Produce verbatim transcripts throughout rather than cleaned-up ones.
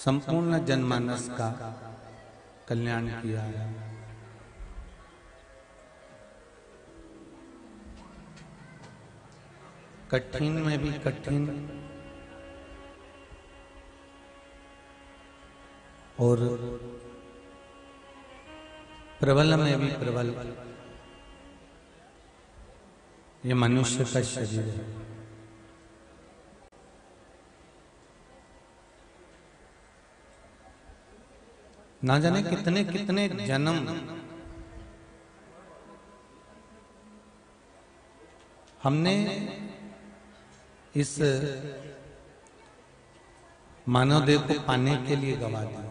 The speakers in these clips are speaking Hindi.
संपूर्ण जनमानस का कल्याण किया है। कठिन में भी कठिन और प्रबल में भी प्रबल ये मनुष्य का शरीर है। ना जाने कितने कितने जन्म हमने इस मानव देह को पाने के लिए गवा दिया।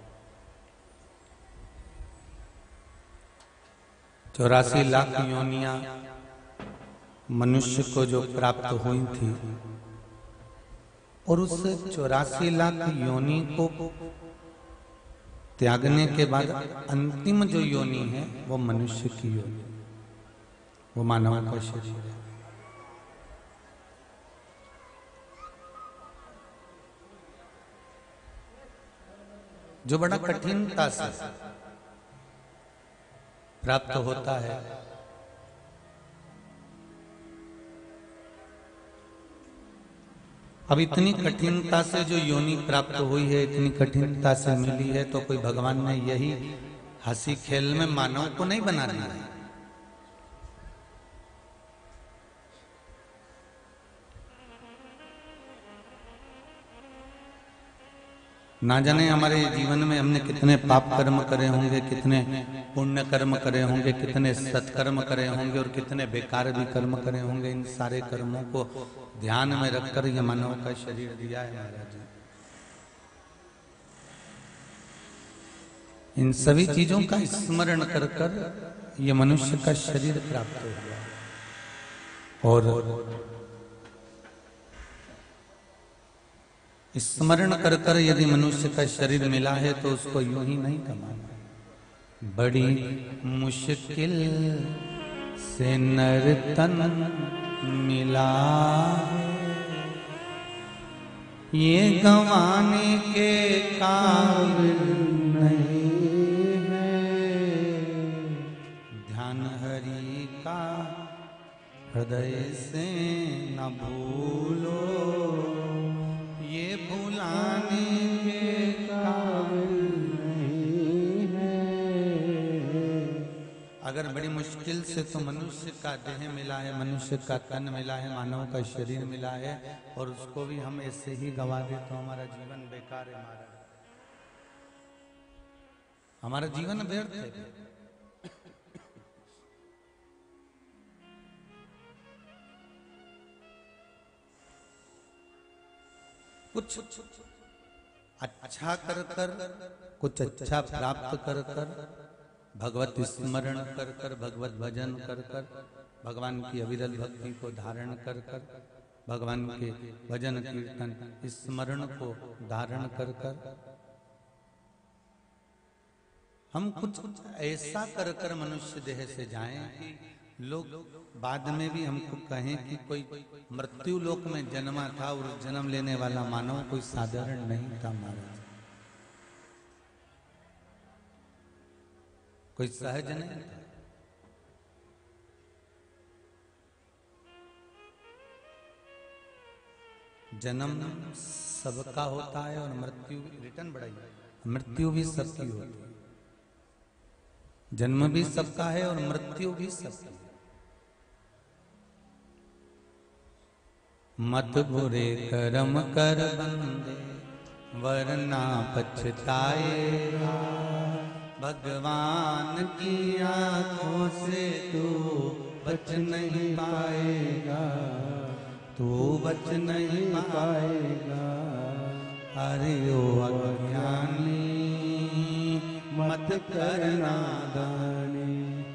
चौरासी लाख योनियां मनुष्य को जो प्राप्त हुई थी और उस चौरासी लाख योनि को त्यागने के बाद अंतिम जो योनि है वो मनुष्य की योनि, वो मानव का शरीर है। जो बड़ा कठिनता से प्राप्त होता है। अब इतनी कठिनता से जो योनि प्राप्त हुई है, इतनी कठिनता से मिली है, तो कोई भगवान ने यही हंसी खेल में मानव को नहीं बना दिया है। ना जाने हमारे जीवन में हमने कितने पाप कर्म करे होंगे, कितने पुण्य कर्म करे होंगे, कितने सत्कर्म करे होंगे और कितने बेकार भी कर्म करे होंगे। इन सारे कर्मों को ध्यान में रखकर ये मानव का शरीर दिया है महाराज जी। इन सभी चीजों का स्मरण कर कर ये मनुष्य का शरीर प्राप्त हुआ और स्मरण कर कर यदि मनुष्य का शरीर मिला है तो उसको यूं ही नहीं कमाना। बड़ी मुश्किल से नर तन मिला ये गंवाने के काबिल नहीं है। ध्यान हरि का हृदय से न भूलो ये भुलाने के काबिल नहीं है। अगर बड़ी मुश्किल से तो मनुष्य का देह मिला है, मनुष्य का तन मिला है, मानव का शरीर मिला है और उसको भी हम ऐसे ही गवा दे तो हमारा जीवन बेकार है। हमारा हमारा जीवन व्यर्थ है। कुछ अच्छा कर कर कुछ अच्छा प्राप्त कर कर भगवत स्मरण कर कर भगवत भजन कर कर भगवान की अविरल भक्ति को धारण कर कर भगवान के भजन कीर्तन स्मरण को धारण कर कर हम कुछ ऐसा कर कर मनुष्य देह से जाएं कि लोग बाद में भी हमको कहें कि कोई मृत्यु लोक में जन्मा था और जन्म लेने वाला मानव कोई साधारण नहीं था महाराज, कोई सहज नहीं था। जन्म सबका होता है और मृत्यु रिटर्न बढ़ाई मृत्यु भी सबकी होती है। जन्म भी सबका है और मृत्यु भी सबकी है। मत बुरे कर्म कर बंदे वरना पछताएगा। भगवान की आंखों से तू बच नहीं पाएगा, तू बच नहीं पाएगा। अरे ओ अज्ञानी मत करना दानी,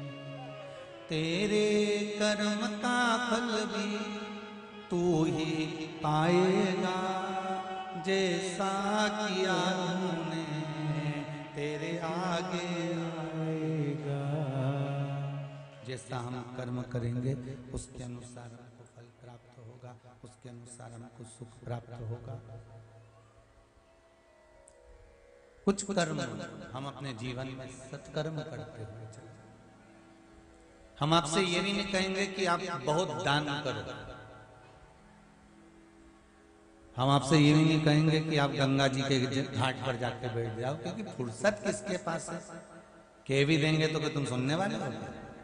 तेरे कर्म का फल भी तू ही पाएगा। जैसा किया तूने तेरे आगे आएगा। जैसा हम कर्म करेंगे उसके अनुसार हमको फल प्राप्त होगा, उसके अनुसार हमको सुख प्राप्त होगा। कुछ कर्म हम अपने जीवन में सत्कर्म करते हुए चले। हम आपसे ये भी नहीं कहेंगे कि आप बहुत दान करो, हम आपसे ये भी नहीं कहेंगे कि आप गंगा जी के घाट पर जाके बैठ जाओ, क्योंकि फुर्सत किसके पास है। कह भी देंगे तो कि तुम सुनने वाले हो।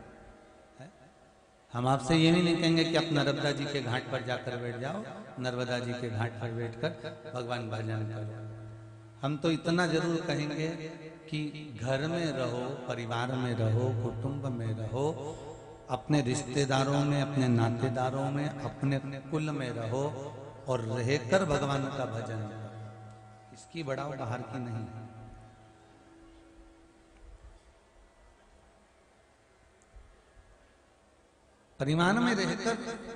हम आपसे ये भी नहीं कहेंगे कि आप नर्मदा जी के घाट पर जाकर बैठ जाओ, नर्मदा जी के घाट पर बैठकर भगवान भजन करो। हम तो इतना जरूर कहेंगे कि घर में रहो, परिवार में रहो, कुटुंब में रहो, अपने रिश्तेदारों में, अपने नातेदारों में, अपने कुल में रहो और रहकर भगवान का भजन करो। इसकी बढ़ाव बाहर की नहीं है। परिवार में रहकर,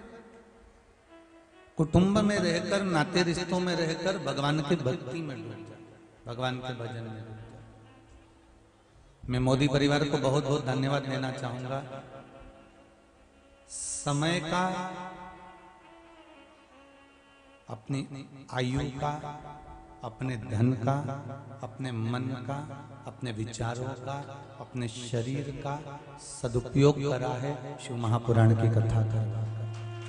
कुटुंब में रहकर, नाते रिश्तों में रहकर भगवान के भक्ति में डूब जाए, भगवान के भजन में डूब जाए। मैं मोदी परिवार को बहुत बहुत धन्यवाद देना चाहूंगा। समय का, अपनी आयु का, अपने धन का, अपने मन का, अपने विचारों का, अपने शरीर का सदुपयोग करा है शिव महापुराण की कथा करवा कर।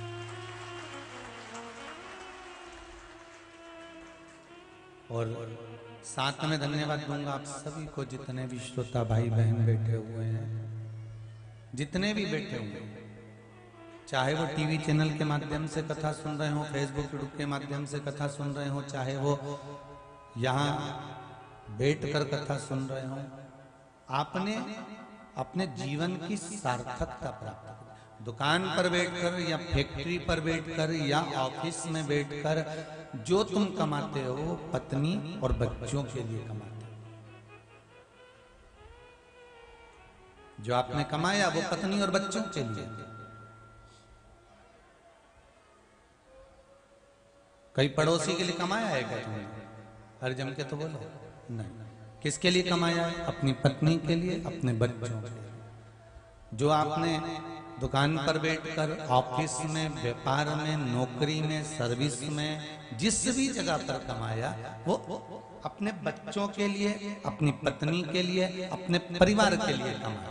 और साथ में धन्यवाद दूंगा आप सभी को, जितने भी श्रोता भाई बहन बैठे हुए हैं, जितने भी बैठे हुए हैं, चाहे वो टीवी चैनल के माध्यम से कथा सुन रहे हो, फेसबुक यूट्यूब के माध्यम से कथा सुन रहे हो, चाहे वो यहाँ बैठकर कथा सुन रहे हो, आपने अपने जीवन की सार्थकता प्राप्त की। दुकान पर बैठकर या फैक्ट्री पर बैठकर या ऑफिस में बैठकर जो तुम कमाते हो, पत्नी और बच्चों के लिए कमाते हो। जो आपने कमाया वो पत्नी और बच्चों के लिए। कई पड़ोसी के लिए कमाया है क्या तुमने? हर जम के तो बोलो नहीं। किसके लिए कमाया है? अपनी पत्नी के लिए, अपने बच्चों के लिए। जो आपने दुकान पर बैठकर, ऑफिस में, व्यापार में, नौकरी में, सर्विस में, जिस भी जगह पर कमाया वो अपने बच्चों के लिए, अपनी पत्नी के लिए, अपने परिवार के लिए कमाया।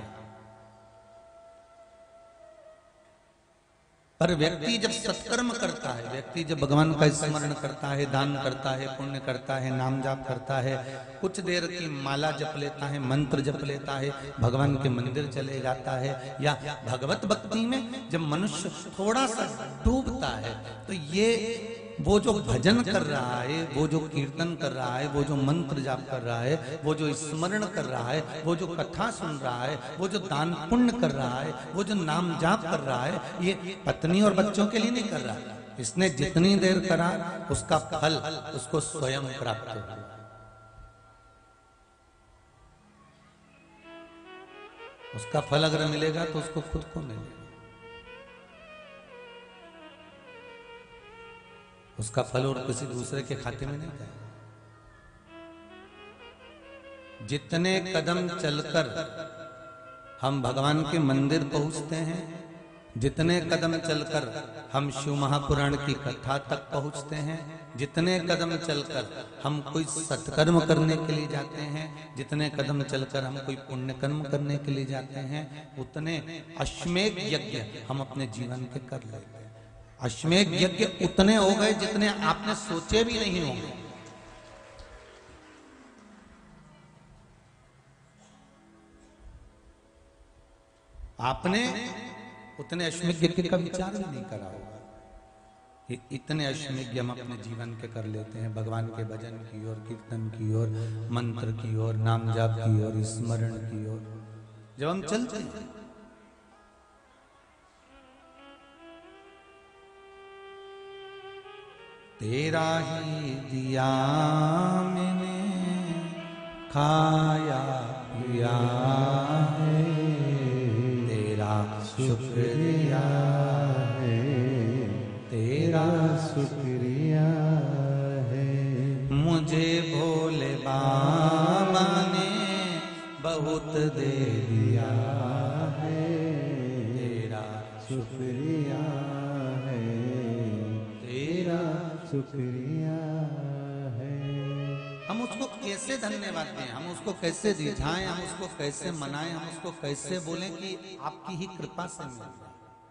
पर व्यक्ति जब सत्कर्म करता है, व्यक्ति जब भगवान का स्मरण करता है, दान करता है, पुण्य करता है, नाम जाप करता है, कुछ देर की माला जप लेता है, मंत्र जप लेता है, भगवान के मंदिर चले जाता है, या भगवत भक्ति में जब मनुष्य थोड़ा सा डूबता है, तो ये वो जो भजन कर रहा है, वो जो कीर्तन कर रहा है, वो जो मंत्र जाप कर रहा है, वो जो स्मरण कर रहा है, वो जो कथा सुन रहा है, वो जो दान पुण्य कर रहा है, वो जो नाम जाप कर रहा है, ये पत्नी और बच्चों के लिए नहीं कर रहा। इसने जितनी देर करा उसका फल उसको स्वयं प्राप्त होगा। उसका फल अगर मिलेगा तो उसको खुद को मिलेगा। उसका फल और किसी दूसरे के खाते में नहीं जाएगा। जितने कदम चलकर हम भगवान के मंदिर पहुंचते हैं, जितने कदम चलकर हम शिव महापुराण की कथा तक पहुंचते हैं, जितने कदम चलकर हम कोई सत्कर्म करने के लिए जाते हैं, जितने कदम चलकर हम कोई पुण्य कर्म करने के लिए जाते हैं, उतने अश्वमेध यज्ञ हम अपने जीवन के कर लेते हैं। अश्वमेध यज्ञ उतने हो गए जितने आपने सोचे भी नहीं होंगे। आपने उतने अश्वमेध यज्ञ का विचार भी नहीं करा होगा। ये इतने अश्वमेध हम अपने जीवन के कर लेते हैं, भगवान के भजन की ओर, कीर्तन की ओर, मंत्र की ओर, नाम जाप की ओर, स्मरण की ओर जब हम चलते हैं। तेरा ही दिया मैंने खाया पिया है, तेरा शुक्रिया है, तेरा शुक्रिया है। मुझे भोले बाबा ने बहुत दे दिया है, तेरा शुक्रिया है, तेरा शुक्रिया है। हम उसको कैसे धन्यवाद दें, हम उसको कैसे रिझाएं, हम उसको कैसे मनाएं, हम उसको कैसे बोलें कि आपकी ही कृपा से मिल रहा है।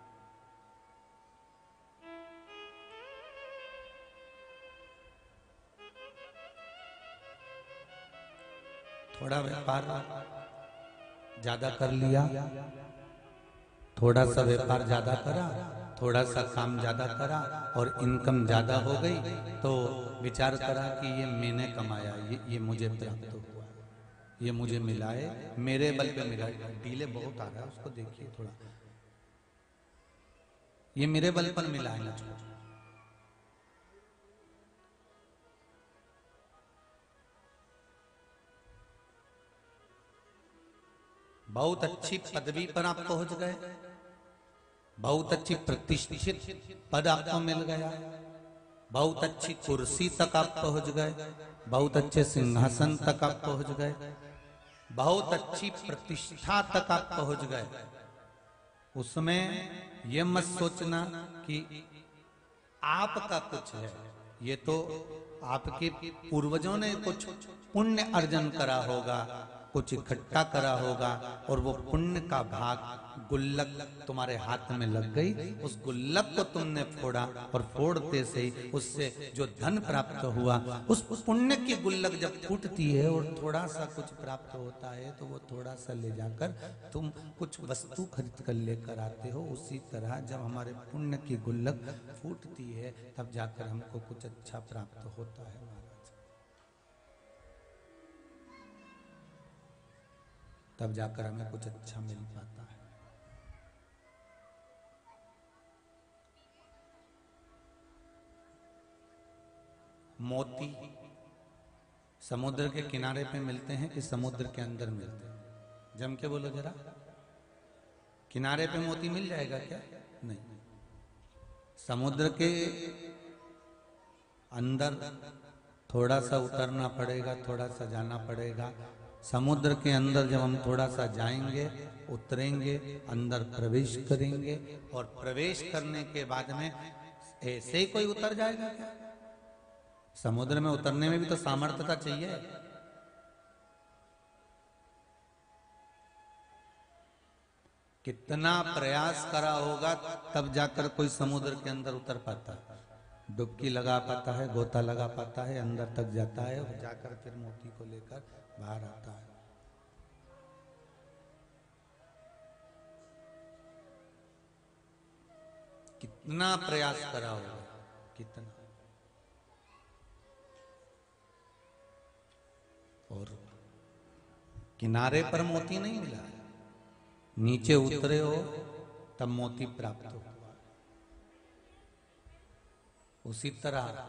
थोड़ा व्यापार ज्यादा कर लिया, थोड़ा सा व्यापार ज्यादा करा, थोड़ा सा काम ज्यादा करा और इनकम ज्यादा हो गई, तो विचार करा कि ये मैंने कमाया, ये ये मुझे प्राप्त हुआ, ये मुझे मिला है, मेरे बल पे मिला है। डीले बहुत आ रहा है, उसको देखिए थोड़ा, ये मेरे बल पर मिला है मुझको। बहुत अच्छी पदवी पर आप पहुंच गए, बहुत अच्छी प्रतिष्ठित पद आपको मिल गया, बहुत अच्छी कुर्सी तक आप पहुंच गए, बहुत अच्छे सिंहासन तक आप पहुंच गए, बहुत अच्छी प्रतिष्ठा तक आप पहुंच गए। उसमें यह मत सोचना कि आपका कुछ है, ये तो आपके पूर्वजों ने कुछ पुण्य अर्जन करा होगा, कुछ इकट्ठा करा होगा, और वो पुण्य का भाग गुल्लक तुम्हारे हाथ में लग गई, उस गुल्लक को तुमने फोड़ा और फोड़ते से उससे जो धन प्राप्त हुआ, उस पुण्य की गुल्लक जब फूटती है और थोड़ा सा कुछ प्राप्त होता है, तो वो थोड़ा सा ले जाकर तुम कुछ वस्तु खरीद कर लेकर आते हो। उसी तरह जब हमारे पुण्य की गुल्लक फूटती है, तब जाकर हमको कुछ अच्छा प्राप्त होता है महाराज, तब जाकर हमें कुछ अच्छा मिल पाता है। मोती समुद्र के किनारे पे मिलते हैं कि समुद्र के अंदर मिलते हैं? जम के बोलो जरा, किनारे पे मोती मिल जाएगा क्या? नहीं, समुद्र के अंदर थोड़ा सा उतरना पड़ेगा, थोड़ा सा जाना पड़ेगा। समुद्र के अंदर जब हम थोड़ा सा जाएंगे, उतरेंगे, अंदर प्रवेश करेंगे, और प्रवेश करने के बाद में ऐसे ही कोई उतर जाएगा क्या? समुद्र में उतरने में भी तो सामर्थ्यता चाहिए। कितना प्रयास करा होगा तब जाकर कोई समुद्र के अंदर उतर पाता है, डुबकी लगा पाता है, गोता लगा पाता है, अंदर तक जाता है और जाकर फिर मोती को लेकर बाहर आता है। कितना प्रयास करा होगा, कितना, और किनारे पर मोती नहीं मिला, नीचे उतरे हो तब मोती प्राप्त हो। उसी तरह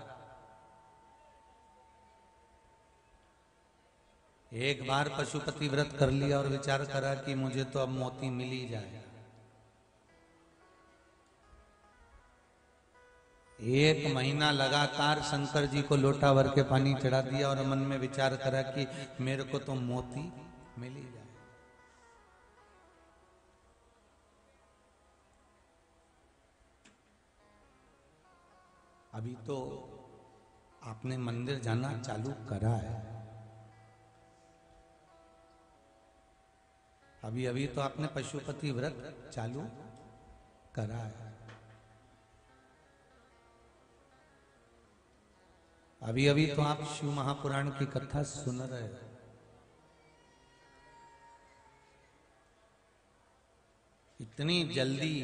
एक बार पशुपति व्रत कर लिया और विचार करा कि मुझे तो अब मोती मिल ही जाए, एक महीना लगातार शंकर जी को लोटा भर के पानी चढ़ा दिया और मन में विचार करा कि मेरे को तो मोती मिल ही जाए। अभी तो आपने मंदिर जाना चालू करा है, अभी अभी तो आपने पशुपति व्रत चालू करा है, अभी अभी तो आप शिव महापुराण की कथा सुन रहे हो। इतनी जल्दी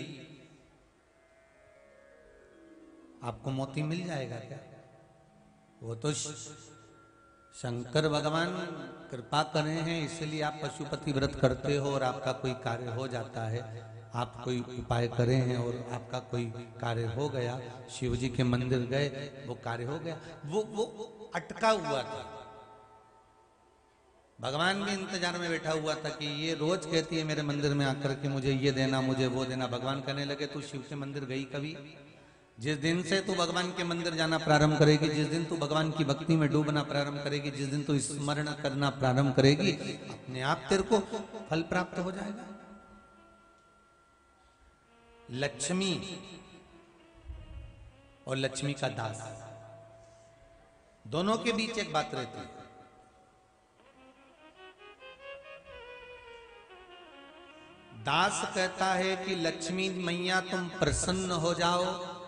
आपको मोती मिल जाएगा क्या? वो तो शंकर भगवान कृपा करे हैं, इसलिए आप पशुपति व्रत करते हो और आपका कोई कार्य हो जाता है। आप कोई उपाय करे हैं और आपका कोई कार्य हो गया, शिव जी के मंदिर गए, वो कार्य हो गया। वो वो अटका हुआ था, भगवान भी इंतजार में बैठा हुआ था कि ये रोज कहती है मेरे मंदिर में आकर के मुझे ये देना, मुझे वो देना। भगवान कहने लगे तू शिव के मंदिर गई कभी? जिस दिन से तू भगवान के मंदिर जाना प्रारंभ करेगी, जिस दिन तू भगवान की भक्ति में डूबना प्रारंभ करेगी, जिस दिन तू स्मरण करना प्रारंभ करेगी, अपने आप तेरे को फल प्राप्त हो जाएगा। लक्ष्मी और लक्ष्मी का दास, दोनों के बीच एक बात रहती है, दास कहता है कि लक्ष्मी मैया तुम प्रसन्न हो जाओ,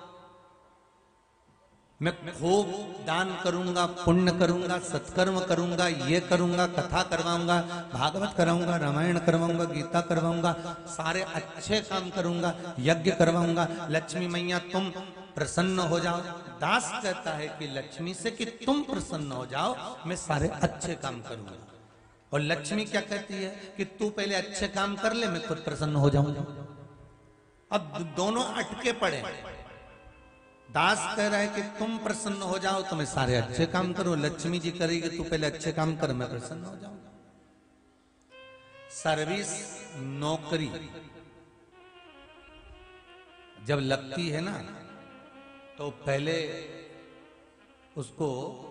मैं खूब दान करूंगा, पुण्य करूंगा, सत्कर्म करूंगा, ये करूंगा, कथा करवाऊंगा, भागवत करवाऊंगा, रामायण करवाऊंगा, गीता करवाऊंगा, सारे अच्छे काम करूंगा, यज्ञ करवाऊंगा, लक्ष्मी मैया तुम प्रसन्न हो जाओ। दास कहता है कि लक्ष्मी से कि तुम प्रसन्न हो जाओ, मैं सारे अच्छे काम करूंगा। और लक्ष्मी क्या कहती है कि तू पहले अच्छे काम कर ले, मैं खुद प्रसन्न हो जाऊंगा। अब दोनों अटके पड़े। दास कह रहा है कि तुम प्रसन्न हो जाओ तो मैं सारे अच्छे काम करूं, लक्ष्मी जी करेगी तू पहले अच्छे काम कर, मैं प्रसन्न हो जाऊंगा। सर्विस नौकरी जब लगती है ना तो पहले उसको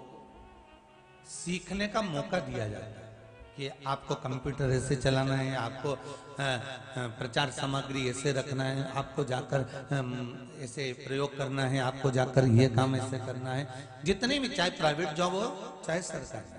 सीखने का मौका दिया जाता है कि आपको कंप्यूटर ऐसे चलाना है, आपको प्रचार सामग्री ऐसे रखना है, आपको जाकर ऐसे प्रयोग करना है, आपको जाकर ये काम ऐसे करना है। जितने भी, चाहे प्राइवेट जॉब हो चाहे सरकारी।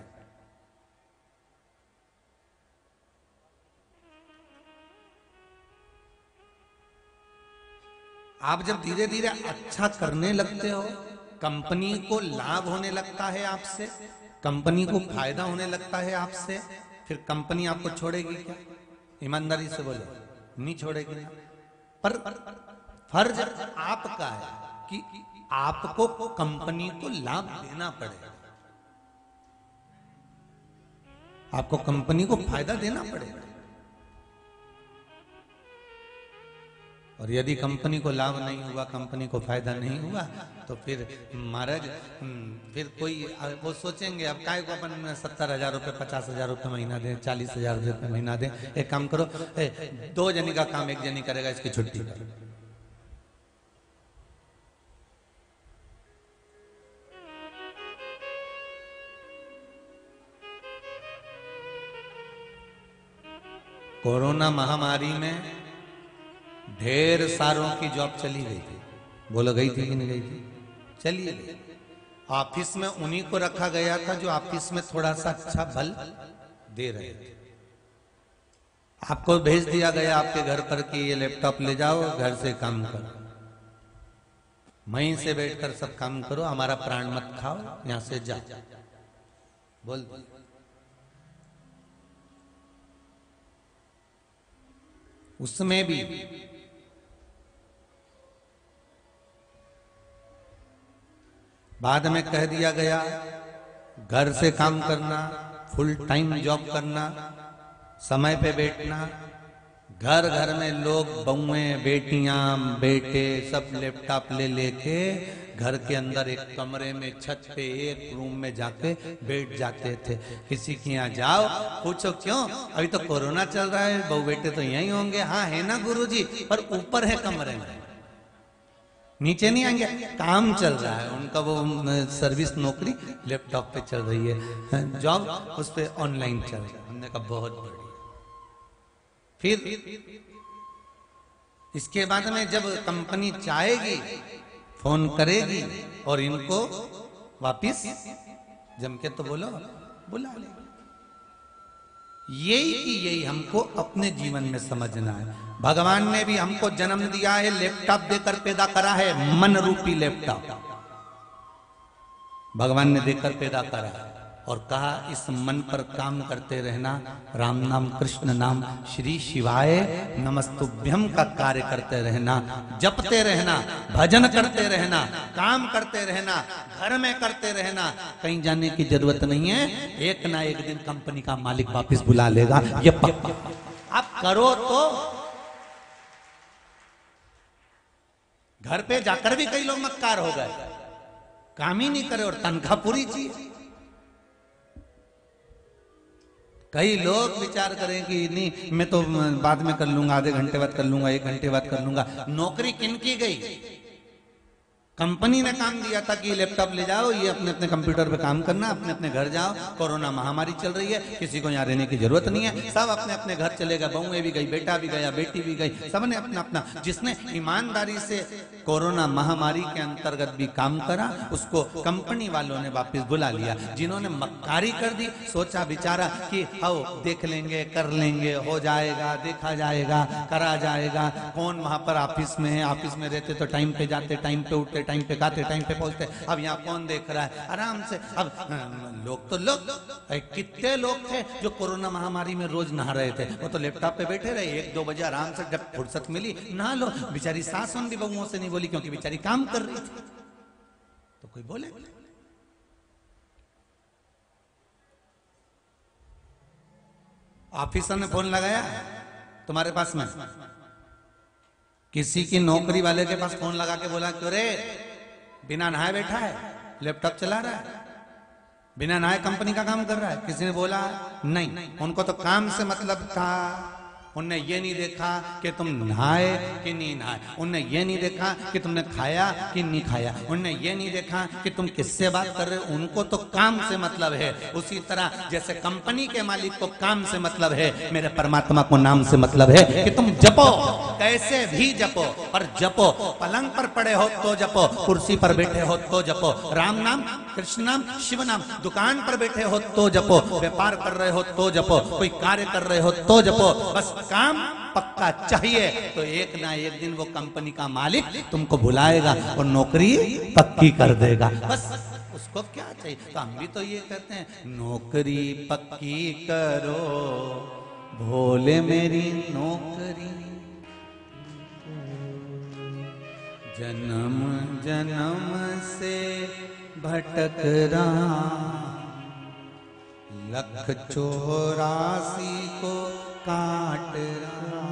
आप जब धीरे धीरे अच्छा करने लगते हो, कंपनी को लाभ होने लगता है आपसे, कंपनी को फायदा होने लगता है आपसे, फिर कंपनी आपको छोड़ेगी क्या? ईमानदारी से बोलो, नहीं छोड़ेगी ना। पर फर्ज आपका है कि आपको कंपनी को लाभ देना पड़ेगा, आपको कंपनी को फायदा देना पड़ेगा। और यदि कंपनी को लाभ नहीं हुआ, कंपनी को फायदा नहीं हुआ, तो फिर महाराज फिर कोई वो सोचेंगे अब काय को अपन सत्तर हजार रुपये पचास हजार रुपये महीना दें, चालीस हजार रुपये महीना दें। एक काम करो, ए, दो जनी का काम एक जनी करेगा, इसकी छुट्टी करो। कोरोना महामारी में ढेर सारों की जॉब चली गई थी। बोलो गई थी कि नहीं गई थी? चली गई। ऑफिस में उन्हीं को रखा गया था जो ऑफिस में थोड़ा सा अच्छा बल दे रहे थे। आपको भेज दिया गया आपके घर पर कि ये लैपटॉप ले जाओ, घर से काम करो, वहीं से बैठकर सब काम करो, हमारा प्राण मत खाओ, यहां से जाओ। बोल उसमें भी बाद में कह दिया गया घर से काम करना, फुल टाइम जॉब करना, समय पे बैठना। घर घर में लोग बहुएं, बेटियां, बेटे सब लैपटॉप ले लेके घर के अंदर एक कमरे में, छत पे एक रूम में जाके बैठ जाते थे। किसी के यहाँ जाओ, पूछो क्यों? अभी तो कोरोना चल रहा है, बहू बेटे तो यहीं होंगे। हाँ है ना गुरुजी, पर ऊपर है कमरे में, नीचे नहीं आएंगे। काम चल रहा है उनका, वो सर्विस नौकरी लैपटॉप पे चल रही है, जॉब उस पे ऑनलाइन चल रहा है। हमने कहा बहुत बढ़िया। फिर इसके बाद में जब कंपनी चाहेगी फोन करेगी और इनको वापिस जम के तो बोलो बुला लेगी। यही की यही हमको अपने जीवन में समझना है। भगवान ने भी हमको जन्म दिया है, लैपटॉप देकर पैदा करा है, मन रूपी लैपटॉप भगवान ने देकर पैदा करा है और कहा इस मन पर काम करते रहना, राम नाम कृष्ण नाम श्री शिवाय नमस्तुभ्यम का कार्य करते रहना, जपते रहना, भजन करते रहना, काम करते रहना, घर में करते रहना, कहीं जाने की जरूरत नहीं है। एक ना एक दिन कंपनी का मालिक वापस बुला लेगा, ये पक्का। आप करो तो घर पे जाकर भी कई लोग मक्कार हो गए, काम ही नहीं करे और तनख्वाह पूरी चाहिए। कई लोग विचार करें कि नहीं मैं तो बाद में कर लूंगा, आधे घंटे बाद कर लूंगा, एक घंटे बाद कर लूंगा। नौकरी किन की गई? कंपनी ने काम दिया था कि लैपटॉप ले जाओ, ये अपने अपने कंप्यूटर पे काम करना, अपने अपने घर जाओ, कोरोना महामारी चल रही है, किसी को यहाँ रहने की जरूरत नहीं है, सब अपने अपने घर चले गए, बहुएं भी गई, बेटा भी गया, बेटी भी गई, सबने अपना अपना, जिसने ईमानदारी से कोरोना महामारी के अंतर्गत भी काम करा उसको कंपनी वालों ने वापस बुला लिया। जिन्होंने मक्कारी कर दी, सोचा बिचारा कि आओ देख लेंगे, कर लेंगे, हो जाएगा, देखा जाएगा, करा जाएगा, कौन वहां पर ऑफिस में है, ऑफिस में रहते तो टाइम पे जाते, टाइम पे उठते, टाइम पे खाते, टाइम पे पहुंचते, अब यहाँ कौन देख रहा है, आराम से। अब लोग तो लोग कितने लोग थे जो कोरोना महामारी में रोज नहा रहे थे, वो तो लैपटॉप पे बैठे रहे, एक दो बजे आराम से जब फुर्सत मिली नहा लो। बेचारी सास भी बहुओं से नहीं बोली क्योंकि बेचारी काम कर रही थी, तो कोई बोले? ऑफिसर ने फोन लगाया तुम्हारे पास में, किसी की नौकरी वाले के पास फोन लगा के बोला क्यों रे बिना नहाए बैठा है, लैपटॉप चला रहा है, बिना नहाए कंपनी का काम कर रहा है? किसी ने बोला नहीं, उनको तो काम से मतलब था। उनने ये नहीं देखा कि तुम नहाए कि नहीं नहाए, उनने ये नहीं देखा कि तुमने खाया कि नहीं खाया, उनने ये नहीं देखा कि तुम किससे बात कर रहे हो, उनको तो काम से मतलब है। उसी तरह जैसे कंपनी के मालिक को काम से मतलब है, मेरे परमात्मा को नाम से मतलब है कि तुम जपो, कैसे भी जपो, पर जपो। पलंग पर पड़े हो तो जपो, कुर्सी पर बैठे हो तो जपो, राम नाम, कृष्ण नाम, शिव नाम, दुकान पर बैठे हो तो जपो, व्यापार कर रहे हो तो जपो, कोई कार्य कर रहे हो तो जपो, बस काम पक्का चाहिए तो एक ना एक दिन वो कंपनी का मालिक तुमको बुलाएगा और नौकरी पक्की कर देगा। बस उसको क्या चाहिए? तो हम भी तो ये कहते हैं, नौकरी पक्की करो भोले मेरी नौकरी, जन्म जन्म से भटक रहा, लख चौरासी को काट रहा,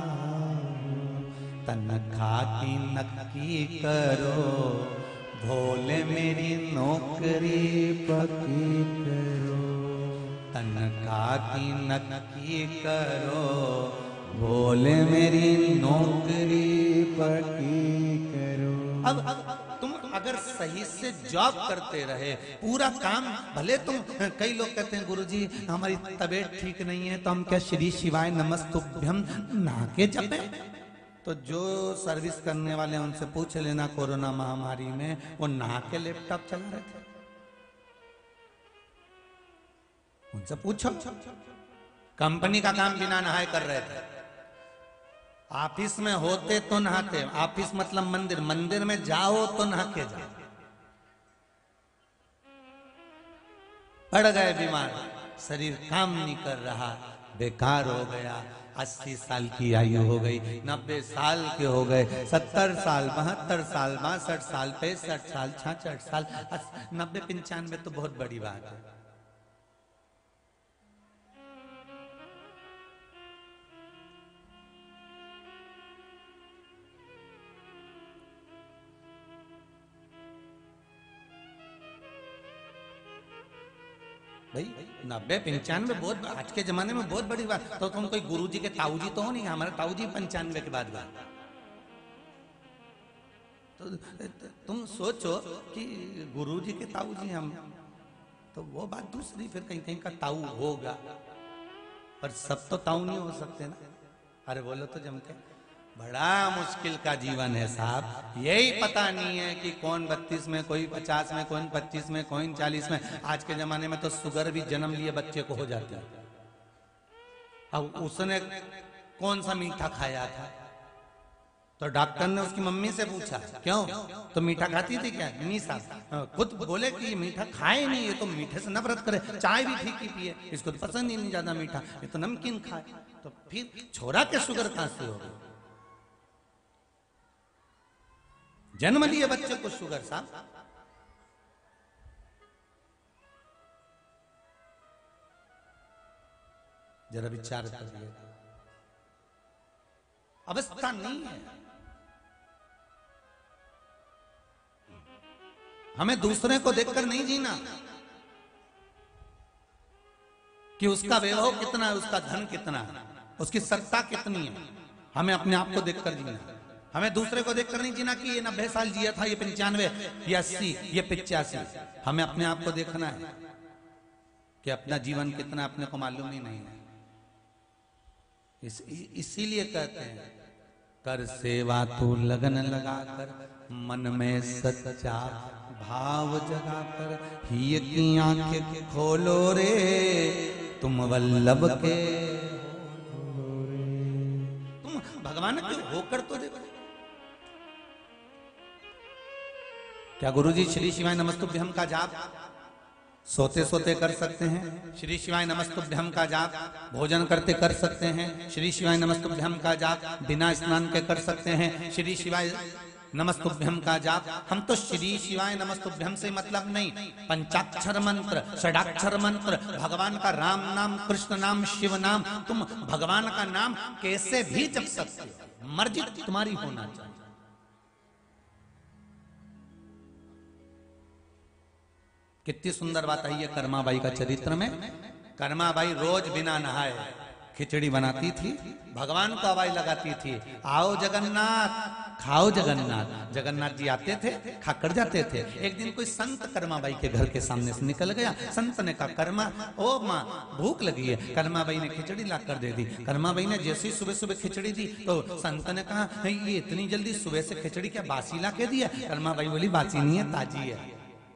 तनख्वाह की नक्की करो भोले मेरी नौकरी पक्की करो, तनख्वाह की नक्की करो भोले मेरी नौकरी पक्की करो। अब तुम अगर सही से जॉब करते रहे, पूरा काम, भले तुम, कई लोग कहते हैं गुरुजी हमारी तबीयत ठीक नहीं है तो हम क्या श्री शिवाय नमस्तुभ्यम नहा के जपे? तो जो सर्विस करने वाले उनसे पूछ लेना, कोरोना महामारी में वो नहा के लैपटॉप चला रहे थे, उनसे पूछो। कंपनी का काम बिना नहाए कर रहे थे, ऑफिस में होते तो नहाते, ऑफिस मतलब मंदिर, मंदिर में जाओ तो नहा के जाओ। पड़ गए बीमार, शरीर काम नहीं कर रहा, बेकार हो गया, अस्सी साल की आयु हो गई, नब्बे साल के हो गए, सत्तर साल, बहत्तर साल, बासठ साल, पैंसठ साल, छियासठ साल, नब्बे पंचानवे तो बहुत बड़ी बात है। भाई नब्बे पंचानवे बहुत, आज के जमाने में बहुत बड़ी बात। तो तुम कोई गुरुजी के ताऊजी तो हो नहीं, हमारे ताऊजी पंचानवे के बाद बात। तो तुम सोचो कि गुरुजी के ताऊजी हम, तो वो बात दूसरी, फिर कहीं कहीं का ताऊ होगा, पर सब तो ताऊ नहीं हो सकते ना। अरे बोलो तो जम के, बड़ा मुश्किल का जीवन है साहब। यही पता नहीं है कि कौन बत्तीस में, कोई पचास में, कौन पच्चीस में, कौन चालीस में। आज के जमाने में तो शुगर भी जन्म लिए बच्चे को हो जाती है। अब उसने कौन सा मीठा खाया था, तो डॉक्टर ने उसकी मम्मी से पूछा क्यों, तो मीठा खाती थी क्या? नहीं साहब, खुद बोले कि ये मीठा खाए नहीं, ये तो मीठे से नफरत करे, चाय भी फीकी पिए, इसको तो पसंद ही नहीं ज्यादा मीठा, ये तो नमकीन खाए। तो फिर छोरा के शुगर कहां से हो गई? जन्म लिए बच्चे को शुगर साहब। जरा विचार करिए, अवस्था नहीं है। हमें दूसरे को देखकर नहीं जीना कि उसका वैभव कितना है, उसका धन कितना है, उसकी सत्ता कितनी है। हमें अपने आप को देखकर जीना। हमें दूसरे को देखकर नहीं जीना कि ये नब्बे साल जिया था, ये पंचानवे, ये अस्सी, ये पिचासी। हमें अपने आप को देखना है कि अपना जीवन कितना अपने को मालूम ही नहीं है। इस, इसीलिए कहते हैं कर सेवा तो लगन लगाकर, मन में सच्चा भाव जगाकर, ही की आंखें खोलो रे तुम वल्लभ के, तुम भगवान के होकर तो देखो। क्या गुरुजी श्री शिवाय नमस्तुभ्यम का जाप सोते सोते कर सकते हैं? श्री शिवाय नमस्तुभ्यम का जाप भोजन करते कर सकते हैं? श्री शिवाय नमस्तुभ्यम का जाप बिना स्नान के कर सकते हैं? श्री शिवाय नमस्तुभ्यम का जाप। हम तो श्री शिवाय नमस्तुभ्यम से मतलब नहीं, पंचाक्षर मंत्र, षडाक्षर मंत्र, भगवान का राम नाम, कृष्ण नाम, शिव नाम, तुम भगवान का नाम कैसे भी जप सकते हो, मर्जी तुम्हारी होना चाहिए। कितनी सुंदर बात आई है कर्माबाई का चरित्र में। कर्माबाई रोज बिना नहाए खिचड़ी बनाती थी, भगवान को आवाज लगाती थी, आओ जगन्नाथ, खाओ जगन्नाथ। जगन्नाथ जी आते थे, खाकर जाते थे। एक दिन कोई संत कर्माबाई के घर के सामने से निकल गया। संत ने कहा, कर्मा ओ माँ भूख लगी है। कर्माबाई ने खिचड़ी ला कर दे दी। कर्माबाई ने जैसे ही सुबह सुबह खिचड़ी दी तो संत ने कहा, ये इतनी जल्दी सुबह से खिचड़ी क्या बासी ला के दिया? कर्माबाई बोली, बासी नहीं है, ताजी है।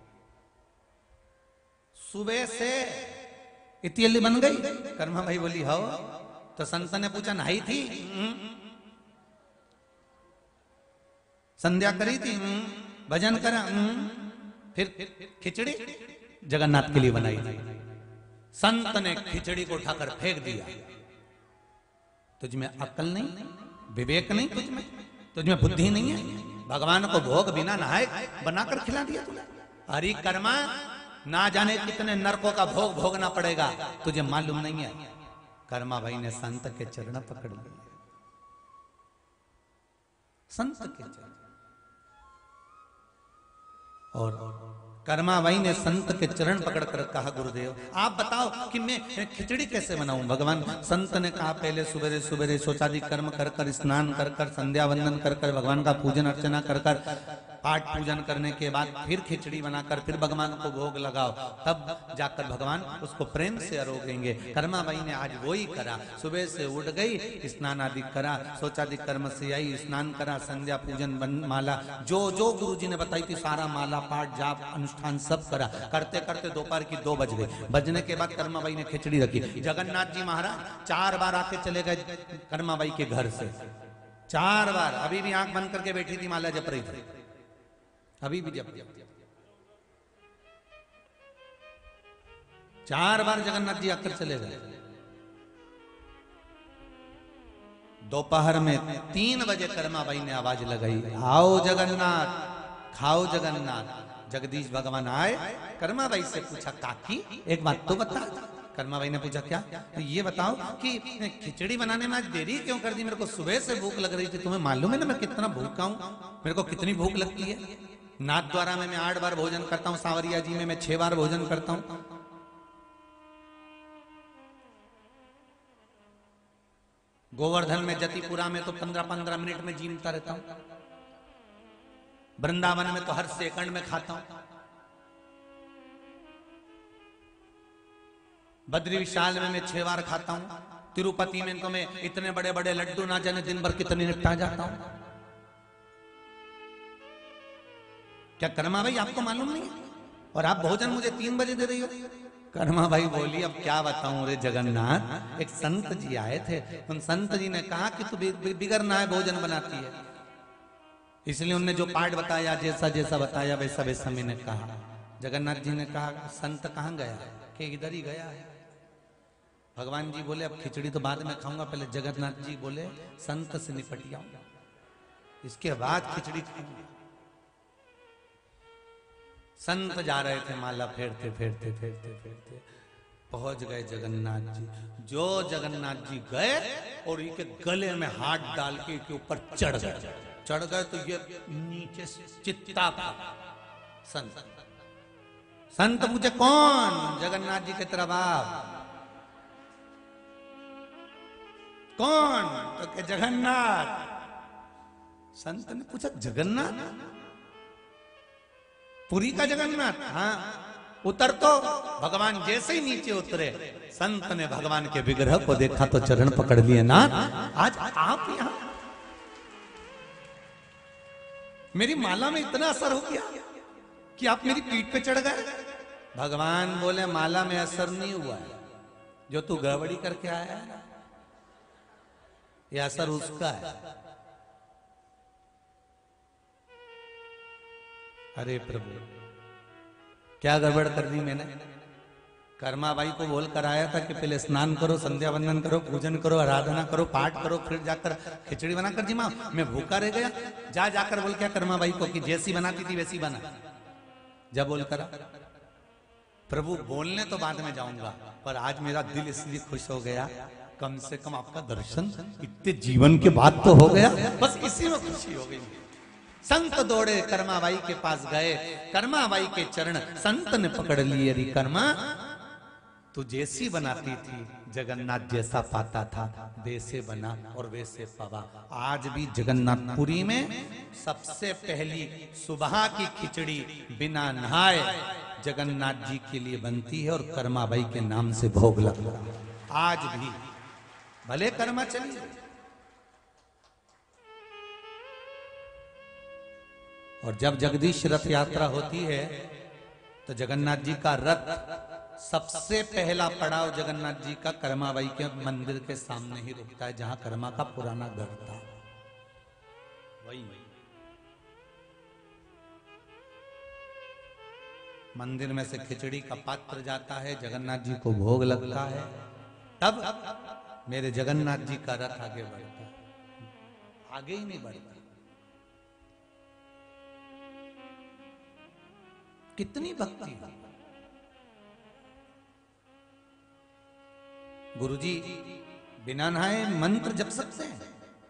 सुबह से इतनी जल्दी बन गई? कर्मा भाई बोली, हो। तो संत ने पूछा, नहाई थी? संध्या करी थी? भजन करा? फिर खिचड़ी जगन्नाथ के लिए बनाई थी। संत ने खिचड़ी को उठाकर फेंक दिया। तुझमें अक्ल नहीं, विवेक नहीं, तुझमें तुझमें बुद्धि नहीं है? भगवान को भोग बिना नहाए बनाकर खिला दिया तुझे। अरे कर्मा, ना जाने कितने नरकों का भोग भोगना पड़ेगा, तुझे मालूम नहीं है। कर्मा भाई ने संत के चरण पकड़ लिए, संत के चरण। और कर्माबाई ने संत के चरण पकड़कर कहा, गुरुदेव आप बताओ कि मैं खिचड़ी कैसे बनाऊं? भगवान संत ने कहा, पहले सुबह सुबह शौचादि कर्म कर कर, स्नान कर कर, संध्या वंदन कर कर, भगवान का पूजन अर्चना कर कर, पाठ पूजन करने के बाद फिर खिचड़ी बनाकर फिर भगवान को भोग लगाओ, तब जाकर भगवान उसको प्रेम से अरोगेंगे। कर्माबाई ने आज वो ही करा। सुबह से उठ गई, स्नान आदि करा, शौचादि कर्म से आई, स्नान करा, संध्या पूजन माला जो जो गुरु जी ने बताई थी सारा माला पाठ जाप अनुष्ठान सब करा। करते करते दोपहर की दो बज गई। बजने के बाद कर्माबाई ने खिचड़ी रखी। जगन्नाथ जी महाराज चार बार आके चले गए कर्माबाई के घर से, चार बार। अभी भी आंख बंद करके बैठी थी, माला जप रही थी, अभी भी जप जप चार बार जगन्नाथ जी आकर चले गए। दोपहर में तीन बजे कर्माबाई ने आवाज लगाई, आओ जगन्नाथ, खाओ जगन्नाथ। जगदीश भगवान आए। कर्माबाई से पूछा, काकी एक बात तो बता। कर्माबाई ने पूछा, क्या? तो ये बताओ कि खिचड़ी बनाने में आज देरी क्यों कर दी? मेरे को सुबह से भूख लग रही थी, तुम्हें मालूम है ना मैं कितना भूखा हूं, मेरे को कितनी भूख लगती है। नाथ द्वारा में मैं आठ बार भोजन करता हूं, सांवरिया जी में मैं छह बार भोजन करता हूं। गोवर्धन में जतिपुरा में तो पंद्रह पंद्रह मिनट में जीमता रहता हूं। वृंदावन में तो हर सेकंड में खाता हूं। बद्री विशाल में मैं छह बार खाता हूं। तिरुपति में तो मैं इतने बड़े बड़े लड्डू ना जाने दिन भर कितने निपटा जाता हूं। क्या कर्मा भाई आपको मालूम नहीं है? और आप भोजन मुझे तीन बजे दे रही हो। कर्मा भाई बोली, अब क्या बताऊं रे जगन्नाथ। एक संत जी आए थे, उन संत जी ने कहा कि तू बिगड़ ना है भोजन बनाती है, इसलिए उनने जो पाठ बताया, जैसा जैसा बताया वैसा वैसा मैंने कहा। जगन्नाथ जी ने कहा, संत कहाँ गया? कि इधर ही गया है। भगवान जी बोले, अब खिचड़ी तो बाद में खाऊंगा, पहले जगन्नाथ जी बोले संत से निपट जाऊंगा, इसके बाद खिचड़ी खाऊंगा। संत जा रहे थे, माला फेरते फेरते फेरते फेरते पहुंच गए जगन्नाथ जी। जो जगन्नाथ जी गए और इनके गले में हाथ डाल के के ऊपर चढ़ गए। चढ़ गए तो ये नीचे चित्ता था। संत संत मुझे कौन? जगन्नाथ जी के तरफ आप कौन? तो के जगन्नाथ। संत ने पूछा जगन्नाथ, पुरी का जगन्नाथ? हाँ। उतर तो। भगवान जैसे ही नीचे उतरे, संत ने भगवान के विग्रह को देखा तो चरण पकड़ लिए। नाथ, आज आप यहां, मेरी माला में इतना असर हो गया कि आप मेरी पीठ पे चढ़ गए। भगवान बोले माला में असर नहीं हुआ है, जो तू गड़बड़ी करके आया है ये असर उसका है। अरे प्रभु, क्या गड़बड़ कर दी मैंने? कर्माबाई को बोल कर आया था कि पहले स्नान करो, संध्या वंदन करो, पूजन करो, आराधना करो, पाठ करो, फिर जाकर खिचड़ी बनाकर जी माँ मैं भूखा रह गया। जा जाकर बोल क्या कर्माबाई को कि जैसी बनाती थी वैसी बना। जब बोल कर प्रभु बोलने तो बाद में जाऊंगा, पर आज मेरा दिल इसलिए खुश हो गया, कम से कम आपका दर्शन इतने जीवन के बाद तो हो गया, बस इसी में खुशी हो गई। संत दौड़े कर्माबाई के पास गए, कर्माबाई के चरण संत ने पकड़ लिए। अरे कर्मा, तू जैसी बनाती थी जगन्नाथ जैसा पाता था, वैसे बना और वैसे पावा। आज भी जगन्नाथपुरी में सबसे पहली सुबह की खिचड़ी बिना नहाए जगन्नाथ जी के लिए बनती है और कर्माबाई के नाम से भोग लगता है। आज भी भले कर्मा चली, और जब जगदीश रथ यात्रा होती है तो जगन्नाथ जी का रथ सबसे पहला पड़ाव जगन्नाथ जी का कर्माबाई के मंदिर के सामने ही रुकता है, जहां कर्मा का पुराना घर था। वही मंदिर में से खिचड़ी का पात्र जाता है, जगन्नाथ जी को भोग लगता है, तब मेरे जगन्नाथ जी का रथ आगे बढ़ता है, आगे ही नहीं बढ़ता। कितनी भक्ति है। गुरुजी बिना नहाए मंत्र जप सकते हैं?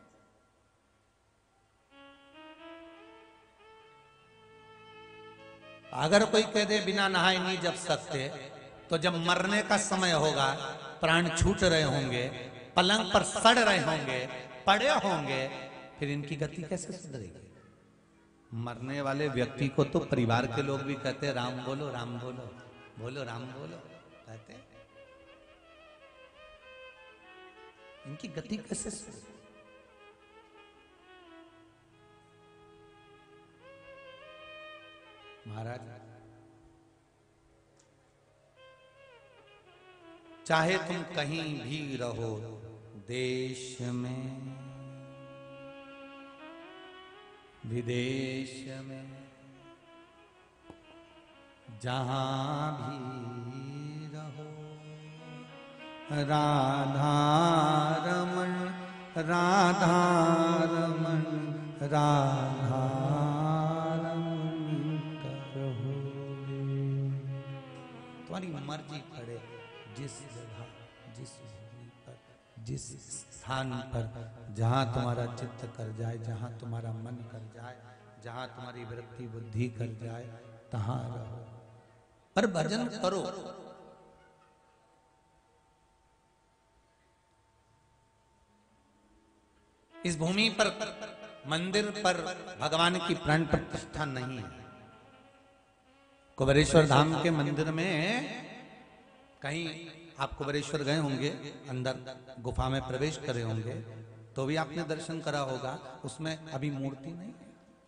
अगर कोई कह दे बिना नहाए नहीं जप सकते, तो जब मरने का समय होगा, प्राण छूट रहे होंगे, पलंग पर सड़ रहे होंगे, पड़े होंगे, फिर इनकी गति कैसे सुधरेगी? मरने वाले व्यक्ति को तो परिवार के लोग भी कहते राम बोलो, राम बोलो, बोलो राम बोलो कहते, इनकी गति कैसे सुधरेगी? महाराज, चाहे तुम कहीं भी रहो देश में विदेश में, जहां भी रहो, राधा रमन राधा रमन राधा रमन करो। तुम्हारी मर्जी पड़े, जिस जगह, जिस भूमि पर, जिस स्थान पर, जहां तुम्हारा चित्त कर जाए, जहां तुम्हारा मन कर जाए, जहां तुम्हारी वृत्ति बुद्धि कर जाए, तहां रहो, पर भजन करो। इस भूमि पर, मंदिर पर भगवान की प्राण प्रतिष्ठा नहीं है। कुबेरेश्वर धाम के मंदिर में कहीं आप कुबेरेश्वर गए होंगे, अंदर गुफा में प्रवेश करे होंगे, तो भी आपने दर्शन करा होगा, उसमें अभी मूर्ति नहीं है।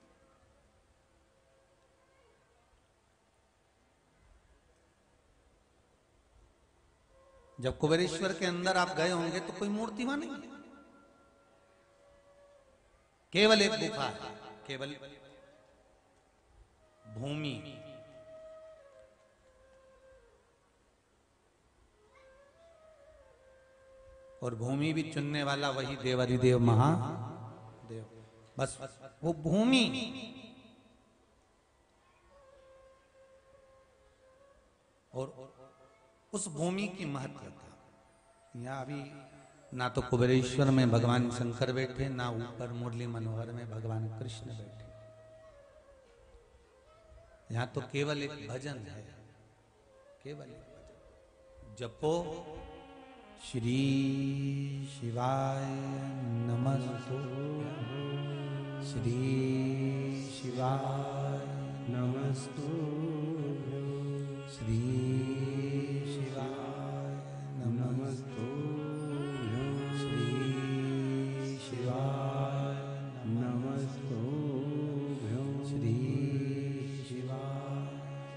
जब कुबेरेश्वर के अंदर आप गए होंगे तो कोई मूर्ति वहां नहीं है, केवल एक गुफा है, केवल भूमि। और भूमि भी चुनने वाला वही देवाधिदेव महादेव, बस वो भूमि। और उस भूमि की महत्वता, यहाँ अभी ना तो कुबेरेश्वर में भगवान शंकर बैठे, ना ऊपर मुरली मनोहर में भगवान कृष्ण बैठे, यहाँ तो केवल एक भजन है, केवल एक भजन। जपो श्री शिवाय नमस्तु, श्री शिवाय नमस्तुभ्यं श्री शिवाय नमस्तुभ्यं श्री शिवाय नमस्तुभ्यं श्री शिवाय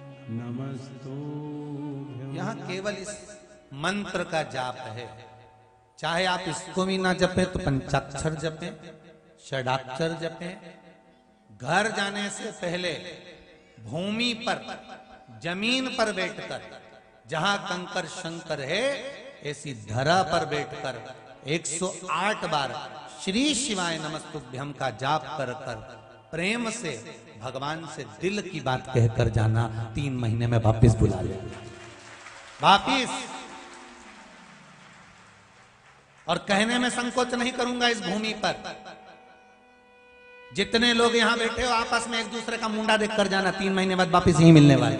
नमस्तुभ्यं। यहाँ केवल इस मंत्र का जाप है, चाहे आप इसको भी ना जपें तो पंचाक्षर जपें, षडाक्षर जपें। घर जाने से पहले भूमि पर, जमीन पर बैठकर, जहां कंकर शंकर है ऐसी धरा पर बैठकर एक सौ आठ बार श्री शिवाय नमस्तुभ्यं का जाप कर कर प्रेम से भगवान से दिल की बात कहकर जाना। तीन महीने में वापिस बुला ले, वापिस। और कहने में संकोच नहीं करूंगा इस भूमि पर। जितने लोग यहां बैठे हो आपस में एक दूसरे का मुंडा देख कर जाना, तीन महीने बाद वापिस यही मिलने वाले।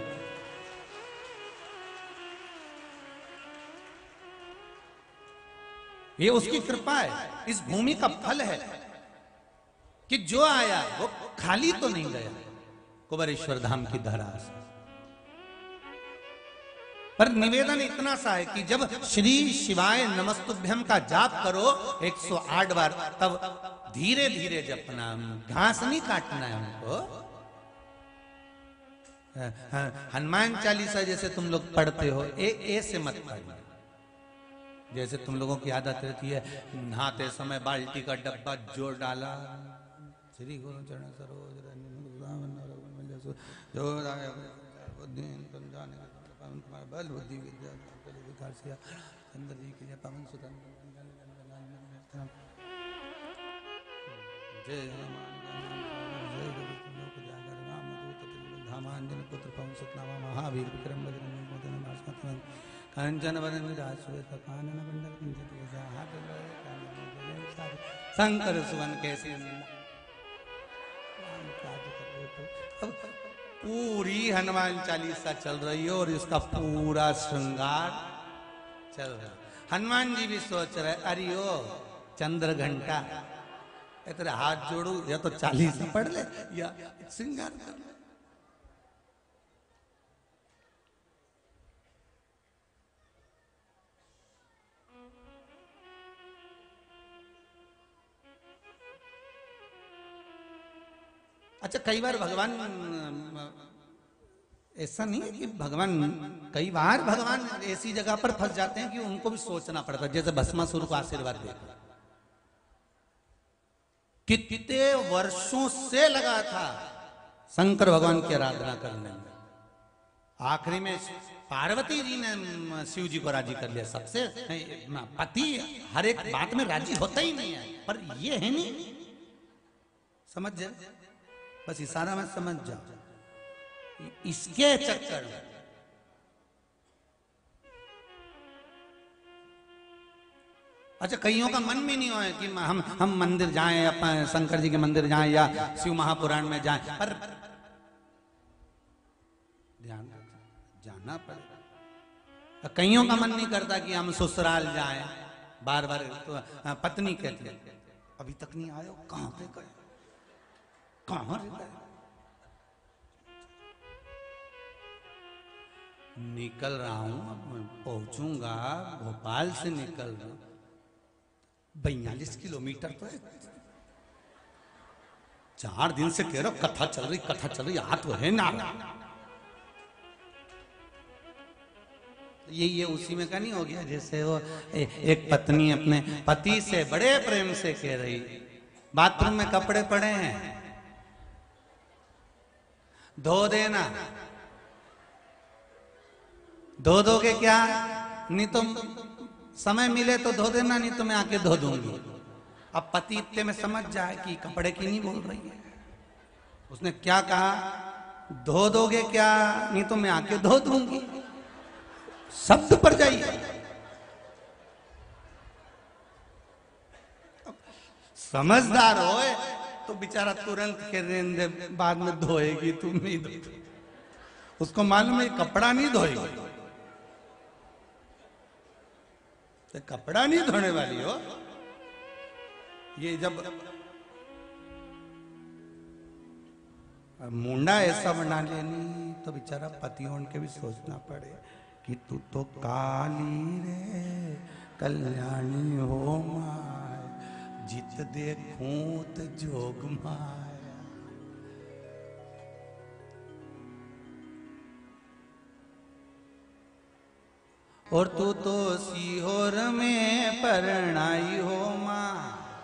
ये उसकी कृपा है, इस भूमि का फल है कि जो आया वो खाली तो नहीं गया कुबेरेश्वर धाम की धरा से। पर निवेदन इतना सा है कि जब श्री शिवाय नमस्तुभ्यं का जाप करो एक सौ आठ बार, तब धीरे धीरे जपना, घास नहीं काटना है हमको। हनुमान चालीसा जैसे तुम लोग पढ़ते हो, ए, ए से मत पढ़ना। जैसे तुम लोगों की आदत रहती है नहाते समय बाल्टी का डब्बा जोड़ डाला, श्री गुरु चरण सरोज बल बुद्धि विद्या चंद्र जी की पवन सुतन जय धामांजन पुत्र पवन सुत नामा महावीर विक्रम बजरंग कंचन वदन विराजश्वेत कानन कुंडल कुंचित हाथ शंकर सुवन कैसे। पूरी हनुमान चालीसा चल रही है और इसका पूरा श्रृंगार चल रहा है। हनुमान जी भी सोच रहे अरे ओ चंद्र घंटा, तेरे हाथ जोड़ू या तो चालीसा पढ़ ले या श्रृंगार कर ले। अच्छा, कई बार भगवान, ऐसा नहीं है कि भगवान, कई बार भगवान ऐसी जगह पर फंस जाते हैं कि उनको भी सोचना पड़ता है। जैसे भस्मासुर को आशीर्वाद देकर कितने वर्षों से लगा था शंकर भगवान की आराधना करने में, आखिरी में पार्वती जी ने शिव जी को राजी कर लिया। सबसे पति हर एक बात में राजी होता ही नहीं है, पर ये है नहीं, समझ जाए, बस इशारा में समझ जाओ। इसके चक्कर में अच्छा कईयों का मन भी नहीं हो कि हम हम मंदिर जाएं, अपन शंकर जी के मंदिर जाएं या शिव महापुराण में जाएं, पर ध्यान जाना पड़ेगा। कईयों का मन नहीं करता कि हम ससुराल जाएं, बार बार तो पत्नी कहती है अभी तक नहीं आए, कहां पे गए, कहां रहता है। निकल रहा हूं, पहुंचूंगा, भोपाल से निकल रहा हूं, बयालीस किलोमीटर तो है। चार दिन से कह रहा कथा चल रही कथा चल रही, आ तो है ना। ये ये उसी में का नहीं हो गया जैसे वो ए, एक पत्नी अपने पति से बड़े प्रेम से कह रही बाथरूम में कपड़े पड़े हैं, धो देना। धो दोगे क्या? नहीं तो समय मिले तो धो देना, नहीं तो मैं आके धो दूंगी। अब पति इतने में समझ जाए कि कपड़े की नहीं बोल रही है, उसने क्या कहा, धो दोगे क्या? नहीं तो मैं आके धो दूंगी। शब्द पर जाइए। समझदार हो तो बेचारा तुरंत के दे, बाद में धोएगी, तुम नहीं धो। उसको मालूम है कपड़ा नहीं धोएगी, तो कपड़ा नहीं धोने वाली हो। ये जब मुंडा ऐसा बना लेनी तो बेचारा पतियों उनके भी सोचना पड़े कि तू तो काली रे कल्याणी हो माय, जित देखूं त जोग माया। और तू तो सीहोर में परणाई हो मां,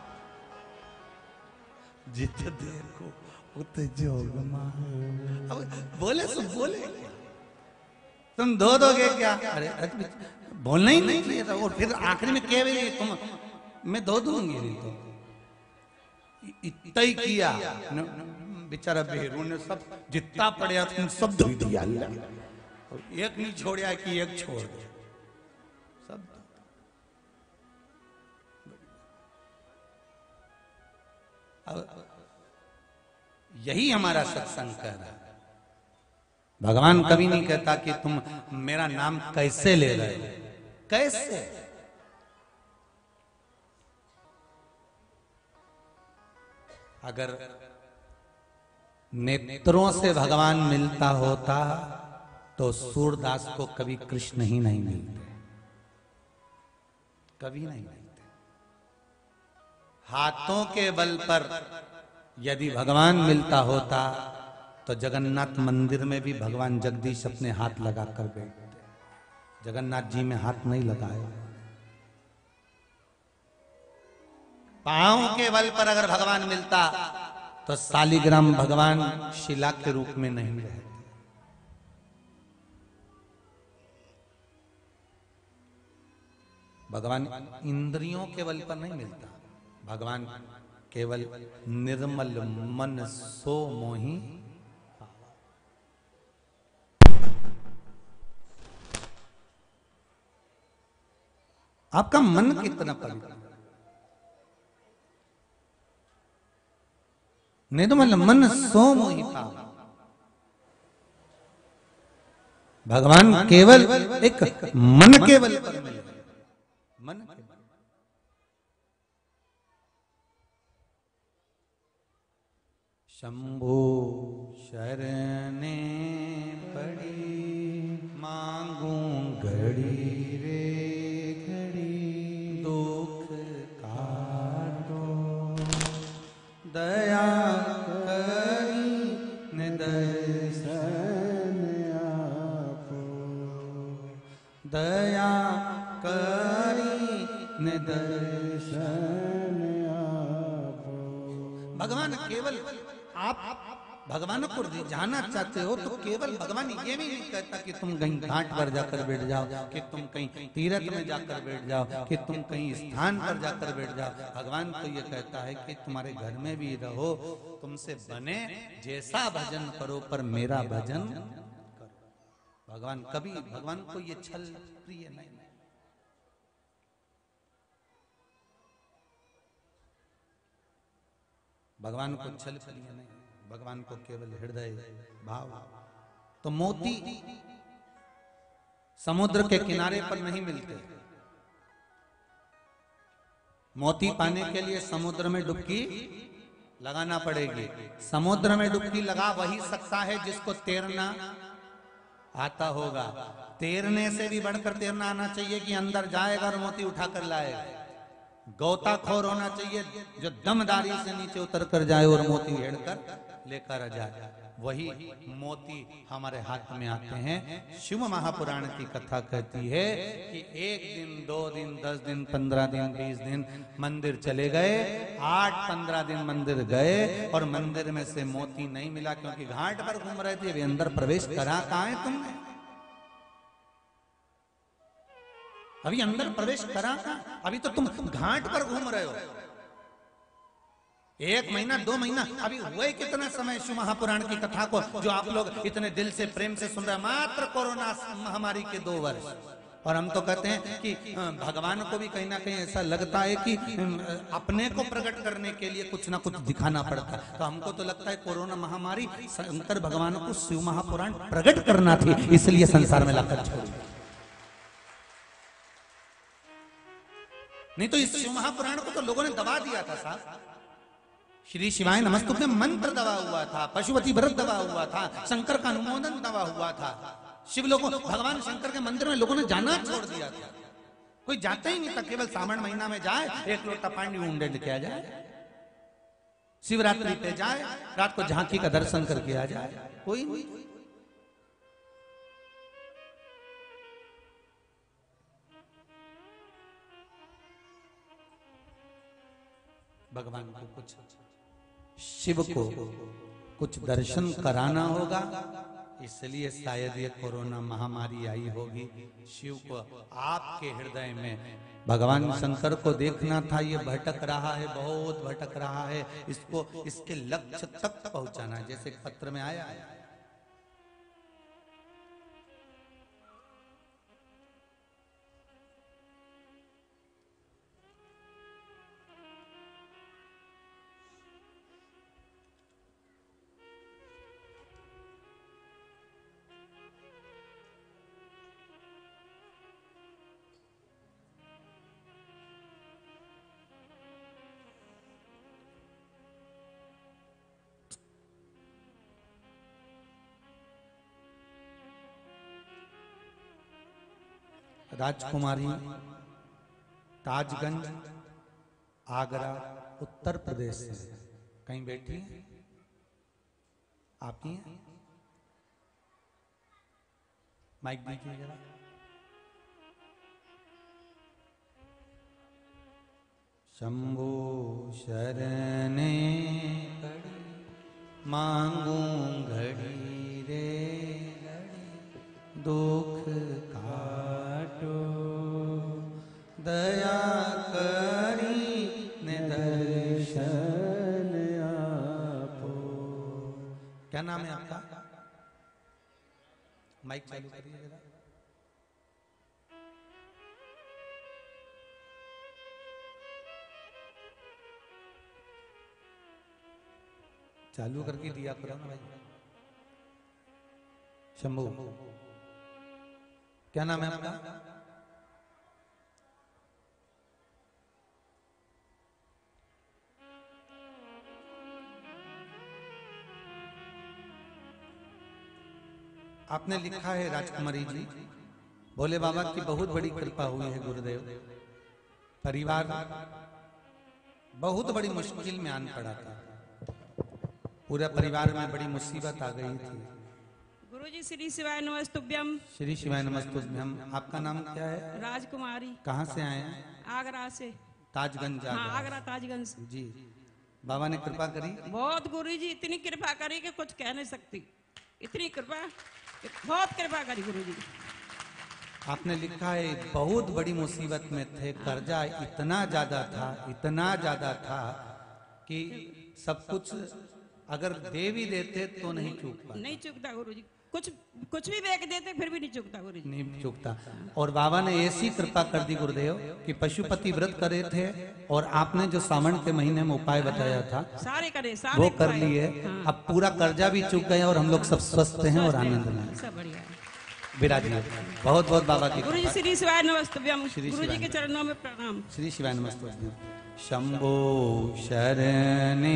जित देखो उत जोग मां। अब बोले सो बोले तुम धो दोगे क्या? अरे अरे बोलना ही नहीं चाहिए था। और फिर आखिरी में कह भी तुम मैं धो दूंगी नहीं तो इतना ही किया। बेचारा बेहरू ने सब जितना पड़े तुम सब धो दिया, एक नहीं छोड़ा कि एक छोड़ दे सब। अब यही हमारा सत्संग कह रहा है। भगवान कभी नहीं कहता कि तुम मेरा नाम कैसे ले रहे हो, कैसे। अगर नेत्रों से भगवान मिलता होता तो सूरदास को कभी कृष्ण ही नहीं मिलते, कभी नहीं मिलते। हाथों के बल पर यदि भगवान मिलता होता तो जगन्नाथ मंदिर में भी भगवान जगदीश अपने हाथ लगाकर बैठते। जगन्नाथ जी में हाथ नहीं लगाए। पांव के बल पर अगर भगवान मिलता तो शालिग्राम भगवान शिला के रूप में नहीं रहते। भगवान इंद्रियों के बल पर नहीं मिलता। भगवान केवल निर्मल मन सो मोही। आपका मन कितना पवित्र, निर्मल मन सो मोही पाव। भगवान केवल एक मन के बल पर मिले, मन के बल। शंभु शरणे पड़ी मांगू घड़ी रे घड़ी, दुख काटो दया करी ने दर्शन आपो, दया करी ने दर्शन आपो। भगवान केवल आप भगवान को जाना चाहते हो तो केवल भगवान ये भी नहीं कहता कि तुम कहीं घाट पर जाकर बैठ जाओ, कि तुम कहीं तीर्थ में जाकर बैठ जाओ, कि तुम कहीं स्थान पर जाकर बैठ जाओ। भगवान तो ये कहता है कि तुम्हारे घर में भी रहो, तुमसे बने जैसा भजन करो पर मेरा भजन करो। भगवान कभी, भगवान को ये छल प्रिय नहीं। भगवान को छल प्रिय नहीं, भगवान को केवल हृदय भाव। तो मोती समुद्र के किनारे पर नहीं मिलते। मोती पाने के लिए समुद्र में डुबकी लगाना पड़ेगी। समुद्र में डुबकी लगा वही सकता है जिसको तैरना आता होगा। तैरने से भी बढ़कर तैरना आना चाहिए कि अंदर जाएगा और मोती उठाकर लाएगा। गोताखोर होना चाहिए जो दमदारी से नीचे उतर कर जाए और मोती हेड़कर लेकर आ जाए। वही मोती हमारे हाथ में आते हैं। शिव महापुराण की कथा कहती है कि एक दिन, दो दिन, दस दिन, पंद्रह दिन, बीस दिन मंदिर चले गए। आठ पंद्रह दिन मंदिर गए और मंदिर में से मोती नहीं मिला, क्योंकि घाट पर घूम रहे थे। वे अंदर प्रवेश करा कहाँ है तुमने? अभी अंदर प्रवेश करा कहाँ? अभी तो तुम घाट पर घूम रहे हो। एक महीना, दो महीना, अभी हुए कितना समय शिव महापुराण की कथा को जो आप लोग इतने दिल से प्रेम से सुन रहे हैं। मात्र कोरोना महामारी के दो वर्ष। और हम तो कहते हैं कि भगवान को भी कहीं ना कहीं ऐसा लगता है कि अपने को प्रकट करने के लिए कुछ ना कुछ दिखाना पड़ता है। तो हमको तो लगता है कोरोना महामारी शंकर भगवान को शिव महापुराण प्रकट करना थी, इसलिए संसार में लाकर छोड़ी। नहीं तो इस शिव महापुराण को तो लोगों ने दबा दिया था साहब। श्री शिवाय नमस्तुभ्यं में मंत्र दबा हुआ था, पशुपति व्रत दबा हुआ था, शंकर का अनुमोदन दबा हुआ था। शिव लोगों भगवान शंकर के मंदिर में लोगों ने जाना छोड़ दिया था, कोई जाता ही नहीं था। केवल सावन महीना में जाए, एक लोटा पानी ऊंडे लेके आ जाए, शिवरात्रि पे जाए, रात को झांकी का दर्शन करके आ जाए, कोई नहीं। भगवान को कुछ, शिव को कुछ दर्शन कराना होगा, इसलिए शायद ये कोरोना महामारी आई होगी। शिव को आपके हृदय में भगवान शंकर को देखना था, ये भटक रहा है, बहुत भटक रहा है, इसको इसके लक्ष्य तक पहुंचाना है। जैसे पत्र में आया है, राजकुमारी ताजगंज आगरा उत्तर प्रदेश से कहीं बैठी है, आप ही हैं? माइक दीजिए जरा। शंभो शरणे मांगू घड़ी रे दुख काटो दया करी ने दर्शन आपो। क्या नाम है आपका? माइक चालू करिए जरा। चालू करके दिया करो ना भाई। शंभू, क्या नाम है आपका? आपने लिखा है राजकुमारी जी, भोले बाबा की बहुत बड़ी कृपा हुई है गुरुदेव। परिवार बहुत बड़ी मुश्किल में आन पड़ा था, पूरा परिवार में बड़ी मुसीबत आ गई थी। गुरुजी श्री शिवाय नमस्तुभ्यम। श्री शिवाय नमस्तुभ्यम। आपका नाम क्या है? राजकुमारी। कहाँ से आए हैं? आगरा से। ताजगंज। हाँ, आगरा ताजगंज से। जी, बाबा ने कृपा करी बहुत। गुरुजी इतनी कृपा करी कि कुछ कह नहीं सकती, इतनी कृपा, बहुत कृपा करी गुरुजी। आपने लिखा है बहुत बड़ी मुसीबत में थे, कर्जा इतना ज्यादा था, इतना ज्यादा था कि सब कुछ अगर दे भी देते तो नहीं चूकता। नहीं चूकता गुरुजी, कुछ कुछ भी बेच देते फिर भी नहीं चूकता गुरुजी, नहीं चूकता। और बाबा ने ऐसी कृपा कर दी गुरुदेव कि पशुपति व्रत करे थे और आपने जो सावन के महीने में उपाय बताया था सारे करे, सारे वो कर लिए। हाँ। अब पूरा कर्जा भी चूक गए और हम लोग सब स्वस्थ हैं और आनंद में सब बढ़िया। विराजिए। बहुत बहुत बाबा की गुरुजी श्री शिवाय नमस्तुभ्यम। गुरुजी के चरणों में प्रणाम। श्री शिवाय नमस्तुभ्यम। शंभो शरणे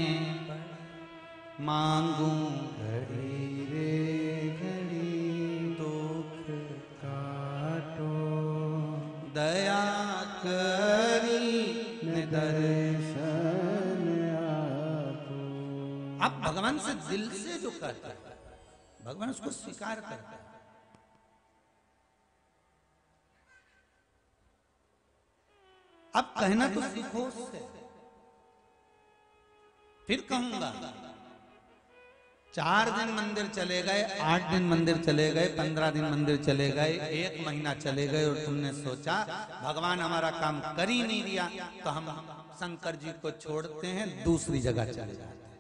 मांगू घड़ी रे घड़ी दुख काटो दया करी ने दर्शन आपो। आप भगवान से दिल से जो करता है, भगवान उसको स्वीकार करता है। अब कहना तो सीखो उससे। फिर कहूंगा, चार दिन मंदिर चले गए, आठ दिन मंदिर चले गए, पंद्रह दिन मंदिर चले गए, एक महीना चले गए और तुमने सोचा भगवान हमारा काम कर ही नहीं दिया तो हम शंकर जी को छोड़ते हैं, दूसरी जगह चले जाते हैं।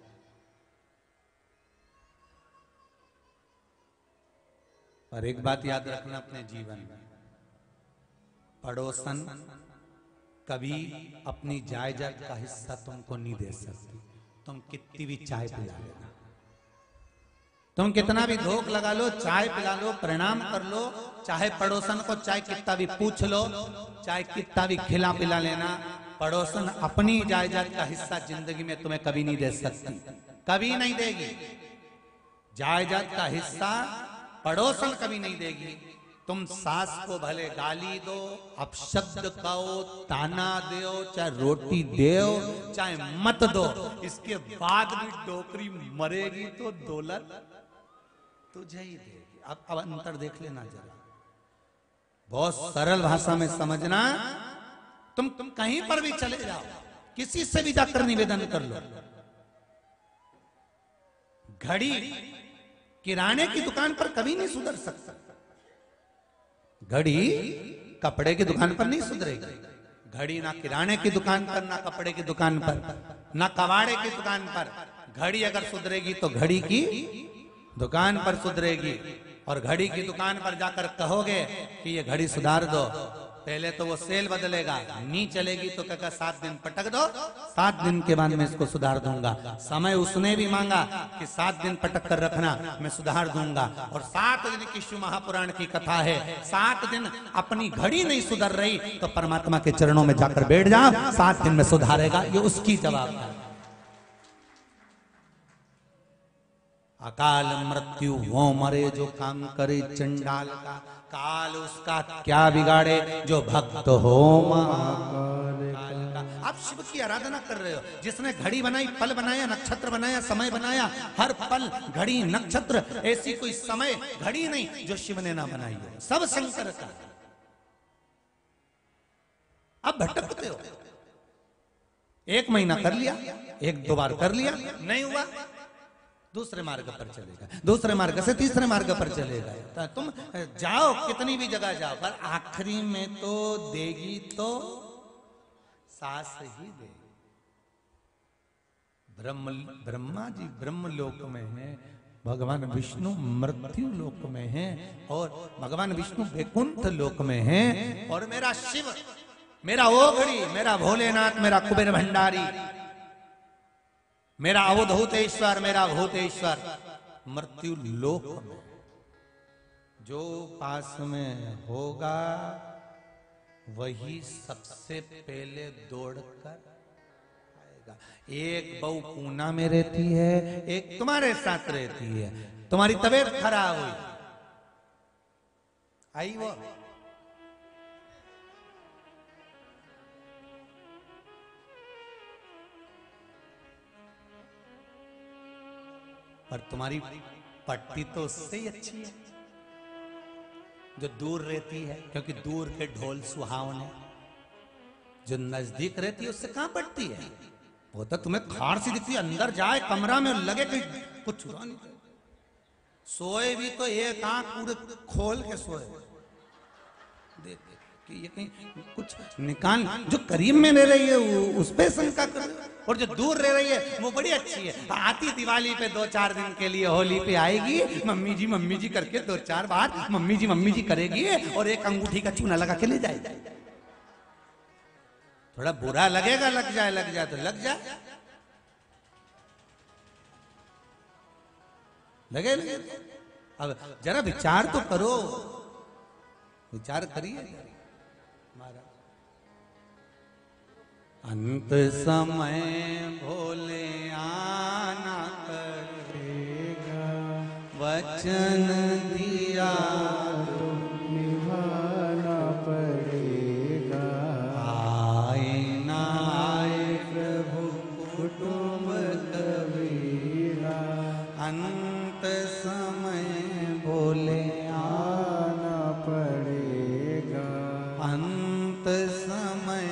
और एक बात याद रखना अपने जीवन में, पड़ोसन कभी अपनी जायदाद का हिस्सा तुमको नहीं दे सकती। तुम कितनी भी चाय पिला लेना, तुम कितना भी धोख लगा लो, चाय पिला लो, प्रणाम कर लो, चाहे पड़ोसन को चाहे कितना भी पूछ लो, चाहे कितना भी खिला पिला लेना, पड़ोसन अपनी जायदाद का हिस्सा जिंदगी में तुम्हें कभी नहीं दे सकती, कभी नहीं देगी। जायदाद का हिस्सा पड़ोसन कभी नहीं देगी। तुम सास को भले गाली दो, अपशब्द कहो, ताना दो, चाहे रोटी दो, चाहे मत दो, इसके बाद भी डोकरी मरेगी तो दौलत तुझे ही देगी। अब अब अंतर देख लेना जरा, बहुत सरल भाषा में समझना। तुम तुम कहीं पर भी चले जाओ, किसी से भी जाकर निवेदन कर लो, घड़ी किराने की दुकान पर कभी नहीं सुधर सकता, घड़ी कपड़े की दुकान पर नहीं सुधरेगी। घड़ी ना किराने की दुकान पर, ना कपड़े की दुकान पर, ना कबाड़े की दुकान पर। घड़ी अगर सुधरेगी तो घड़ी की दुकान पर सुधरेगी। और घड़ी की दुकान पर जाकर कहोगे कि ये घड़ी सुधार दो, पहले तो वो सेल बदलेगा, नहीं चलेगी तो कहकर सात दिन पटक दो, सात दिन के बाद मैं इसको सुधार दूंगा। समय उसने भी मांगा कि सात दिन पटक कर रखना, मैं सुधार दूंगा। और सात दिन की शिव महापुराण की कथा है, सात दिन अपनी घड़ी नहीं सुधर रही तो परमात्मा के चरणों में जाकर बैठ जा, सात दिन में सुधारेगा। ये उसकी जवाबदारी। अकाल मृत्यु वो मरे जो काम करे चंडाल का, काल उसका क्या बिगाड़े जो भक्त हो महाकाल का। आप शिव की आराधना कर रहे हो, जिसने घड़ी बनाई, पल बनाया, नक्षत्र बनाया, समय बनाया, हर पल घड़ी नक्षत्र, ऐसी कोई समय घड़ी नहीं जो शिव ने ना बनाई है, सब शंकर का। अब भटकते हो, एक महीना कर लिया, एक दो बार कर लिया, नहीं हुआ, दूसरे मार्ग पर चलेगा, दूसरे मार्ग से तीसरे मार्ग पर चलेगा। तो तुम जाओ, कितनी भी जगह जाओ, पर आखिरी में तो देगी तो सास ही देगी। ब्रह्म ब्रह्मा जी ब्रह्म लोक में है, भगवान विष्णु मृत्यु लोक में है, और भगवान विष्णु वैकुंठ लोक में है, और मेरा शिव, मेरा ओघड़ी, मेरा भोलेनाथ, मेरा कुबेर भंडारी, मेरा अवधूतेश्वर, मेरा भूतेश्वर मृत्यु लोक में। जो पास में होगा वही सबसे पहले दौड़कर आएगा। एक बहू पूना में रहती है, एक तुम्हारे साथ रहती है, तुम्हारी तबीयत खराब हुई, आई वो, और तुम्हारी पट्टी तो उससे ही अच्छी है जो दूर रहती है, क्योंकि दूर के ढोल सुहावने, जो नजदीक रहती है उससे कहां पटती है। वो तो तुम्हें खार सी दिखती है, अंदर जाए कमरा में लगे कि कुछ हुआ नहीं, सोए भी तो एक आंख पूरे खोल के सोए, देख कि ये कहीं कुछ निकाल। जो करीब में रह रही है उस पे शंका कर, और जो दूर रह रही है वो बड़ी अच्छी है, आती दिवाली पे दो चार दिन के लिए, होली पे आएगी, मम्मी जी मम्मी जी करके दो चार बार मम्मी जी मम्मी जी करेगी, और एक अंगूठी का चूना लगा के ले जाएगी। थोड़ा बुरा लगेगा, लग जाए लग जाए तो लग जाए, लगे लगे। अब जरा विचार तो करो, विचार करिए। अंत समय भोले आना करेगा, वचन दिया तो निभाना पड़ेगा। आए ना आए प्रभु कुटुंब कबीरा, अंत समय भोले आना पड़ेगा, अंत समय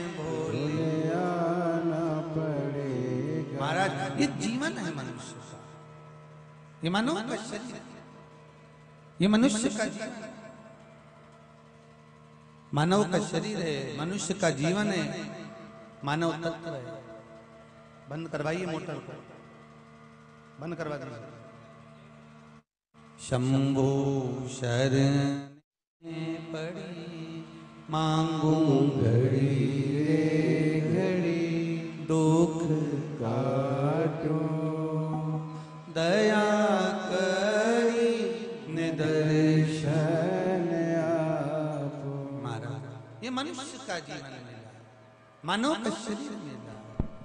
महाराज। ये जीवन है मनुष्य का, ये मानव का शरीर, ये मनुष्य का जीवन, मानव का शरीर है, मनुष्य का जीवन है, मानव तत्व है। बंद करवाइए मोटर को, बंद करवा दीजिए। शंभु शरण पड़ी मांगू घड़ी रे घड़ी, दुख काटो दया करी निदर्शन आपो। महाराज ये मनुष्य का जीवन मिला, मानव का शरीर मिला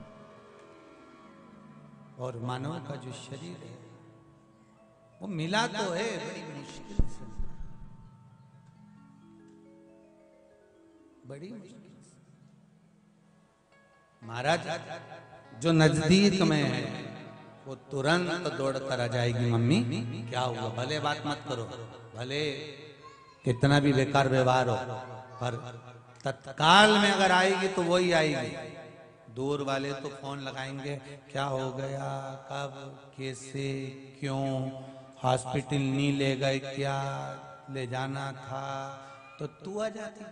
और मानव का जो शरीर है वो मिला तो है बड़ी मुश्किल से, बड़ी मुश्किल से। महाराज जो नजदीक में है वो तुरंत दौड़ कर आ जाएगी, मम्मी क्या हुआ, भले बात मत करो, भले कितना भी बेकार व्यवहार हो, पर तत्काल में अगर आएगी तो वही आएगी। दूर वाले तो फोन लगाएंगे, क्या हो गया, कब, कैसे, क्यों, हॉस्पिटल नहीं ले गए क्या, ले जाना था, तो तू आ जाती।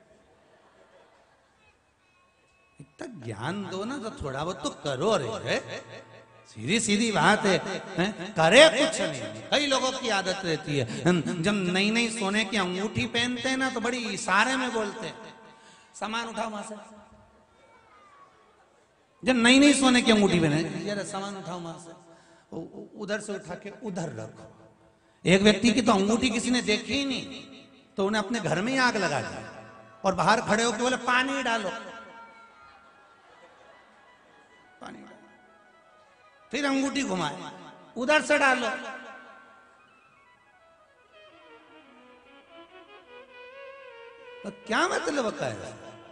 इतना ज्ञान दो ना, तो थोड़ा बहुत तो करो रे, सीधी सीधी बात है, है? करे कुछ नहीं। कई लोगों की आदत रहती है, जब नई नई सोने की अंगूठी पहनते हैं ना तो बड़ी इशारे में बोलते हैं, सामान उठाओ वहां से। जब नई नई सोने की अंगूठी पहने, जरा सामान उठाओ वहां से, उधर से उठा के उधर रखो। एक व्यक्ति की तो अंगूठी किसी ने देखी ही नहीं, तो उन्हें अपने घर में ही आग लगा दी और बाहर खड़े होकर बोले पानी डालो, पानी डालो, फिर अंगूठी घुमाए, उधर से डालो। तो क्या मतलब का है?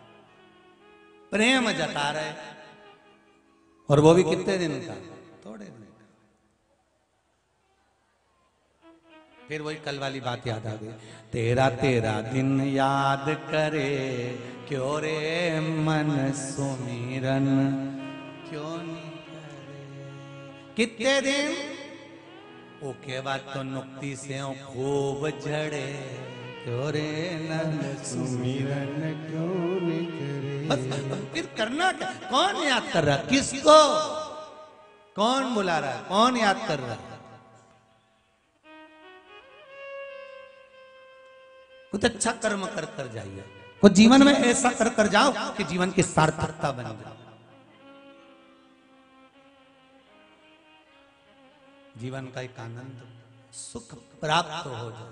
प्रेम जता रहे, और वो भी कितने दिन का, थोड़े दिन का। फिर वही कल वाली बात याद आ गई, तेरा तेरा दिन याद करे क्यों रे मन सुमिरन क्यों नहीं करे। कितने दिन, ओके बाद तो नुक्ति से खूब झड़े क्यों रे नन सुमिरन क्यों नहीं करे। बस फिर करना क्या, कौन याद कर रहा, किसको, कौन बुला रहा है, कौन याद कर रहा है। कुछ अच्छा कर्म कर कर जाइए, कुछ जीवन में ऐसा कर कर जाओ कि जीवन की सार्थकता बन जाए, जीवन का एक आनंद सुख प्राप्त हो जाए।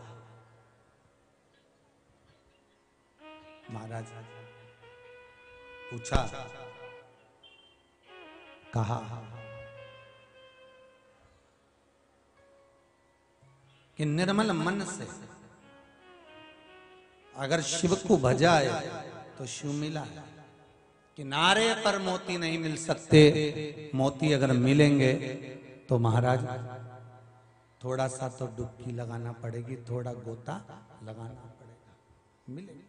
महाराज पूछा, कहा कि निर्मल मन से अगर शिव को भजाए तो शिव मिला है। किनारे पर मोती नहीं मिल सकते, मोती अगर मिलेंगे तो महाराज थोड़ा सा तो डुबकी लगाना पड़ेगी, थोड़ा गोता लगाना पड़ेगा, मिलेंगे,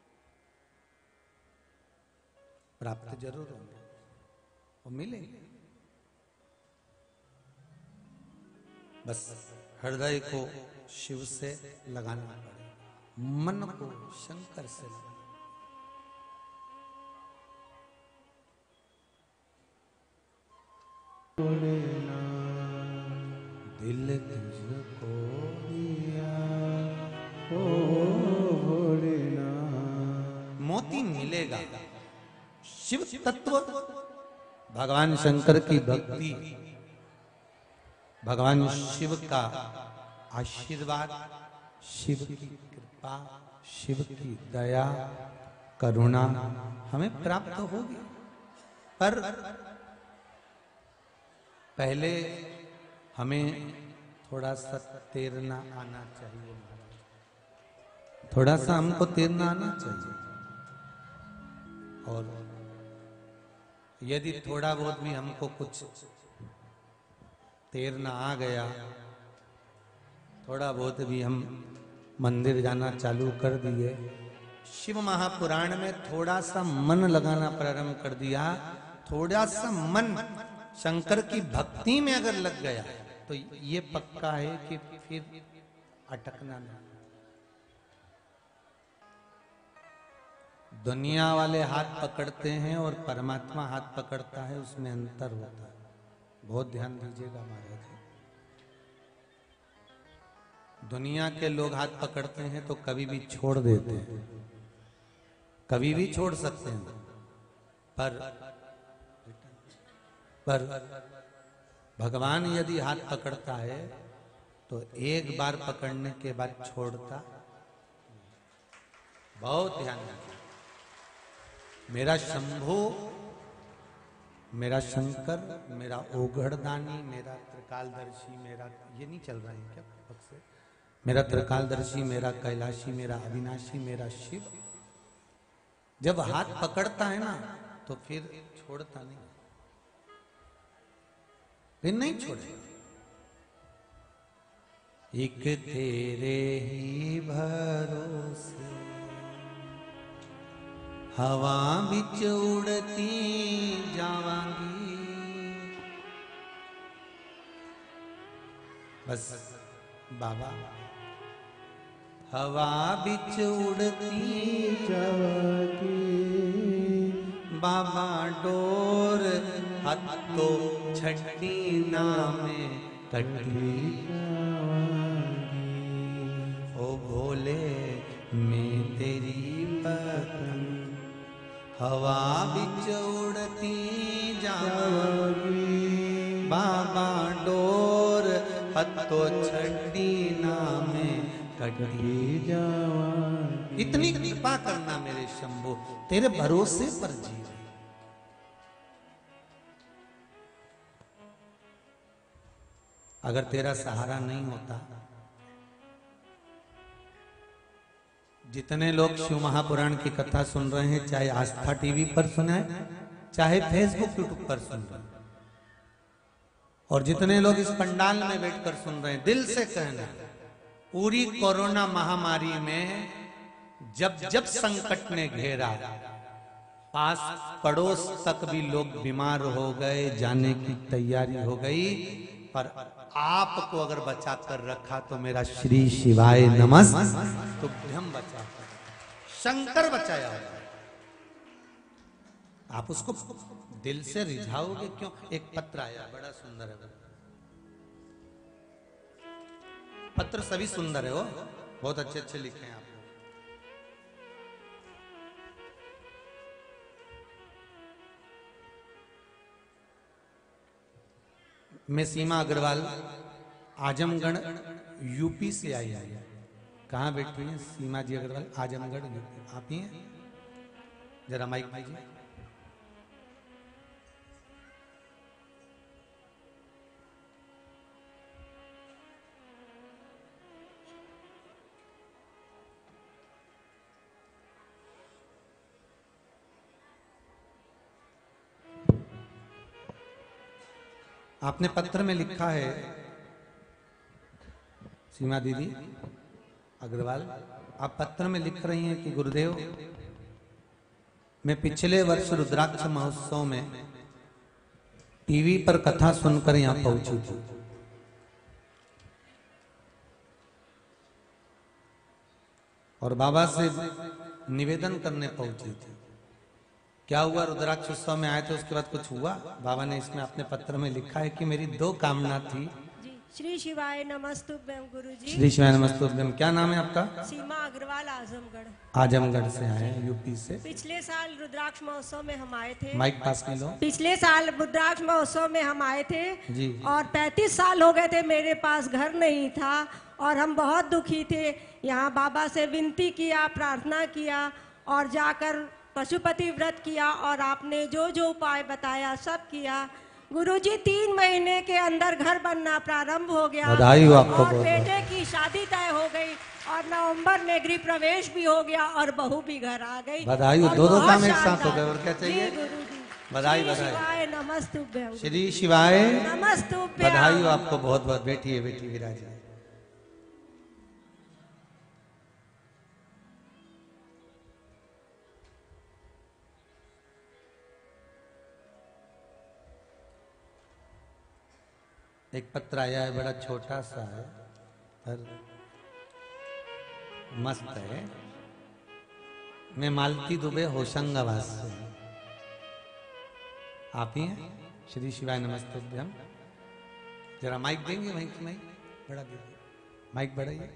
प्राप्त जरूर होंगे और मिलेंगे। बस हृदय को शिव से लगाना पड़ेगा, मन को शंकर से लगाना। दिल तुझको दिया ओ भोलेनाथ, मोती मिलेगा। शिव तत्व, भगवान शंकर की भक्ति, भगवान शिव का आशीर्वाद, शिव की कृपा, शिव की दया करुणा हमें प्राप्त होगी। पर पहले हमें थोड़ा सा तैरना आना चाहिए, थोड़ा सा हमको तैरना आना चाहिए। और यदि थोड़ा बहुत भी हमको कुछ तैरना आ गया, थोड़ा बहुत भी हम मंदिर जाना चालू कर दिए, शिव महापुराण में थोड़ा सा मन लगाना प्रारंभ कर दिया, थोड़ा सा मन शंकर की भक्ति में अगर लग गया तो ये पक्का है कि फिर अटकना नहीं। दुनिया वाले हाथ पकड़ते हैं और परमात्मा हाथ पकड़ता है, उसमें अंतर होता है, बहुत ध्यान दीजिएगा महाराज। दुनिया के लोग हाथ पकड़ते हैं तो कभी भी छोड़ देते हैं, कभी भी छोड़ सकते हैं, पर पर भगवान यदि हाथ पकड़ता है तो एक बार पकड़ने के बाद छोड़ता। बहुत ध्यान रखिए, मेरा शंभो, मेरा शंकर, मेरा ओघड़दानी, मेरा त्रिकालदर्शी, मेरा ये नहीं चल रहा है क्या पक्ष से? मेरा त्रिकालदर्शी, मेरा कैलाशी, मेरा अविनाशी, मेरा शिव। जब हाथ पकड़ता है ना तो फिर छोड़ता नहीं, फिर नहीं छोड़ेगा। एक तेरे ही भरोसे हवा बिच उड़ती जावांगी। बस बाबा, हवा बिच उड़ती जावांगी, बाबा डोर हत्तो छड़ी नामे कटी जावांगी। ओ भोले मैं तेरी पतंग हवा बिच उड़ती जावांगी, बाबा डोर हत्तो छड़ी नामे कटी जावांगी। इतनी कृपा करना मेरे शंभो, तेरे भरोसे पर जी रहे। अगर तेरा सहारा नहीं होता, जितने लोग शिव महापुराण की कथा सुन रहे हैं, चाहे आस्था टीवी पर सुने, चाहे फेसबुक यूट्यूब पर सुन रहे हैं, और जितने लोग इस पंडाल में बैठकर सुन रहे हैं, दिल से कहना, पूरी कोरोना महामारी में जब जब संकट ने घेरा, पास पड़ोस तक भी लोग बीमार हो गए, जाने की तैयारी हो गई, पर आपको अगर बचा कर रखा तो मेरा श्री शिवाय नमस्तुभ्यं बचा, शंकर बचाया होगा। आप उसको दिल से रिझाओगे क्यों? एक पत्र आया, बड़ा सुंदर है पत्र, सभी सुंदर है वो, बहुत अच्छे अच्छे लिखे हैं आप। मैं सीमा अग्रवाल, आजमगढ़ यूपी से आई है। कहाँ बैठी हैं सीमा जी अग्रवाल? आजमगढ़ यूपी। आप ही हैं? जरा माइक दीजिए। आपने पत्र में लिखा है, सीमा दीदी अग्रवाल, आप पत्र में लिख रही हैं कि गुरुदेव, मैं पिछले वर्ष रुद्राक्ष महोत्सव में टीवी पर कथा सुनकर यहां पहुंची थी। और बाबा से निवेदन करने पहुंची थी। क्या हुआ? रुद्राक्ष उत्सव में आए थे, उसके बाद कुछ हुआ? बाबा ने इसमें अपने पत्र में लिखा है कि मेरी दो कामना थी। जी, श्री शिवाय नमस्तुभ्यं गुरुजी। श्री शिवाय नमस्तुभ्यं। क्या नाम है आपका? सीमा अग्रवाल, आजमगढ़। आजमगढ़ से आए हैं, यूपी से। पिछले साल रुद्राक्ष महोत्सव में हम आए थे। माइक पास कर लो। पिछले साल रुद्राक्ष महोत्सव में हम आए थे जी। और पैंतीस साल हो गए थे, मेरे पास घर नहीं था और हम बहुत दुखी थे। यहाँ बाबा से विनती किया, प्रार्थना किया और जाकर पशुपति व्रत किया और आपने जो जो उपाय बताया सब किया। गुरुजी, तीन महीने के अंदर घर बनना प्रारंभ हो गया। बधाई हो आपको। और बेटे की शादी तय हो गई और नवंबर में गृह प्रवेश भी हो गया और बहू भी घर आ गई। बधाई हो। और दो दो बहुत काम एक साथ हो शानदार। गए, और क्या चाहिए? जी गुरुजी। बधाई श्री बधाई। शिवाय नमस्तुभ्यं। श्री शिवाय नमस्तुभ्यं। बधाई हो आपको बहुत बहुत। बैठिए बैठिए विराज। एक पत्र आया है, बड़ा छोटा सा है पर मस्त है। मैं मालती दुबे होशंगाबाद से। आप ही हैं? श्री शिवाय नमस्तुभ्यं। जरा माइक देंगे? वहीं की माइक बड़ा दीजिए, माइक बढ़ाइए।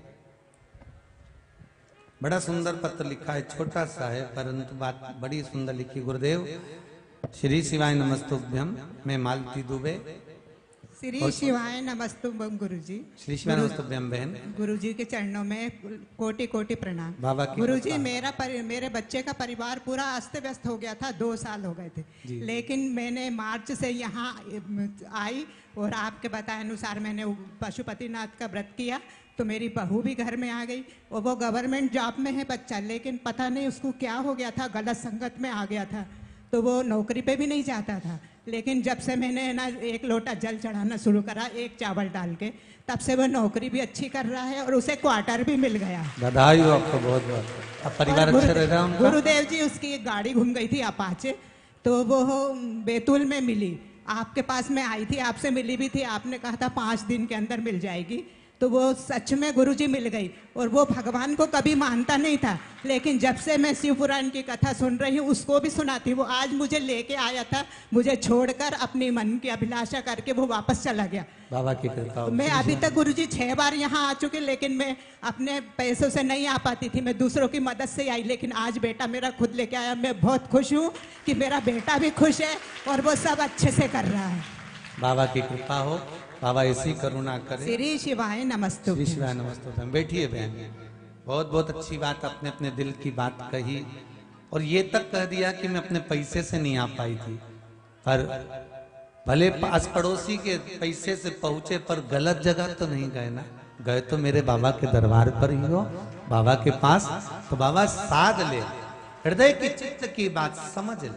बड़ा सुंदर पत्र लिखा है, छोटा सा है परंतु बात बड़ी सुंदर लिखी। गुरुदेव, श्री शिवाय नमस्तुभ्यं। मैं मालती दुबे, श्री शिवाय नमस्तुभ्यम गुरुजी। श्री शिवाय नमस्तुभ्यम बहन। गुरुजी के चरणों में कोटि कोटि प्रणाम। बाबा की गुरुजी, कृपा। मेरा परि, मेरे बच्चे का परिवार पूरा अस्त व्यस्त हो गया था, दो साल हो गए थे, लेकिन मैंने मार्च से यहाँ आई और आपके बताए अनुसार मैंने पशुपतिनाथ का व्रत किया, तो मेरी बहू भी घर में आ गई और वो गवर्नमेंट जॉब में है बच्चा, लेकिन पता नहीं उसको क्या हो गया था, गलत संगत में आ गया था, तो वो नौकरी पे भी नहीं जाता था। लेकिन जब से मैंने ना एक लोटा जल चढ़ाना शुरू करा एक चावल डाल के, तब से वो नौकरी भी अच्छी कर रहा है और उसे क्वार्टर भी मिल गया। बधाई हो आपको बहुत बहुत। अब परिवार अच्छा रह रहा है उनका? गुरुदेव जी, उसकी एक गाड़ी घूम गई थी अपाचे, तो वो बैतूल में मिली, आपके पास में आई थी, आपसे मिली भी थी, आपने कहा था पाँच दिन के अंदर मिल जाएगी, तो वो सच में गुरुजी मिल गई। और वो भगवान को कभी मानता नहीं था, लेकिन जब से मैं शिव पुराण की कथा सुन रही हूँ उसको भी सुनाती, वो आज मुझे लेके आया था, मुझे छोड़कर अपनी मन की अभिलाषा करके वो वापस चला गया। बाबा की कृपा। मैं अभी तक गुरुजी छह बार यहाँ आ चुके, लेकिन मैं अपने पैसों से नहीं आ पाती थी, मैं दूसरों की मदद से आई, लेकिन आज बेटा मेरा खुद लेके आया। मैं बहुत खुश हूँ कि मेरा बेटा भी खुश है और वो सब अच्छे से कर रहा है। बाबा की कृपा हो, बाबा ऐसी करुणा करे। श्री शिवाय नमस्तु। श्री शिवाय नमस्तुभ्यम। बैठिए बहन, बहुत बहुत अच्छी बात, अपने अपने दिल की बात कही और ये तक कह दिया कि मैं अपने पैसे से नहीं आ पाई थी, पर भले पास पड़ोसी के पैसे से पहुंचे पर गलत जगह तो नहीं गए ना, गए तो मेरे बाबा के दरबार पर ही हो, बाबा के पास। तो बाबा साध ले, हृदय की चित्त की बात समझ ले,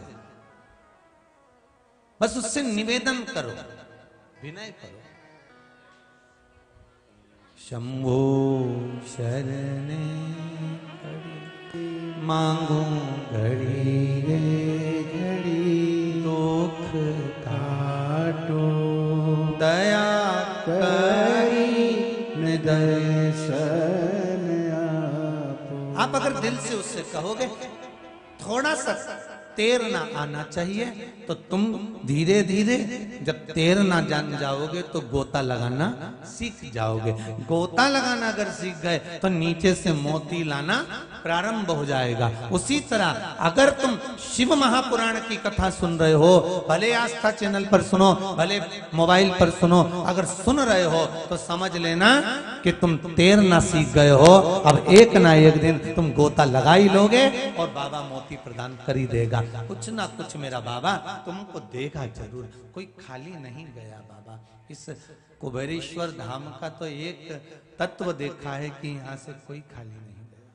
बस उससे निवेदन करो, विनय करो। शंभो शरणे मांगू घड़ी रे घड़ी, दुख काटो दया करी निदर्शन आपो। आप अगर दिल से उससे कहोगे, थोड़ा सा तैरना आना चाहिए, तो तुम धीरे धीरे जब तैरना जान जाओगे तो गोता लगाना सीख जाओगे। गोता लगाना अगर सीख गए तो नीचे से मोती लाना प्रारंभ हो जाएगा। उसी तरह अगर तुम शिव महापुराण की कथा सुन रहे हो, भले आस्था चैनल पर सुनो, भले मोबाइल पर सुनो, अगर सुन रहे हो तो समझ लेना कि तुम तैरना सीख गए हो। अब एक ना एक दिन तुम गोता लगा ही लोगे और बाबा मोती प्रदान कर ही देगा। कुछ ना कुछ मेरा बाबा तुमको देगा जरूर, कोई खाली नहीं गया बाबा। इस कुबेरेश्वर धाम का तो एक तत्व देखा है कि यहाँ से कोई खाली नहीं गया।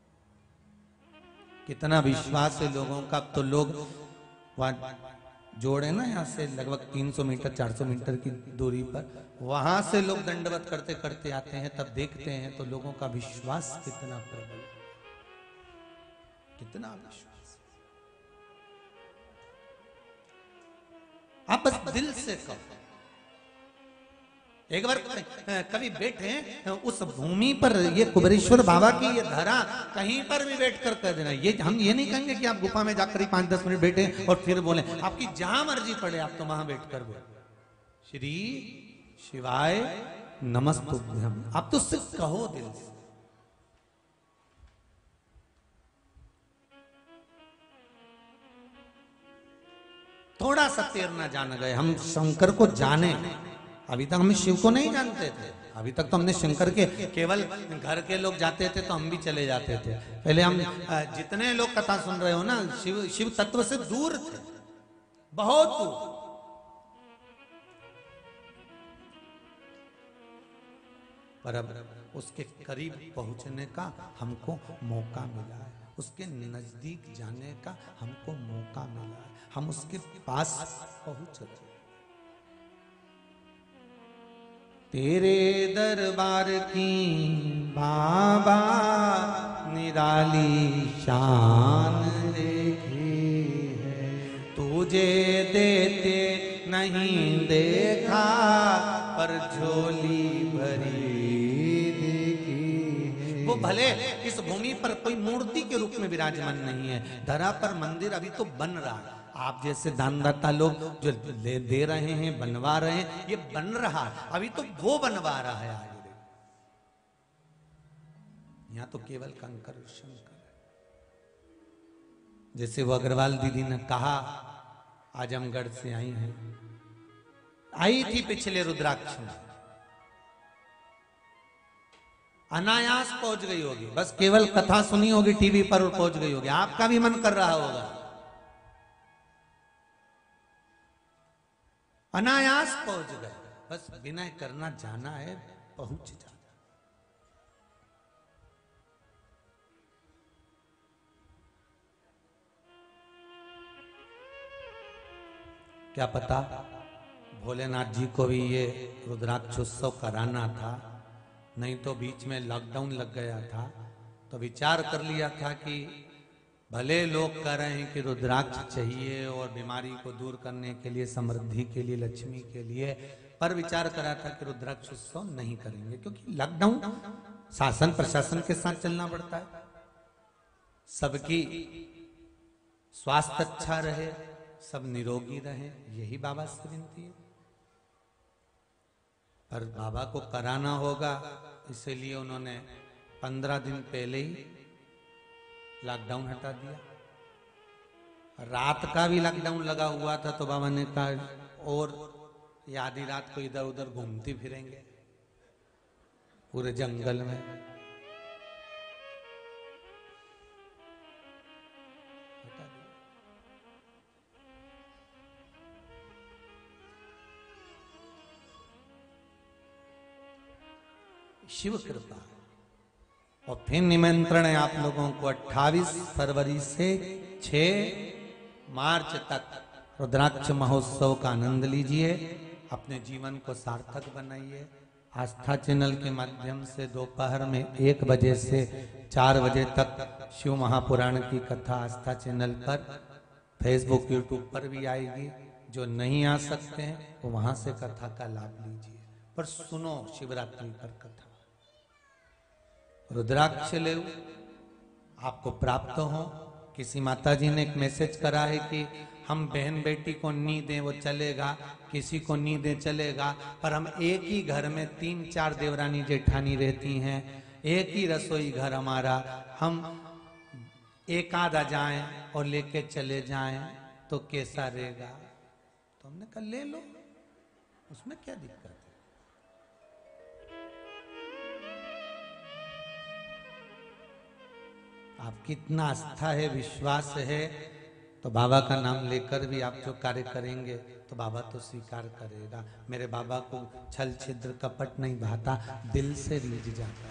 कितना विश्वास है लोगों का। तो लोग वहाँ जोड़े ना, यहाँ से लगभग तीन सौ मीटर चार सौ मीटर की दूरी पर, वहां से लोग दंडवत करते करते आते हैं, तब देखते हैं तो लोगों का विश्वास कितना प्रबल, कितना विश्वास। आप बस दिल से कहो। एक बार कभी बैठे उस भूमि पर, ये कुबेरेश्वर बाबा की ये धरा, कहीं पर भी बैठ कर कह देना। ये हम ये नहीं कहेंगे कि आप गुफा में जाकर ही पांच दस मिनट बैठे और फिर बोले, आपकी जहां मर्जी पड़े आप तो वहां बैठकर बोले श्री शिवाय नमस्तुभ्यम। आप तो सिर्फ कहो दिल से। थोड़ा सा तैरना जान गए, हम शंकर को जाने। अभी तक हम शिव को नहीं जानते थे, अभी तक तो हमने शंकर के केवल घर के लोग जाते थे तो हम भी चले जाते थे। पहले हम जितने लोग कथा सुन रहे हो ना, शिव शिव तत्व से दूर थे, बहुत दूर। पर अब उसके करीब पहुंचने का हमको मौका मिला है, उसके नजदीक जाने का हमको मौका मिला है, हम उसके पास पहुंच गए। तेरे दरबार की बाबा निराली शान देखी है, तुझे देते नहीं देखा पर झोली भरी देखी है। वो भले इस भूमि पर कोई मूर्ति के रूप में विराजमान नहीं है, धरा पर मंदिर अभी तो बन रहा है। आप जैसे दानदाता लोग जो ले दे रहे हैं, बनवा रहे हैं, ये बन रहा है, अभी तो वो बनवा रहा है आगे। यहाँ तो केवल कंकर शंकर है। जैसे वो अग्रवाल दीदी ने कहा, आजमगढ़ से आई हैं, आई थी पिछले रुद्राक्ष में, अनायास पहुंच गई होगी, बस केवल कथा सुनी होगी टीवी पर और पहुंच गई होगी। आपका भी मन कर रहा होगा, अनायास पहुंच गए, बस विनय करना जाना है, पहुंच जाना। क्या पता भोलेनाथ जी को भी ये रुद्राक्ष उत्सव कराना था, नहीं तो बीच में लॉकडाउन लग गया था, तो विचार कर लिया था कि भले लोग कह रहे हैं कि रुद्राक्ष चाहिए और बीमारी को दूर करने के लिए, समृद्धि के लिए, लक्ष्मी के लिए, पर विचार करा था कि रुद्राक्ष उत्सव नहीं करेंगे, क्योंकि लॉकडाउन शासन प्रशासन के साथ चलना पड़ता है, सबकी स्वास्थ्य अच्छा रहे, सब निरोगी रहे, यही बाबा से विनती है। पर बाबा को कराना होगा, इसलिए उन्होंने पंद्रह दिन पहले ही लॉकडाउन हटा दिया। रात का भी लॉकडाउन लगा हुआ था, तो बाबा ने कहा और ये आधी रात को इधर उधर घूमती फिरेंगे पूरे जंगल में। शिव कृपा। और फिर निमंत्रण है आप लोगों को अट्ठाईस फरवरी से छह मार्च तक रुद्राक्ष महोत्सव का आनंद लीजिए, अपने जीवन को सार्थक बनाइए। आस्था चैनल के माध्यम से दोपहर में एक बजे से चार बजे तक शिव महापुराण की कथा आस्था चैनल पर, फेसबुक यूट्यूब पर भी आएगी। जो नहीं आ सकते हैं वो वहां से कथा का लाभ लीजिए, पर सुनो शिवरात्रि पर कथा। रुद्राक्ष ले आपको प्राप्त हो। किसी माता जी ने एक मैसेज करा है कि हम बहन बेटी को नी दें वो चलेगा, किसी को नी दें चलेगा, पर हम एक ही घर में तीन चार देवरानी जेठानी रहती हैं, एक ही रसोई घर हमारा, हम एक आधा जाएं और लेके चले जाएं तो कैसा रहेगा? तो हमने कहा ले लो, उसमें क्या दिक्कत है। आपकी इतना आस्था है, विश्वास है, तो बाबा का नाम लेकर भी आप जो कार्य करेंगे तो बाबा तो स्वीकार करेगा। मेरे बाबा को छल छिद्र कपट नहीं भाता, दिल से रीझ जाता है।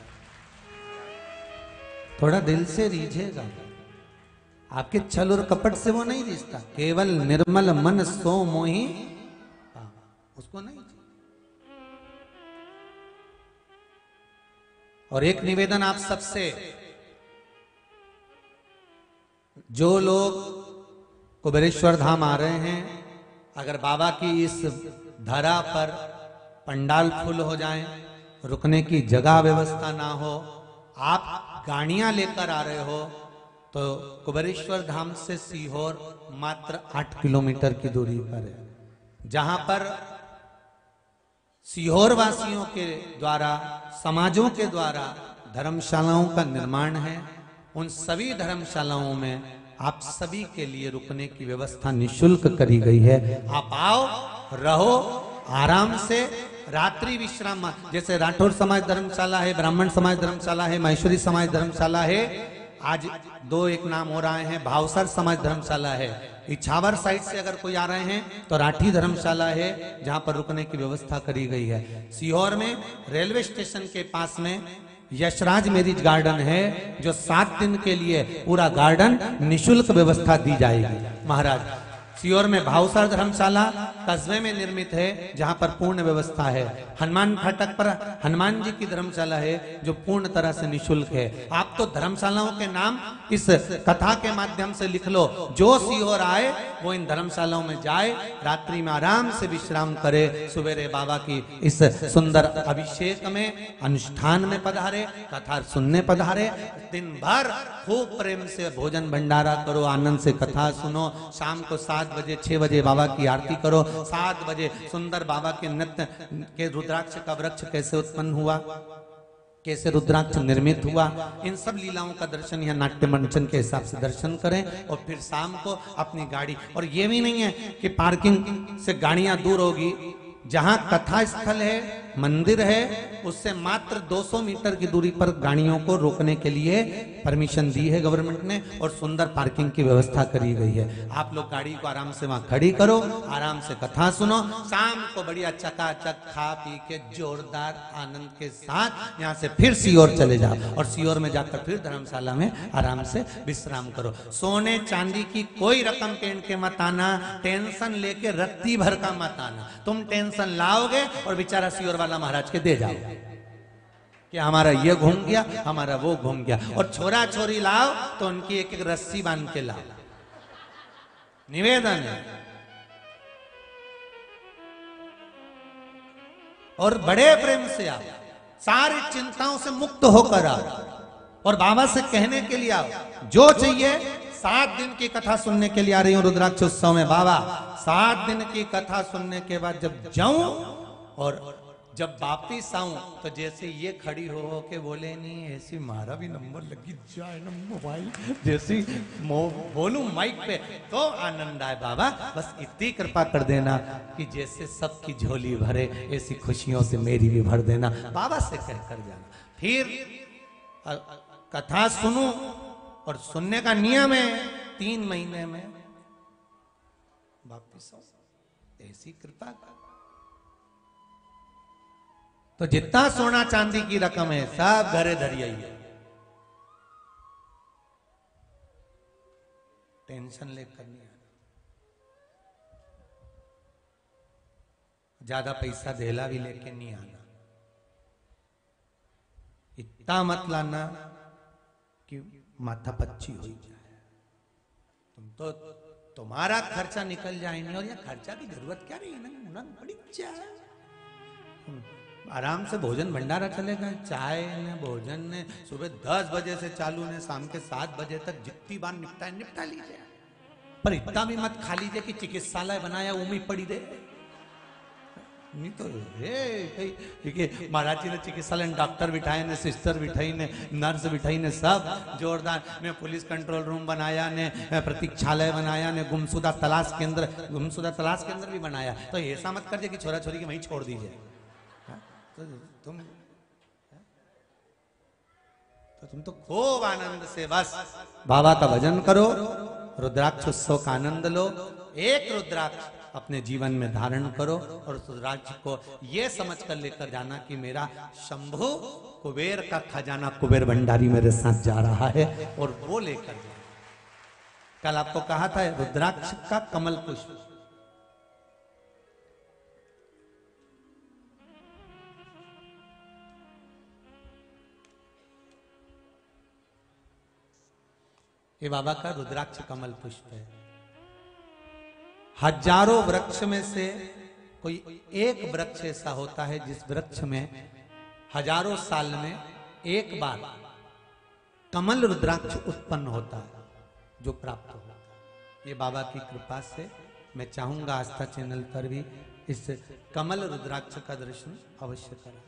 थोड़ा दिल से रीझेगा, आपके छल और कपट से वो नहीं रिश्ता, केवल निर्मल मन सो मोही उसको नहीं। और एक निवेदन आप सबसे, जो लोग कुबेरेश्वर धाम आ रहे हैं, अगर बाबा की इस धरा पर पंडाल फुल हो जाएं, रुकने की जगह व्यवस्था ना हो, आप गाड़ियां लेकर आ रहे हो, तो कुबेरेश्वर धाम से सीहोर मात्र आठ किलोमीटर की दूरी पर है, जहां पर सीहोर वासियों के द्वारा, समाजों के द्वारा धर्मशालाओं का निर्माण है। उन सभी धर्मशालाओं में आप सभी के लिए रुकने की व्यवस्था निशुल्क करी गई है। आप आओ, रहो आराम से, रात्रि विश्राम, जैसे राठौर समाज धर्मशाला है, ब्राह्मण समाज धर्मशाला है, महेश्वरी समाज धर्मशाला है, आज दो एक नाम हो रहे हैं, भावसर समाज धर्मशाला है। इछावर साइड से अगर कोई आ रहे हैं तो राठी धर्मशाला है, जहां पर रुकने की व्यवस्था करी गई है। सीहोर में रेलवे स्टेशन के पास में यशराज मैरिज गार्डन है, जो सात दिन के लिए पूरा गार्डन निशुल्क व्यवस्था दी जाएगी। महाराज सीहोर में भावसर धर्मशाला कस्बे में निर्मित है, जहां पर पूर्ण व्यवस्था है। हनुमान फाटक पर हनुमान जी की धर्मशाला है, जो पूर्ण तरह से निशुल्क है। आप तो धर्मशालाओं के नाम इस कथा के माध्यम से लिख लो, जो सीहोर आए वो इन धर्मशालाओं में जाए, रात्रि में आराम से विश्राम करे, सवेरे बाबा की इस सुंदर अभिषेक में, अनुष्ठान में पधारे, कथा सुनने पधारे। दिन भर खूब प्रेम से भोजन भंडारा करो, आनंद से कथा सुनो। शाम को सात बजे छह बजे बाबा की आरती करो। सात बजे सुंदर बाबा के नृत्य के रुद्राक्ष का वृक्ष कैसे उत्पन्न हुआ, कैसे रुद्राक्ष निर्मित हुआ, इन सब लीलाओं का दर्शन यहाँ नाट्य मंचन के हिसाब से दर्शन करें। और फिर शाम को अपनी गाड़ी, और ये भी नहीं है कि पार्किंग से गाड़ियां दूर होगी, जहां कथा स्थल है, मंदिर है, उससे मात्र दो सौ मीटर की दूरी पर गाड़ियों को रोकने के लिए परमिशन दी है गवर्नमेंट ने और सुंदर पार्किंग की व्यवस्था करी गई है। आप लोग गाड़ी को आराम से वहां खड़ी करो, आराम से कथा सुनो, शाम को बढ़िया चकाचक खा पी के जोरदार आनंद के साथ यहां से फिर सीहोर चले जाओ और सीहोर में जाकर फिर धर्मशाला में आराम से विश्राम करो। सोने चांदी की कोई रकम पेन के मत आना, टेंशन लेके रत्ती भर का मत आना। तुम टेंशन लाओगे और बेचारा सीहोर वाला महाराज के दे जाओ कि हमारा ये घूम गया, हमारा वो घूम गया। और छोरा छोरी लाओ तो उनकी एक एक रस्सी बांध के लाओ, निवेदन है। और बड़े प्रेम से आओ, सारी चिंताओं से मुक्त होकर आओ और बाबा से कहने के लिए आओ जो चाहिए। सात दिन की कथा सुनने के लिए आ रही हूं रुद्राक्ष उत्सव में बाबा। सात दिन की कथा सुनने के बाद जब जाऊं और जब वापिस आऊं तो जैसे ये खड़ी हो हो के बोले नहीं ऐसी मारा भी नंबर लगी जाए ना मोबाइल जैसी बोलूं माइक पे तो आनंद आए बाबा। बस इतनी कृपा कर देना कि जैसे सबकी झोली भरे ऐसी खुशियों से मेरी भी भर देना, बाबा से कह कर जाना। फिर कथा सुनूं और सुनने का नियम है तीन महीने में वापिस आओ, ऐसी कृपा कर। तो जितना सोना चांदी की रकम है सब घरे धरिए, टेंशन लेकर नहीं आना। ज्यादा पैसा धेला भी लेके नहीं आना। इतना मत लाना कि माथा पच्ची हो जाए। तुम तो तुम्हारा खर्चा निकल जाए नहीं और यह खर्चा की जरूरत क्या रही है, बड़ी जाए। आराम से भोजन भंडारा चलेगा, चाय ने भोजन ने सुबह दस बजे से चालू ने शाम के सात बजे तक जितनी बार निपटा है निपटा लीजिए। पर इतना भी मत खा लीजिए कि चिकित्सालय बनाया उम्मीद पड़ी दे। नहीं तो देखिए महाराज जी ने चिकित्सालय डॉक्टर बिठाए ने, सिस्टर बिठाई ने, नर्स बिठाई ने, सब जोरदार ने पुलिस कंट्रोल रूम बनाया ने, प्रतीक्षालय बनाया ने, गुमशुदा तलाश केंद्र गुमशुदा तलाश केंद्र भी बनाया। तो ऐसा मत कर दे कि छोरा छोरी की वहीं छोड़ दीजिए। तो तुम तो तुम तो खूब आनंद से बस बाबा का भजन करो, रुद्राक्ष उत्सव का आनंद लो। एक रुद्राक्ष अपने जीवन में धारण करो और उस रुद्राक्ष को ये समझ कर लेकर जाना कि मेरा शंभु कुबेर का खजाना कुबेर भंडारी मेरे साथ जा रहा है और वो लेकर जाए। कल आपको कहा था रुद्राक्ष का कमल पुष्प, ये बाबा का रुद्राक्ष कमल पुष्प है। हजारों वृक्ष में से कोई एक वृक्ष ऐसा होता है जिस वृक्ष में हजारों साल में एक बार कमल रुद्राक्ष उत्पन्न होता है जो प्राप्त होता है। ये बाबा की कृपा से मैं चाहूंगा आस्था चैनल पर भी इस कमल रुद्राक्ष का दर्शन अवश्य करें।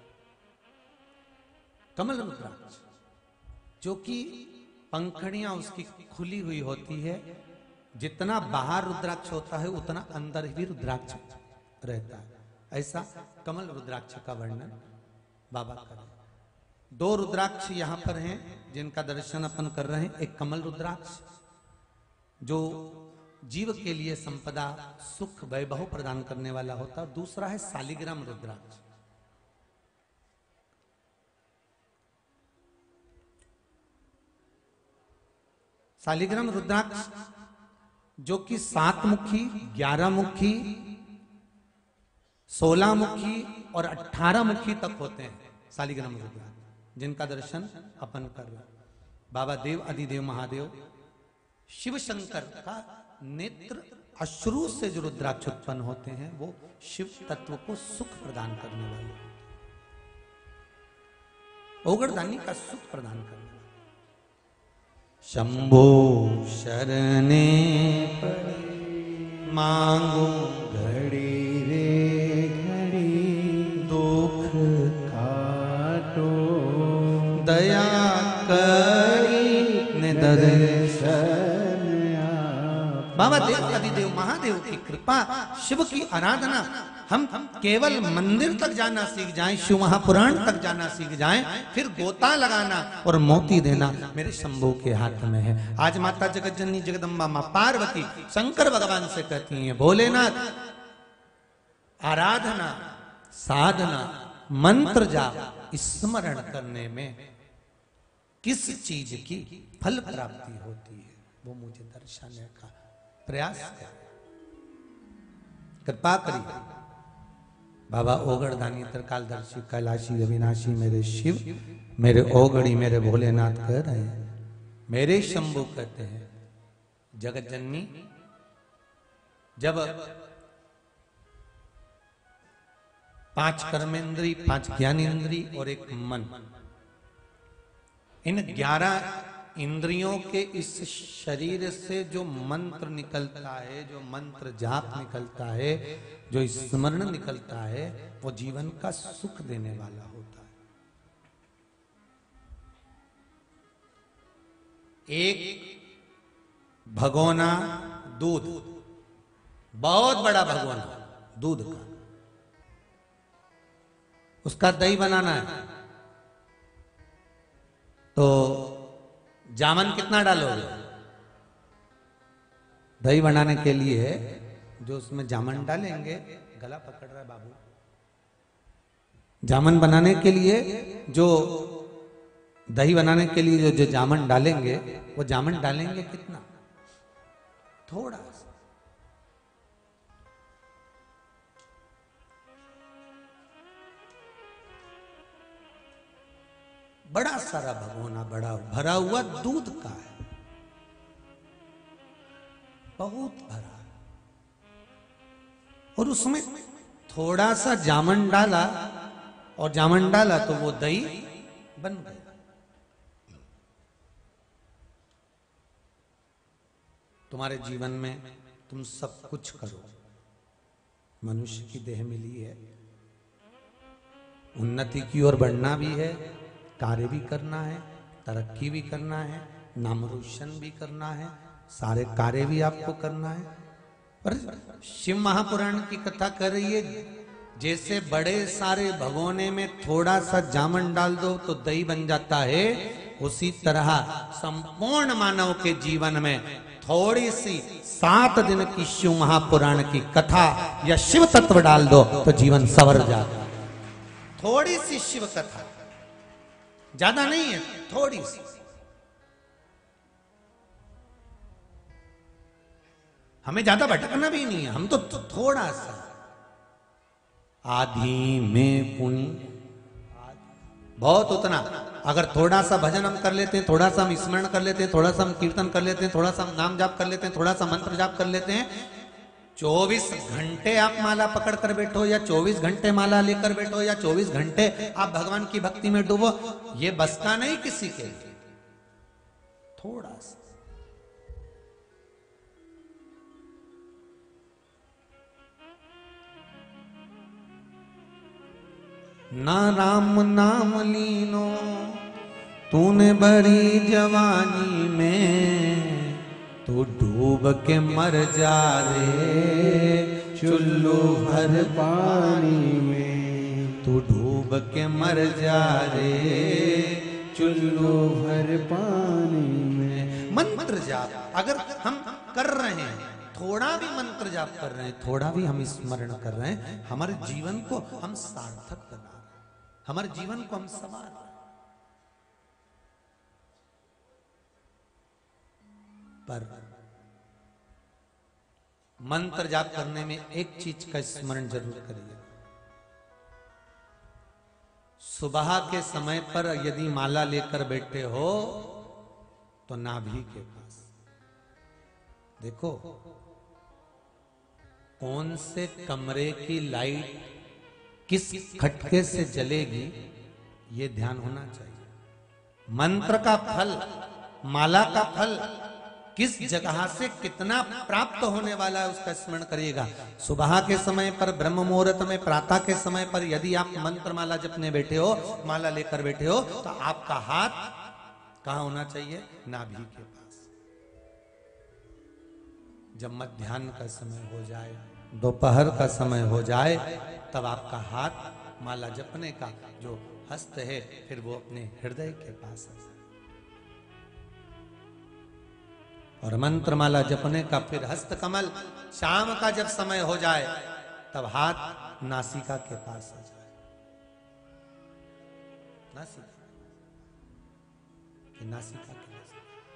कमल रुद्राक्ष जो कि पंखड़ियां उसकी खुली हुई होती है, जितना बाहर रुद्राक्ष होता है उतना अंदर भी रुद्राक्ष रहता है। ऐसा कमल रुद्राक्ष का वर्णन बाबा कर। दो रुद्राक्ष यहाँ पर हैं जिनका दर्शन अपन कर रहे हैं। एक कमल रुद्राक्ष जो जीव के लिए संपदा सुख वैभव प्रदान करने वाला होता है, दूसरा है शालिग्राम रुद्राक्ष। शालिग्राम रुद्राक्ष जो कि सात मुखी, ग्यारह मुखी, सोलह मुखी और अठारह मुखी तक होते हैं शालिग्राम रुद्राक्ष, जिनका दर्शन अपन कर रहे हैं। बाबा देव अधिदेव महादेव शिव शंकर का नेत्र अश्रु से जो रुद्राक्ष उत्पन्न होते हैं वो शिव तत्व को सुख प्रदान करने वाले, ओगरदानी का सुख प्रदान करने वाले। शंभो शरणे पड़े मांगो घड़ी रे घड़ी दुख काटो दया करी ने दर्शन। बाबा देव अधिदेव महादेव की कृपा, शिव की आराधना हम केवल मंदिर तक जाना सीख जाएं, शिव महापुराण तक जाना सीख जाएं, फिर गोता लगाना और मोती देना मेरे शंभू के हाथ में है। आज माता जगत जननी जगदम्बा मां पार्वती शंकर भगवान से कहती हैं, भोलेनाथ आराधना, साधना, मंत्र जाप, स्मरण करने में किस चीज की फल प्राप्ति होती है, वो मुझे दर्शाने का प्रयास करें, कृपा करिए। बाबा ओगड़दानी त्रिकालदर्शी कैलाशी अविनाशी मेरे शिव, मेरे ओगड़ी मेरे भोलेनाथ कह रहे हैं, मेरे शंभू कहते हैं, जगत जननी जब पांच कर्मेंद्री, पांच ज्ञानेंद्री और एक मन, इन ग्यारह इंद्रियों के इस शरीर से जो मंत्र निकलता है, जो मंत्र जाप निकलता है, जो स्मरण निकलता है, वो जीवन का सुख देने वाला होता है। एक भगोना दूध, बहुत बड़ा भगोना दूध का, उसका दही बनाना है तो जामन कितना डालोगे? दही बनाने के लिए जो उसमें जामन डालेंगे, गला पकड़ रहा है बाबू, जामन बनाने के लिए जो दही बनाने के लिए जो, जो जामन डालेंगे, वो जामन डालेंगे कितना? थोड़ा सा। बड़ा सारा भगोना बड़ा भरा हुआ दूध का है, बहुत भरा, और उसमें थोड़ा सा जामन डाला, और जामन डाला तो वो दही बन गया। तुम्हारे जीवन में तुम सब कुछ करो, मनुष्य की देह मिली है, उन्नति की ओर बढ़ना भी है, कार्य भी करना है, तरक्की भी करना है, नाम रोशन भी करना है, सारे कार्य भी आपको करना है। पर शिव महापुराण की कथा कर रही है, जैसे बड़े सारे भगोने में थोड़ा सा जामन डाल दो तो दही बन जाता है, उसी तरह संपूर्ण मानव के जीवन में थोड़ी सी सात दिन की शिव महापुराण की कथा या शिव तत्व डाल दो तो जीवन संवर जाता। थोड़ी सी शिव कथा, ज्यादा नहीं है, थोड़ी सी। हमें ज्यादा भटकना भी नहीं है, हम तो थोड़ा सा आधी में पुण्य, बहुत उतना। अगर थोड़ा सा भजन हम कर लेते हैं, थोड़ा सा हम स्मरण कर लेते हैं, थोड़ा सा हम कीर्तन कर लेते हैं, थोड़ा सा हम नाम जाप कर लेते हैं, थोड़ा सा मंत्र जाप कर लेते हैं, चौबीस घंटे आप माला पकड़ कर बैठो या चौबीस घंटे माला लेकर बैठो या चौबीस घंटे आप भगवान की भक्ति में डूबो, ये बस का नहीं किसी के लिए। थोड़ा सा ना राम नाम लीनो तूने बड़ी जवानी में, तू डूब के मर जा रे चुल्लू भर पानी में, तू डूब के मर जा रे चुल्लू भर पानी में। मंत्र जाप अगर हम कर रहे हैं, थोड़ा भी मंत्र जाप कर रहे हैं, थोड़ा भी हम स्मरण कर रहे हैं, हमारे जीवन को हम सार्थक बना रहे हैं, हमारे जीवन को हम संवार रहे हैं। पर मंत्र जाप करने में एक चीज का स्मरण जरूर करिए, सुबह के समय पर यदि माला लेकर बैठे हो तो नाभि के पास देखो कौन से कमरे की लाइट किस खटके से जलेगी, ये ध्यान होना चाहिए। मंत्र का फल, माला का फल किस जगह से कितना प्राप्त होने वाला है उसका स्मरण करिएगा। सुबह के समय पर, ब्रह्म मुहूर्त में, प्रातः के समय पर यदि आप मंत्र माला जपने बैठे हो, माला लेकर बैठे हो, तो आपका हाथ कहां होना चाहिए? नाभि के पास। जब मध्याह्न का समय हो जाए, दोपहर का समय हो जाए तब आपका हाथ माला जपने का जो हस्त है फिर वो अपने हृदय के पास आ जाए और मंत्र माला जपने का फिर हस्त कमल शाम का जब समय हो जाए तब हाथ नासिका के पास आ जाए। नासिका कि नासिका के पास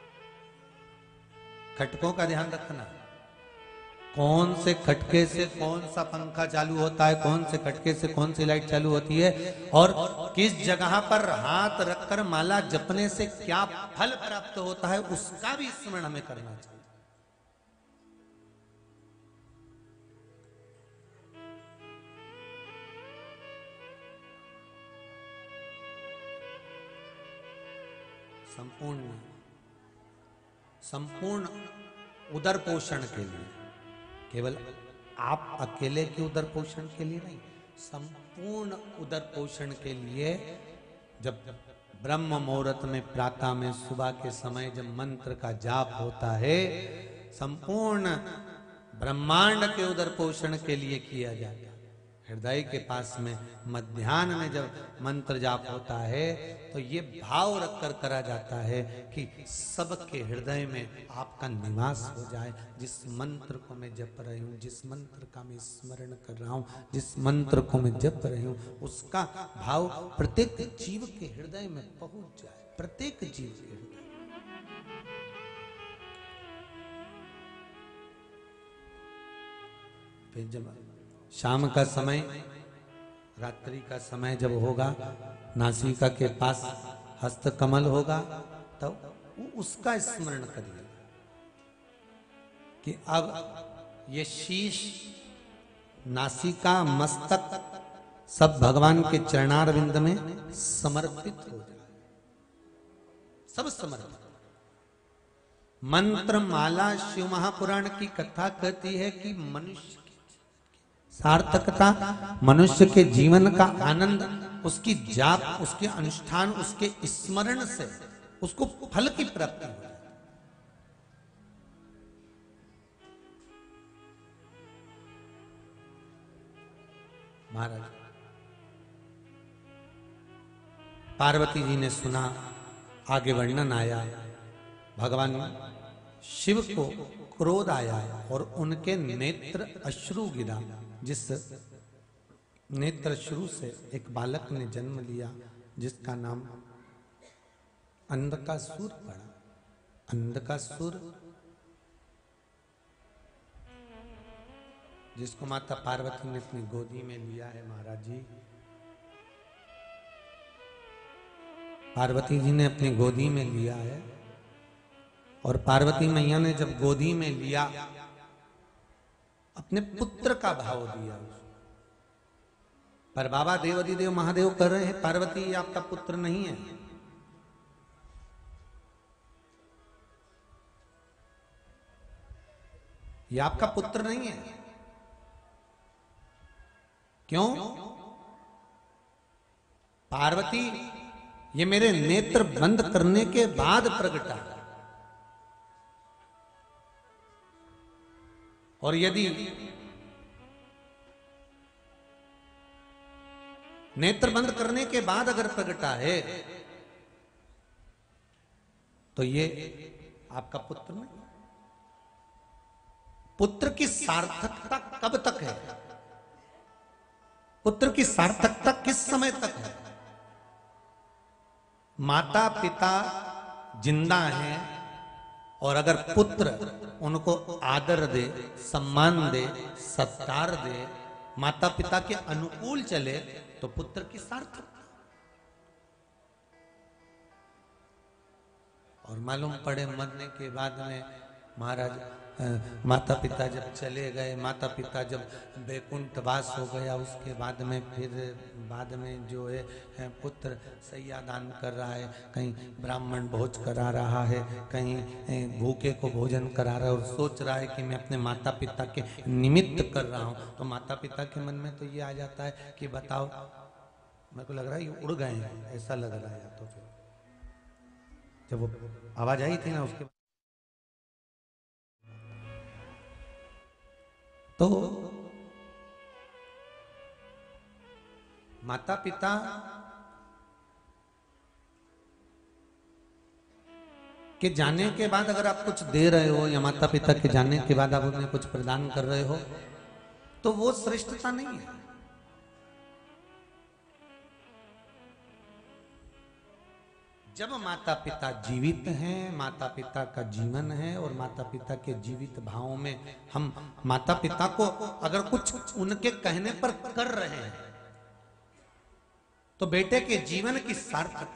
खटकों का ध्यान रखना, कौन से खटके से कौन सा पंखा चालू होता है, कौन से खटके से कौन सी लाइट चालू होती है और किस जगह पर हाथ रखकर माला जपने से क्या फल प्राप्त होता है उसका भी स्मरण हमें करना चाहिए। संपूर्ण संपूर्ण उदर पोषण के लिए, केवल आप अकेले के उदर पोषण के लिए नहीं, संपूर्ण उदर पोषण के लिए जब ब्रह्म मुहूर्त में प्रातः में सुबह के समय जब मंत्र का जाप होता है संपूर्ण ब्रह्मांड के उदर पोषण के लिए किया जाता है। हृदय के पास में मध्याह्न में जब मंत्र जाप होता है तो ये भाव रखकर करा जाता है कि सबके हृदय में आपका निवास हो जाए। जिस मंत्र को मैं जप रही हूँ, जिस मंत्र का मैं स्मरण कर रहा हूँ, जिस मंत्र को मैं जप रही हूँ उसका भाव प्रत्येक जीव के हृदय में पहुंच जाए, प्रत्येक जीव के हृदय। फिर जब शाम का समय, रात्रि का समय जब होगा, नासिका के पास हस्त कमल होगा तब तो उसका स्मरण करिए कि अब ये शीश, नासिका, मस्तक सब भगवान के चरणारविंद में समर्पित हो जाए, सब समर्पित। मंत्र माला शिव महापुराण की कथा कहती है कि मनुष्य सार्थकता, मनुष्य के जीवन का आनंद उसकी जाप, उसके अनुष्ठान, उसके स्मरण से उसको फल की प्राप्ति हो। महाराज पार्वती जी ने सुना, आगे वर्णन आया, भगवान शिव को क्रोध आया और उनके नेत्र अश्रु गिरा। जिस नेत्र अश्रु से एक बालक ने जन्म लिया जिसका नाम अंधकासुर पड़ा। अंधकासुर जिसको माता पार्वती ने अपनी गोदी में लिया है। महाराज जी, पार्वती जी ने अपनी गोदी में लिया है और पार्वती मैया ने जब गोदी में लिया अपने पुत्र का भाव दिया, पर बाबा देवाधिदेव महादेव कर रहे हैं पार्वती ये आपका पुत्र नहीं है, ये आपका पुत्र नहीं है। क्यों? पार्वती ये मेरे नेत्र बंद करने के बाद प्रगटा, और यदि नेत्र बंद करने के बाद अगर प्रगटा है तो ये आपका पुत्र नहीं। पुत्र की सार्थकता कब तक है? पुत्र की सार्थकता किस समय तक है? माता पिता जिंदा हैं और अगर पुत्र उनको आदर दे, सम्मान दे, सत्कार दे, माता पिता के अनुकूल चले तो पुत्र की सार्थकता। और मालूम पड़े मरने के बाद में महाराज माता पिता जब चले गए, माता पिता जब बैकुंठ वास हो गया, उसके बाद में फिर बाद में जो है पुत्र सैया दान कर रहा है, कहीं ब्राह्मण भोज करा रहा है, कहीं भूखे को भोजन करा रहा है और सोच रहा है कि मैं अपने माता पिता के निमित्त कर रहा हूँ, तो माता पिता के मन में तो ये आ जाता है कि बताओ, मेरे को लग रहा है ये उड़ गए हैं, ऐसा लग रहा है। तो फिर जब वो आवाज आई थी ना उसके तो माता पिता के जाने के बाद अगर आप कुछ दे रहे हो या माता पिता के जाने के बाद आप उन्हें कुछ प्रदान कर रहे हो तो वो श्रेष्ठता नहीं है। जब माता पिता जीवित हैं, माता पिता का जीवन है और माता पिता के जीवित भावों में हम माता पिता को अगर कुछ उनके कहने पर कर रहे हैं तो बेटे के जीवन की सार्थकता,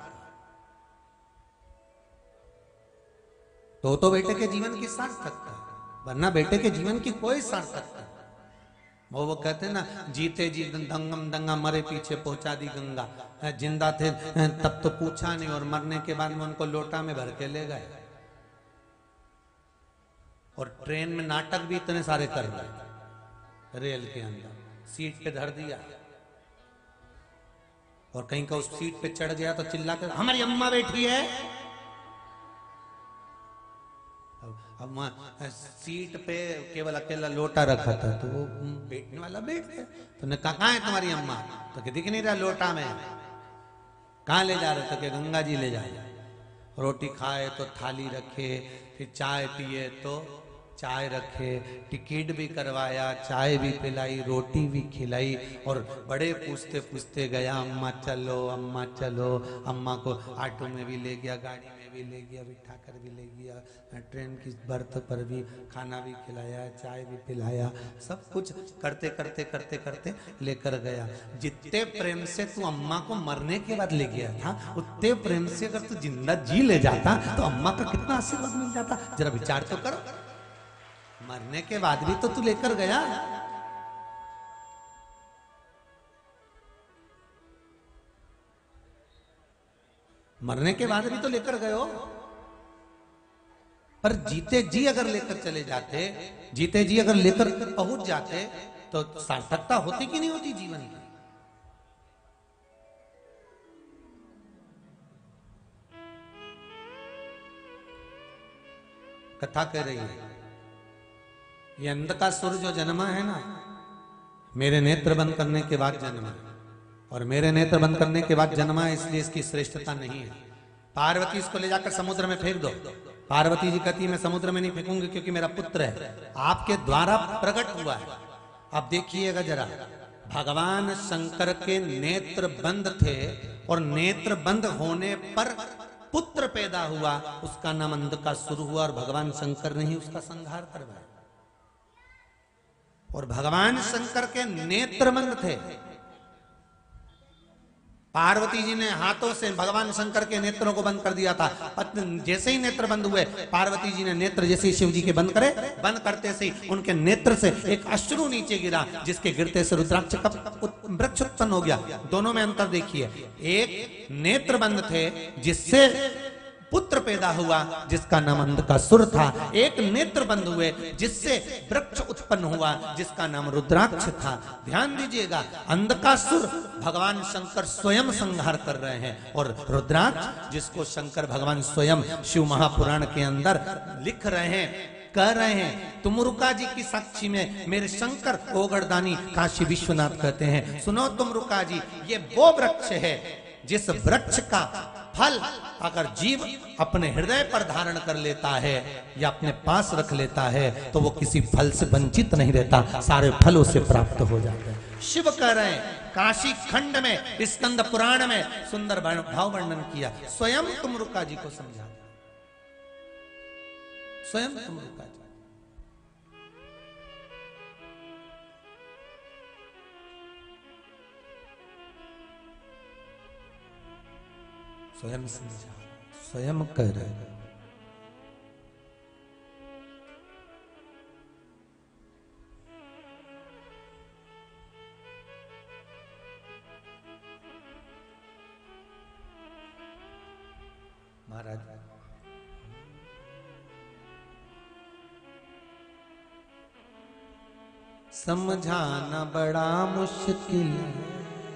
तो तो बेटे के जीवन की सार्थकता, वरना बेटे के जीवन की कोई सार्थकता। वो वो कहते हैं ना, जीते जी दंगम दंगा मरे पीछे पहुंचा दी गंगा। जिंदा थे तब तो पूछा नहीं और मरने के बाद में उनको लोटा में भर के ले गए। और ट्रेन में नाटक भी इतने सारे कर रहे, रेल के अंदर सीट पे धर दिया और कहीं का उस सीट पे चढ़ गया तो चिल्ला कर हमारी अम्मा बैठी है। अब वहां सीट पे केवल अकेला लोटा रखा था तो वो बैठने वाला बैठ गया। तो ने कहा कहाँ है तुम्हारी अम्मा? तो कि दिख नहीं रहा लोटा में। कहाँ ले जा रहे थे? कि गंगा जी ले जाए। रोटी खाए तो थाली रखे, फिर चाय पिए तो चाय रखे, टिकट भी करवाया, चाय भी पिलाई, रोटी भी खिलाई और बड़े पूछते पूछते गया अम्मा चलो अम्मा चलो। अम्मा को ऑटो में भी ले गया, गाड़ी में भी ले गया, बिठा कर भी ले गया, ट्रेन की बर्थ पर भी खाना भी खिलाया, चाय भी पिलाया, सब कुछ करते करते करते करते लेकर गया। जितने प्रेम से तू अम्मा को मरने के बाद ले गया था उतने प्रेम से अगर तू जिंदा जी ले जाता तो अम्मा का कितना आशीर्वाद मिल जाता। जरा विचार तो करो। मरने के बाद भी तो तू लेकर गया। मरने के बाद भी तो लेकर गए हो। पर जीते जी अगर लेकर चले जाते, जीते जी अगर लेकर पहुंच जाते तो सार्थकता होती कि नहीं होती जीवन की? कथा कह रही है ये अंधकासुर जो जन्मा है ना, मेरे नेत्र बंद करने के बाद जन्मा, और मेरे नेत्र बंद करने के बाद जन्मा है इसलिए इसकी श्रेष्ठता नहीं है। पार्वती इसको ले जाकर समुद्र में फेंक दो। पार्वती जी कहती मैं समुद्र में नहीं फेंकूंगी क्योंकि मेरा पुत्र है, आपके द्वारा प्रकट हुआ है। अब देखिएगा जरा, भगवान शंकर के नेत्र बंद थे और नेत्र बंद होने पर पुत्र पैदा हुआ, उसका नाम अंधकासुर हुआ और भगवान शंकर ने ही उसका संहार करवाया। और भगवान शंकर के नेत्र बंद थे। पार्वती जी ने हाथों से भगवान शंकर के नेत्रों को बंद कर दिया था। जैसे ही नेत्र बंद हुए, पार्वती जी ने नेत्र जैसे ही शिव जी के बंद करे, बंद करते से ही उनके नेत्र से एक अश्रु नीचे गिरा, जिसके गिरते से रुद्राक्ष का वृक्ष उत्पन्न हो गया। दोनों में अंतर देखिए, एक नेत्र बंद थे जिससे पुत्र पैदा हुआ जिसका नाम अंधकासुर था, एक नेत्र बंद हुए जिससे वृक्ष उत्पन्न हुआ जिसका नाम रुद्राक्ष था। ध्यान दीजिएगा, अंधकासुर भगवान शंकर स्वयं संहार कर रहे हैं और रुद्राक्ष जिसको शंकर भगवान स्वयं शिव महापुराण के अंदर लिख रहे हैं, कह रहे हैं। तुमरुका जी की साक्षी में मेरे शंकर ओगरदानी काशी विश्वनाथ कहते हैं, सुनो तुमरुका जी, ये वो वृक्ष है जिस वृक्ष का फल अगर जीव अपने हृदय पर धारण कर लेता है या अपने पास रख लेता है तो वो किसी फल से वंचित नहीं रहता, सारे फल उसे प्राप्त हो जाते हैं। शिव कह रहे हैं, काशी खंड में स्कंद पुराण में सुंदर भाव वर्णन किया, स्वयं तुमरुका जी को समझा, स्वयं तुमरुका जी। स्वयं समझा, स्वयं कह रहे हैं। महाराज समझाना बड़ा मुश्किल है,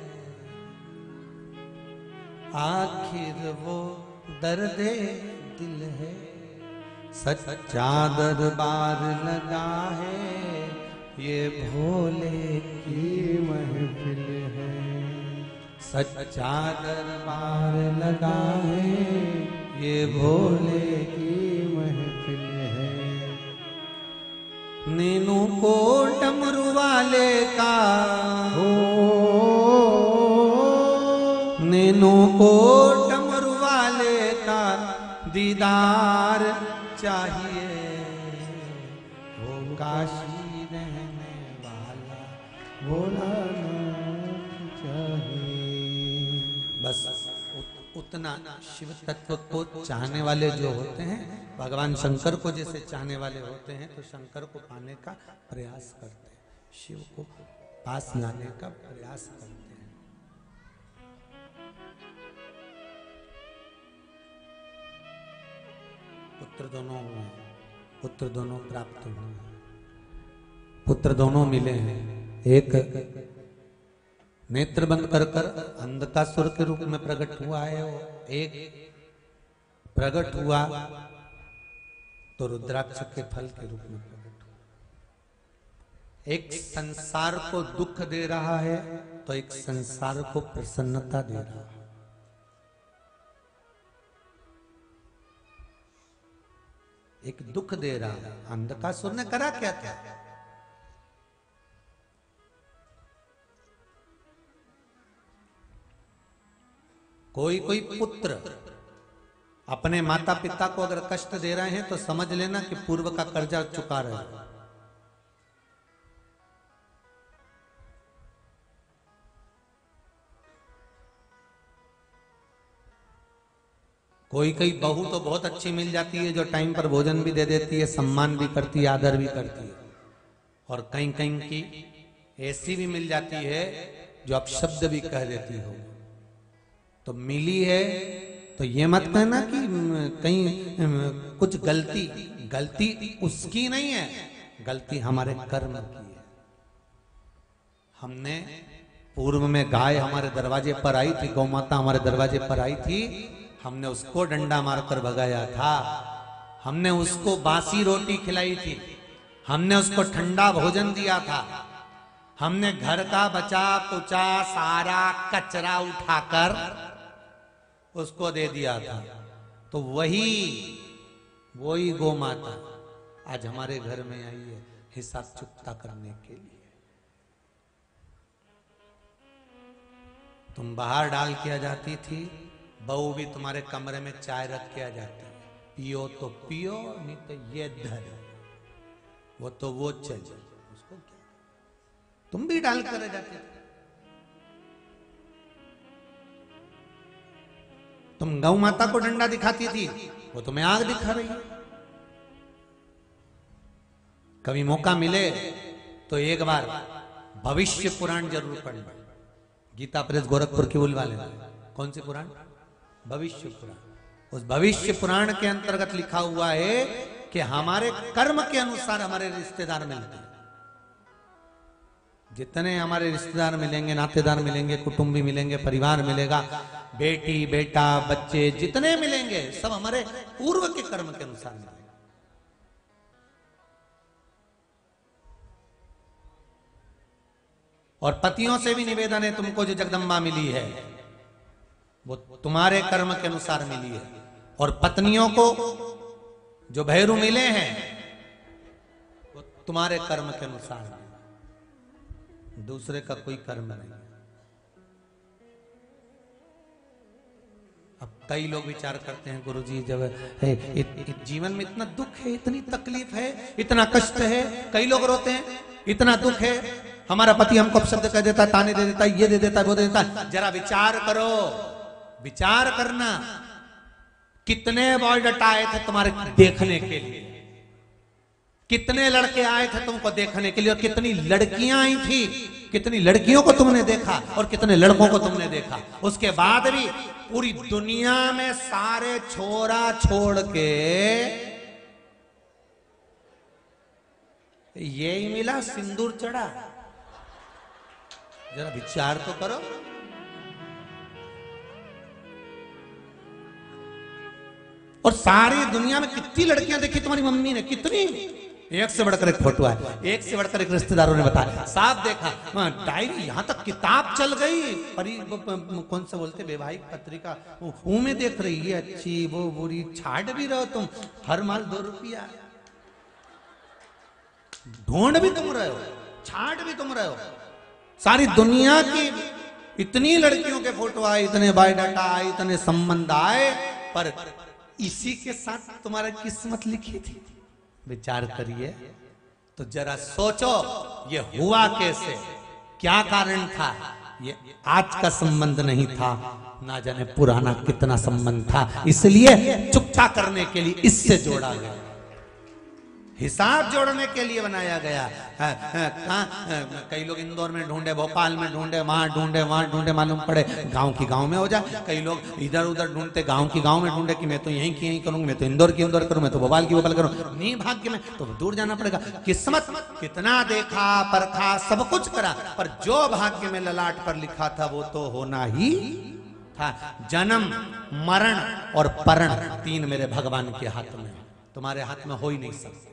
आखिर वो दर्दे दिल है, सच्चा दरबार लगा है, ये भोले की महफिल है। सच्चा दरबार लगा है ये भोले की महफिल है। नीनू को डमरू वाले का हो नीनू को डमरू वाले का दीदार चाहिए, वो काशी रहने वाला भोलानाथ चाहिए। बस उत- उतना शिव तत्व को चाहने वाले जो होते हैं, भगवान शंकर को जैसे चाहने वाले होते हैं, तो शंकर को पाने का प्रयास करते हैं, शिव को पास लाने का प्रयास करते हैं। पुत्र दोनों हुए, पुत्र दोनों प्राप्त हुए, पुत्र दोनों मिले हैं। एक नेत्र बंद कर कर अंधकासुर के रूप में प्रकट हुआ है, और एक प्रकट हुआ तो रुद्राक्ष के फल के रूप में प्रकट हुआ। एक संसार को दुख दे रहा है तो एक संसार को प्रसन्नता दे रहा है। एक दुख दे रहा है। अंधकासुर ने करा क्या था? कोई कोई पुत्र अपने माता पिता को अगर कष्ट दे रहे हैं तो समझ लेना कि पूर्व का कर्जा चुका रहे हैं। कोई कोई बहू तो बहुत अच्छी मिल जाती है जो टाइम पर भोजन भी दे देती है, सम्मान भी करती है, आदर भी करती है, और कहीं कहीं की ऐसी भी मिल जाती है जो अपशब्द भी कह देती हो। तो मिली है तो ये मत कहना कि कहीं कुछ गलती गलती उसकी नहीं है, गलती हमारे कर्म की है। हमने पूर्व में गाय हमारे दरवाजे पर आई थी, गौ माता हमारे दरवाजे पर आई थी, हमने उसको डंडा मारकर भगाया था, हमने उसको बासी रोटी खिलाई थी, हमने उसको ठंडा भोजन दिया था, हमने घर का बचा कुचा सारा कचरा उठाकर उसको दे दिया था। तो वही वही गौ माता आज हमारे घर में आई है हिसाब चुकता करने के लिए। तुम बाहर डाल के आ जाती थी, बहू भी तुम्हारे कमरे में चाय रख के आ जाती है, पियो तो पियो नहीं तो ये धर, वो तो वो चल जाए, उसको क्या, तुम भी डाल कर आ जाते थे। तुम गौ माता को डंडा दिखाती थी, वो तुम्हें आग दिखा रही है। कभी मौका मिले तो एक बार भविष्य पुराण जरूर पढ़ना। गीता प्रेस गोरखपुर की उल वाले, कौन सी पुराण? भविष्य पुराण। उस भविष्य पुराण के अंतर्गत लिखा हुआ है कि हमारे कर्म के अनुसार हमारे रिश्तेदार मिलते हैं। जितने हमारे रिश्तेदार मिलेंगे, नातेदार मिलेंगे, कुटुंबी मिलेंगे, परिवार मिलेगा, बेटी बेटा बच्चे जितने मिलेंगे सब हमारे पूर्व के कर्म के अनुसार मिलेंगे। और पतियों से भी निवेदन है, तुमको जो जगदम्बा मिली है वो तुम्हारे कर्म के अनुसार मिली है, और पत्नियों को जो भैरू मिले हैं वो तुम्हारे कर्म के अनुसार है, दूसरे का कोई कर्म नहीं। अब कई लोग विचार करते हैं गुरुजी जब है, इत, इत, जीवन में इतना दुख है, इतनी तकलीफ है, इतना कष्ट है, कई लोग रोते हैं, इतना दुख है, हमारा पति हमको अपशब्द कह देता है, ताने दे देता है, ये दे देता है, वो दे देता है। जरा विचार करो, विचार करना, कितने बॉयडट आए थे तुम्हारे देखने के लिए, कितने लड़के आए थे तुमको देखने के लिए, और कितनी लड़कियां आई थी, कितनी लड़कियों को तुमने देखा और कितने लड़कों को तुमने देखा। उसके बाद भी पूरी दुनिया में सारे छोरा छोड़ के यही मिला, सिंदूर चढ़ा। जरा विचार तो करो। और सारी दुनिया में कितनी लड़कियां देखी तुम्हारी मम्मी ने, कितनी एक से बढ़कर एक फोटो है, एक से बढ़कर एक रिश्तेदारों ने बताया, साहब देखा डायरी, यहाँ तक किताब चल गई, परी कौन सा बोलते वैवाहिक पत्रिका, वो में देख रही है, अच्छी वो बुरी, छाट भी रहो तुम, हर माल दो रुपया, ढूंढ भी तुम रहे हो, छाट भी तुम रहे हो, सारी दुनिया की इतनी लड़कियों के फोटो आए, इतने बायोडाटा आए, इतने संबंध आए, पर इसी के साथ तुम्हारा किस्मत लिखी थी। विचार करिए तो जरा सोचो, ये हुआ कैसे, क्या कारण था? ये आज का संबंध नहीं था, ना जाने पुराना कितना संबंध था, इसलिए चुकता करने के लिए इससे जोड़ा गया, हिसाब जोड़ने के लिए बनाया गया। कहाँ कई लोग इंदौर में ढूंढे, भोपाल में ढूंढे, वहां ढूंढे, वहां ढूंढे, मालूम पड़े गांव की गांव में हो जाए। कई लोग इधर उधर ढूंढते, गांव की गांव में ढूंढे कि मैं तो यहीं की यहीं करूंगा, मैं तो इंदौर की इंदौर करूं, मैं तो भोपाल की भोपाल करूं, नहीं भाग्य में तो दूर जाना पड़ेगा। किस्मत कितना देखा परखा सब कुछ करा, पर जो भाग्य में ललाट पर लिखा था वो तो होना ही था। जन्म मरण और परण तीन मेरे भगवान के हाथ में, तुम्हारे हाथ में हो ही नहीं सकता।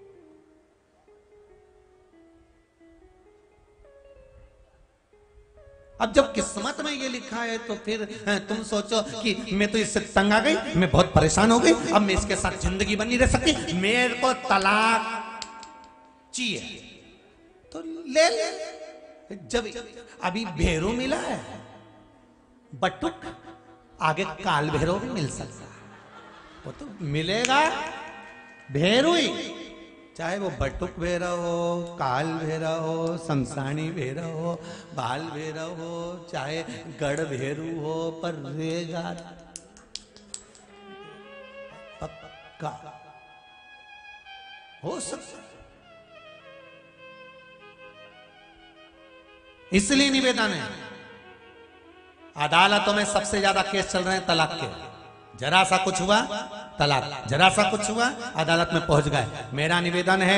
अब जब किस्मत में ये लिखा है तो फिर तुम सोचो कि मैं तो इससे तंग आ गई, मैं बहुत परेशान हो गई, अब मैं इसके साथ जिंदगी बनी रह सकती, मेरे को तलाक चाहिए तो ले ले। जब अभी भेरू मिला है, बटुक, आगे काल भैरव भी मिल सकता है, वो तो मिलेगा भेरू ही, चाहे वो बटुक भैरव हो, काल भैरव हो, शमशानी भैरव हो, बाल भैरव हो, चाहे गढ़ भैरू हो, पर रहेगा पक्का, हो सकता। इसलिए निवेदन है, अदालतों में सबसे ज्यादा केस चल रहे हैं तलाक के, जरा सा कुछ हुआ तलाक, जरा सा कुछ हुआ अदालत में पहुंच गए। मेरा निवेदन है,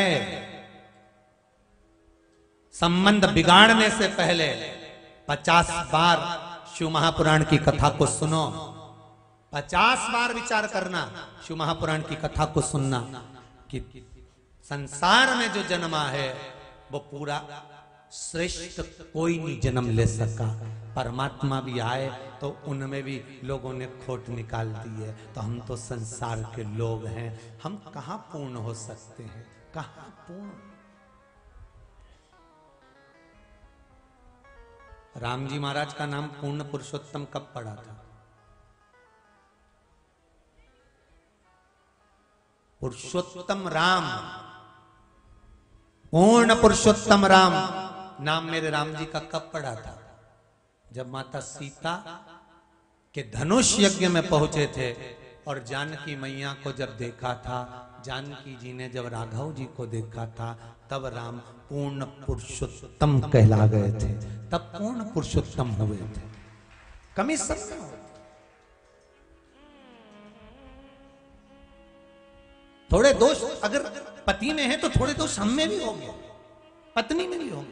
संबंध बिगाड़ने से पहले पचास बार शिव महापुराण की कथा को सुनो, पचास बार विचार करना, शिव महापुराण की कथा को सुनना कि संसार में जो जन्मा है वो पूरा श्रेष्ठ कोई नहीं जन्म ले सका। परमात्मा भी आए तो उनमें भी लोगों ने खोट निकाल दी है, तो हम तो संसार के लोग हैं, हम कहां पूर्ण हो सकते हैं, कहां पूर्ण। राम जी महाराज का नाम पूर्ण पुरुषोत्तम कब पड़ा था? पुरुषोत्तम राम, पूर्ण पुरुषोत्तम राम नाम मेरे राम जी का कब पड़ा था? जब माता सीता के धनुष यज्ञ में पहुंचे थे और जानकी मैया को जब देखा था, जानकी जी ने जब राघव जी को देखा था, तब राम पूर्ण पुरुषोत्तम कहला गए थे, तब पूर्ण पुरुषोत्तम हुए थे। कमी सब थोड़े दोष अगर पति में है तो थोड़े दोष हम में भी होंगे, पत्नी में भी होंगे,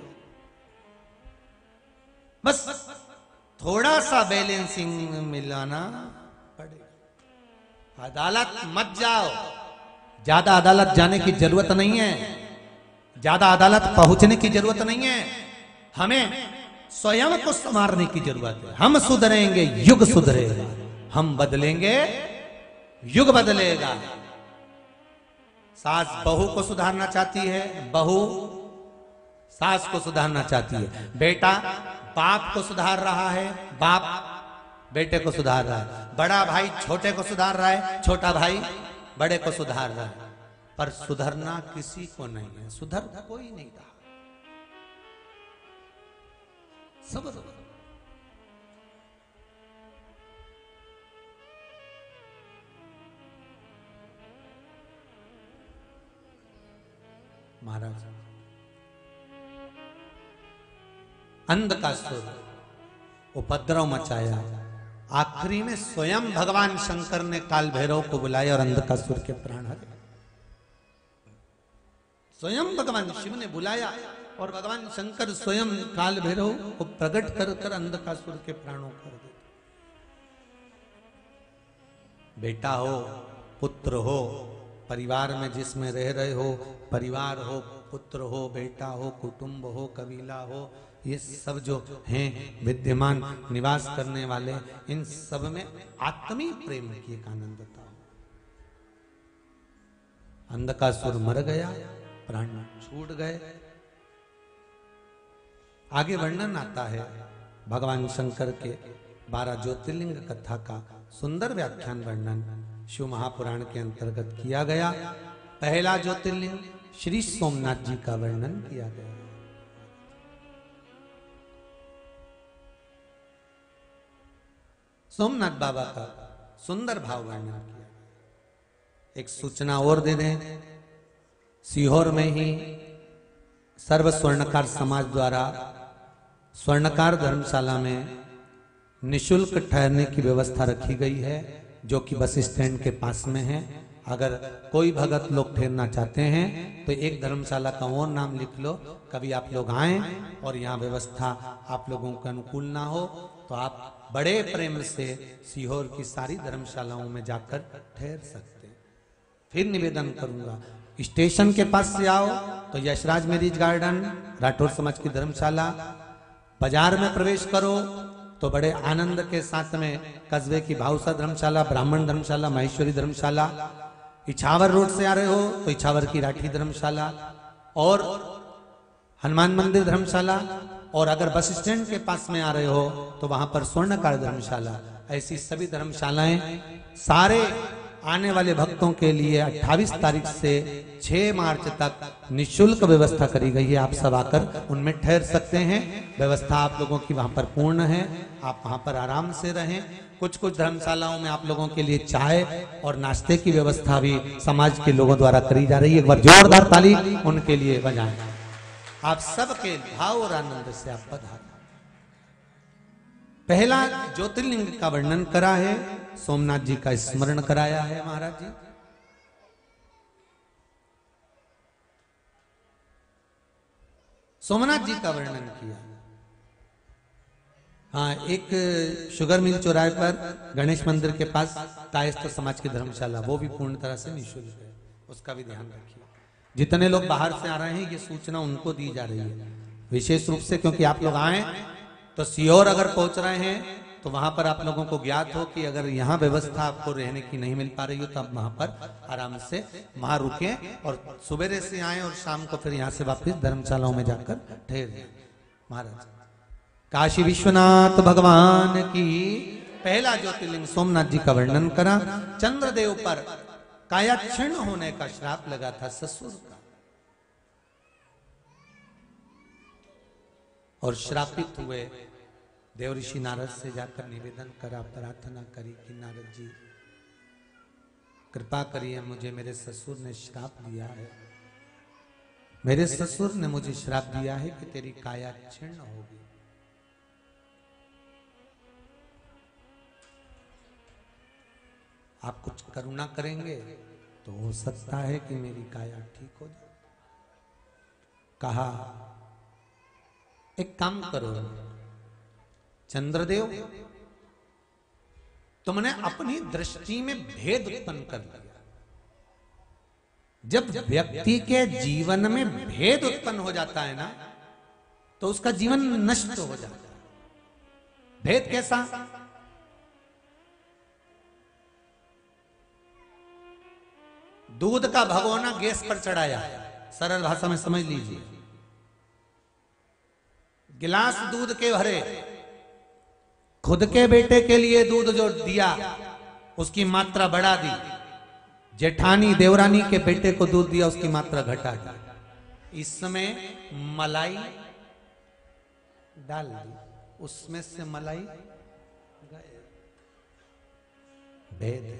बस थोड़ा सा बैलेंसिंग मिलाना पड़ेगा। अदालत मत जाओ, ज्यादा अदालत जाने की जरूरत नहीं है, ज्यादा अदालत पहुंचने की जरूरत नहीं है, हमें स्वयं को संवारने की जरूरत है। हम सुधरेंगे युग सुधरेगा, हम बदलेंगे युग बदलेगा। सास बहू को सुधारना चाहती है, बहू सास को सुधारना चाहती है, बेटा बाप को सुधार रहा है, बाप बेटे को सुधार रहा है, बड़ा भाई छोटे को सुधार रहा है, छोटा भाई बड़े को सुधार रहा है, पर सुधरना किसी को नहीं है, सुधर कोई नहीं रहा, सब महाराज अंधकासुर उपद्रव मचाया, आखिरी में स्वयं भगवान शंकर ने काल भैरव को बुलाया और अंधकासुर के प्राण हरे। स्वयं भगवान शिव ने बुलाया और भगवान शंकर स्वयं काल भैरव को प्रकट कर कर अंधकासुर के प्राणों को हर देते। बेटा हो पुत्र हो परिवार में जिसमें रह रहे हो, परिवार हो, पुत्र हो, बेटा हो, कुटुंब हो, कबीला हो, ये सब जो हैं विद्यमान निवास करने वाले, इन सब में आत्मी प्रेम की एक आनंदता हो। अंधकासुर मर गया, प्राण छूट गए। आगे वर्णन आता है भगवान शंकर के बारह ज्योतिर्लिंग कथा का सुंदर व्याख्यान वर्णन शिव महापुराण के अंतर्गत किया गया। पहला ज्योतिर्लिंग श्री सोमनाथ जी का वर्णन किया गया। सोमनाथ बाबा का सुंदर भाव वर्णन किया। एक सूचना और दे दें, सीहोर में ही सर्व स्वर्णकार समाज द्वारा स्वर्णकार धर्मशाला में निशुल्क ठहरने की व्यवस्था रखी गई है, जो कि बस स्टैंड के पास में है। अगर कोई भगत लोग ठहरना चाहते हैं तो एक धर्मशाला का और नाम लिख लो, कभी आप लोग आए और यहाँ व्यवस्था आप लोगों के अनुकूल ना हो तो आप बड़े प्रेम से सीहोर की सारी धर्मशालाओं में जाकर ठहर सकते हैं। फिर निवेदन करूंगा, स्टेशन के पास से आओ तो यशराज मैरिज गार्डन, राठौर समाज की धर्मशाला, बाजार में प्रवेश करो तो बड़े आनंद के साथ में कस्बे की भावसा धर्मशाला, ब्राह्मण धर्मशाला, महेश्वरी धर्मशाला, इछावर रोड से आ रहे हो तो इछावर की राठी धर्मशाला और हनुमान मंदिर धर्मशाला, और अगर बस स्टैंड के पास में आ रहे हो तो वहां पर स्वर्णकार धर्मशाला, ऐसी सभी धर्मशालाएं सारे आने वाले भक्तों के लिए अट्ठाईस तारीख से छह मार्च तक निशुल्क व्यवस्था करी गई है। आप सब आकर उनमें ठहर सकते हैं। व्यवस्था आप लोगों की वहां पर पूर्ण है, आप वहां पर आराम से रहें। कुछ कुछ धर्मशालाओं में आप लोगों के लिए चाय और नाश्ते की व्यवस्था भी समाज के लोगों द्वारा करी जा रही है। एक बार जोरदार ताली उनके लिए बजाएं। आप सबके भाव और आनंद से आप पधारें। पहला ज्योतिर्लिंग का वर्णन करा है, सोमनाथ जी का स्मरण कराया है महाराज जी। सोमनाथ जी का वर्णन किया। हाँ, एक शुगर मिल चौराहे पर गणेश मंदिर के पास कायस्थ समाज की धर्मशाला, वो भी पूर्ण तरह से निःशुल्क है, उसका भी ध्यान रखिए। जितने लोग बाहर से आ रहे हैं ये सूचना उनको दी जा रही है विशेष रूप से, क्योंकि आप लोग आए तो सीहोर अगर पहुंच रहे हैं तो वहां पर आप लोगों को ज्ञात हो कि अगर यहाँ व्यवस्था आपको रहने की नहीं मिल पा रही हो तो आप वहां पर आराम से वहां रुकें और सुबह से आए और शाम को फिर यहाँ से वापस धर्मशालाओं में जाकर ठहरे। महाराज काशी विश्वनाथ भगवान की पहला ज्योतिर्लिंग सोमनाथ जी का वर्णन करा। चंद्रदेव पर काया क्षीण होने का श्राप लगा था ससुर का, और श्रापित हुए। देव ऋषि नारद से जाकर निवेदन करा, प्रार्थना करी कि नारद जी कृपा करिए, मुझे मेरे ससुर ने श्राप दिया है, मेरे ससुर ने मुझे श्राप दिया है कि तेरी काया क्षीण होगी। आप कुछ करुणा करेंगे तो हो सकता है कि मेरी काया ठीक हो जाए। कहा एक काम करो चंद्रदेव, तुमने अपनी दृष्टि में भेद उत्पन्न कर लिया। जब व्यक्ति के जीवन में भेद उत्पन्न हो जाता है ना तो उसका जीवन नष्ट हो जाता है। भेद कैसा? दूध का भगोना गैस पर चढ़ाया, सरल भाषा में समझ लीजिए, गिलास दूध के भरे, खुद के बेटे के लिए दूध जो दिया उसकी मात्रा बढ़ा दी, जेठानी देवरानी के बेटे को दूध दिया उसकी मात्रा घटा दी, इसमें मलाई डाल दी, उसमें से मलाई गए। भेद।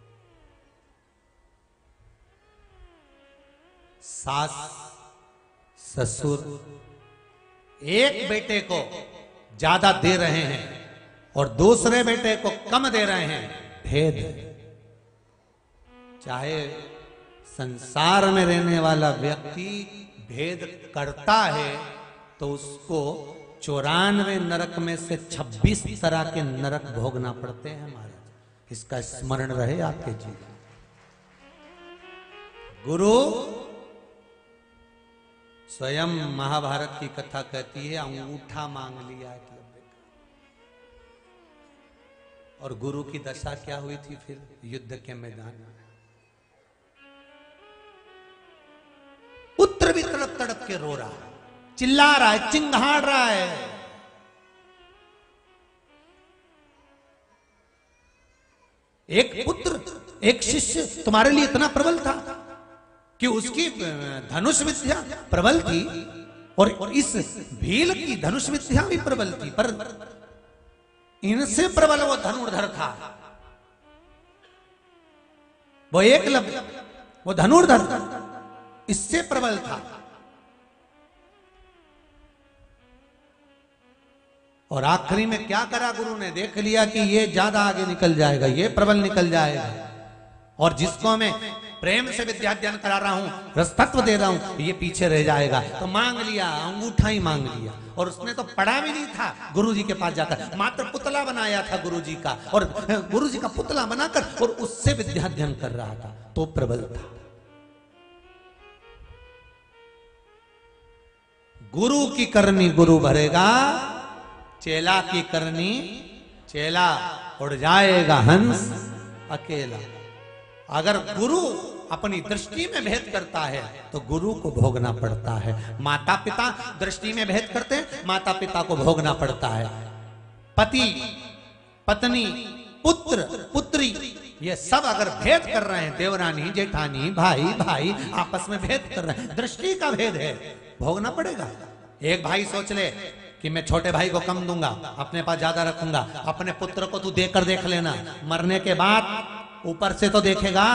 सास ससुर एक बेटे को ज्यादा दे रहे हैं और दूसरे बेटे को कम दे रहे हैं, भेद। चाहे संसार में रहने वाला व्यक्ति भेद करता है तो उसको चौरानवे नरक में से छब्बीस तरह के नरक भोगना पड़ते हैं महाराज। इसका स्मरण रहे आपके जीवन। गुरु स्वयं महाभारत की कथा कहती है अंगूठा मांग लिया एकलव्य का। और गुरु की दशा क्या हुई थी फिर युद्ध के मैदान में? पुत्र भी तड़प तड़प के रो रहा है, चिल्ला रहा है, चिंगाड़ रहा है। एक पुत्र, एक शिष्य तुम्हारे लिए इतना प्रबल था कि उसकी धनुष विद्या प्रबल थी और इस भील की धनुष विद्या भी प्रबल थी, पर इनसे प्रबल वो धनुर्धर था, वो एकलव्य, वो धनुर्धर इससे प्रबल था। और आखिरी में क्या करा गुरु ने? देख लिया कि ये ज्यादा आगे निकल जाएगा, ये प्रबल निकल जाएगा, और जिसको मैं प्रेम से विद्याध्ययन करा रहा हूं, रसतत्व दे रहा हूं, ये पीछे रह जाएगा। तो मांग लिया, अंगूठा ही मांग लिया। और उसने तो पढ़ा भी नहीं था गुरुजी के पास जाकर, मात्र पुतला बनाया था गुरुजी का, और गुरुजी का पुतला बनाकर और उससे विद्याध्ययन कर रहा था, तो प्रबल था। गुरु की करनी गुरु भरेगा, चेला की करनी चेला उड़ जाएगा हंस अकेला। अगर गुरु अपनी दृष्टि में भेद करता है तो गुरु को भोगना पड़ता है। माता पिता दृष्टि में भेद करते हैं, माता पिता को भोगना पड़ता है। पति पत्नी पुत्र पुत्री ये सब अगर भेद कर रहे हैं, देवरानी जेठानी भाई भाई आपस में भेद कर रहे हैं, दृष्टि का भेद है, भोगना पड़ेगा। एक भाई सोच ले कि मैं छोटे भाई को कम दूंगा, अपने पास ज्यादा रखूंगा, अपने पुत्र को तू देकर देख लेना, मरने के बाद ऊपर से तो देखेगा,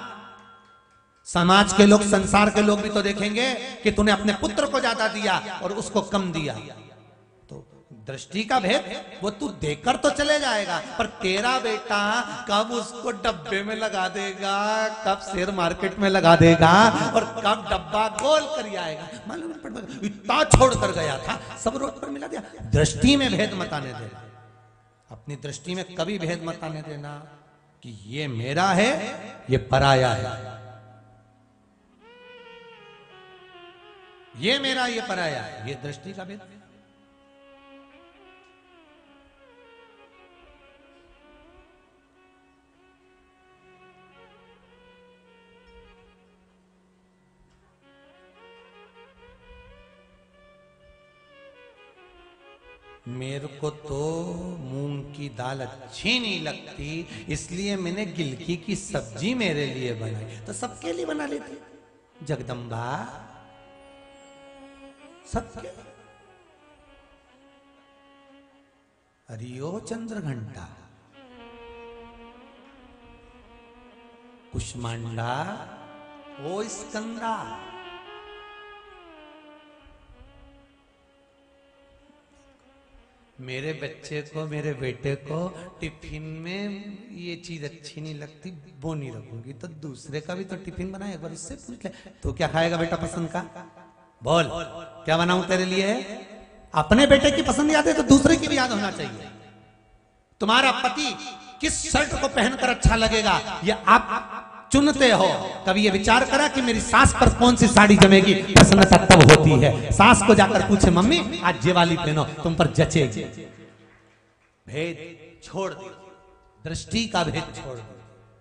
समाज के लोग, संसार के लोग भी तो देखेंगे कि तूने अपने पुत्र को ज्यादा दिया और उसको कम दिया। तो दृष्टि का भेद वो तू देकर तो चले जाएगा, पर तेरा बेटा कब उसको डब्बे में लगा देगा, कब शेयर मार्केट में लगा देगा और कब डब्बा गोल कर आएगा मालूम नहीं पड़ेगा। इतना छोड़ कर गया था, सब रोड पर मिला दिया। दृष्टि में भेद मत आने देना, अपनी दृष्टि में कभी भेद मत आने देना कि ये मेरा है ये पराया है, ये मेरा ये पराया है, ये दृष्टि का भेद। मेरे को तो मूंग की दाल अच्छी नहीं लगती, इसलिए मैंने गिलकी की सब्जी मेरे लिए बनाई। तो सबके लिए बना लेती जगदम्बा, सबके। हरियो चंद्र घंटा, कुष्मांडा, ओ स्कंदा, मेरे बच्चे को, मेरे बेटे को टिफिन में ये चीज अच्छी नहीं लगती, वो नहीं रखूंगी, तो दूसरे का भी तो टिफिन बनाए, एक बार उससे पूछ ले, तो क्या खाएगा बेटा पसंद का, बोल क्या बनाऊं तेरे लिए। अपने बेटे की पसंद याद है तो दूसरे की भी याद होना चाहिए। तुम्हारा पति किस शर्ट को पहनकर अच्छा लगेगा ये आप चुनते हो। कभी ये विचार करा कि मेरी सास पर कौन सी साड़ी जमेगी, प्रसन्नता तब होती है। सास को जाकर पूछे मम्मी आज ये वाली पहनो, तुम पर जचेगी। भेद छोड़ दो, दृष्टि का भेद छोड़ दो।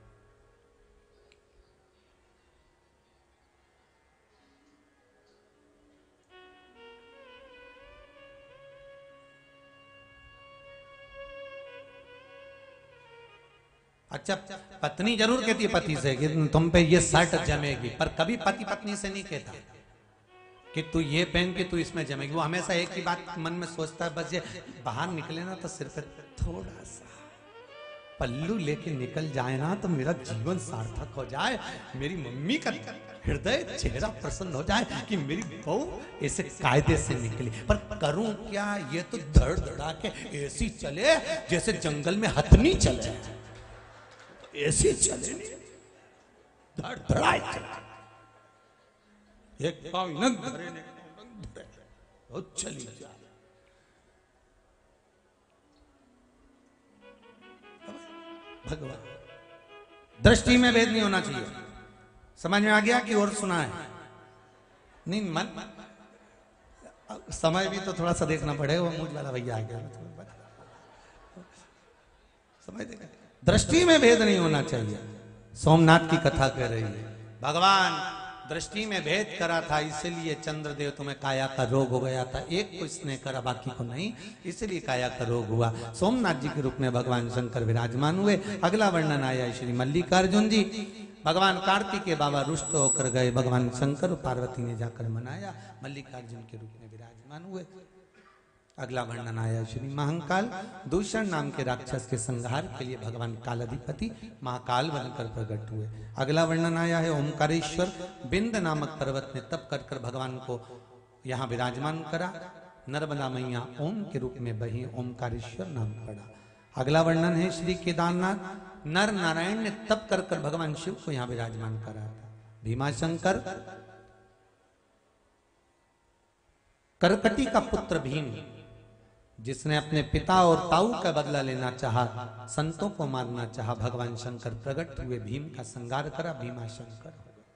अच्छा, पत्नी जरूर कहती है पति से कि तुम पे ये शर्ट जमेगी, पर कभी पति पत्नी से नहीं कहता कि तू ये पहन के तू इसमें जमेगी। वो हमेशा एक ही बात मन में सोचता है, बस ये बाहर निकले ना तो सिर पे थोड़ा सा पल्लू लेके निकल जाए ना तो मेरा जीवन सार्थक हो जाए, मेरी मम्मी का हृदय चेहरा प्रसन्न हो जाए कि मेरी बहू ऐसे कायदे से निकली। पर करूं क्या, ये तो धड़ धड़ा के ऐसी चले जैसे जंगल में हथनी चले, ऐसी चले धड़ धड़ाए एक पाव नंग धरे ने बहुत चली जा। भगवान दृष्टि में भेद नहीं होना चाहिए, समझ में आ गया कि और सुना है? नहीं मन समय भी तो थोड़ा सा देखना पड़ेगा। वो मूझ वाला भैया आ गया, समझ देगा। दृष्टि में भेद नहीं होना चाहिए। सोमनाथ की कथा कह रही है, भगवान दृष्टि में भेद करा था, इसलिए चंद्रदेव तुम्हें काया का रोग हो गया था। एक को इसने करा, बाकी को नहीं, इसलिए काया का रोग हुआ। सोमनाथ जी के रूप में भगवान शंकर विराजमान हुए। अगला वर्णन आया श्री मल्लिकार्जुन जी। भगवान कार्तिकेय बाबा रुष्ट होकर गए, भगवान शंकर और पार्वती ने जाकर मनाया, मल्लिकार्जुन के रूप में विराजमान हुए। अगला वर्णन आया श्री महाकाल। दूषण नाम के राक्षस के संहार के लिए भगवान कालाधिपति महाकाल बनकर प्रकट हुए। अगला वर्णन आया है ओमकारेश्वर। बिंद नामक पर्वत ने तप कर कर भगवान को यहाँ विराजमान करा। नर्मदा मैया ओम के रूप में बही, ओमकारेश्वर नाम पड़ा। अगला वर्णन है श्री केदारनाथ। नर नारायण ने तप कर कर भगवान शिव को यहाँ विराजमान करा था। भीमाशंकर, करकटी का पुत्र भीम, जिसने अपने पिता और ताऊ का बदला लेना चाहा, संतों को मारना चाहा, भगवान शंकर प्रकट हुए, भीम का संहार करा, भीमाशंकर।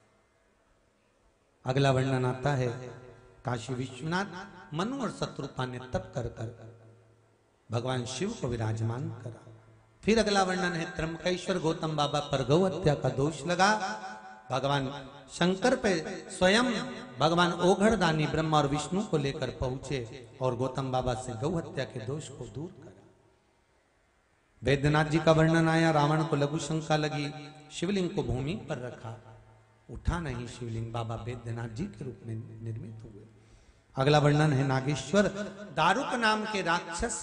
अगला वर्णन आता है काशी विश्वनाथ। मनु और शत्रुपा ने तप कर कर भगवान शिव को विराजमान करा। फिर अगला वर्णन है त्र्यंबकेश्वर। गौतम बाबा पर गौ हत्या का दोष लगा, भगवान शंकर पे स्वयं भगवान ओघड़दानी ब्रह्मा और विष्णु को लेकर पहुंचे और गौतम बाबा से गौ हत्या के दोष को दूर करा। वैद्यनाथ जी का वर्णन आया। रावण को लघु शंका लगी, शिवलिंग को भूमि पर रखा, उठा नहीं शिवलिंग, बाबा वैद्यनाथ जी के रूप में निर्मित हुए। अगला वर्णन है नागेश्वर। दारुक नाम के राक्षस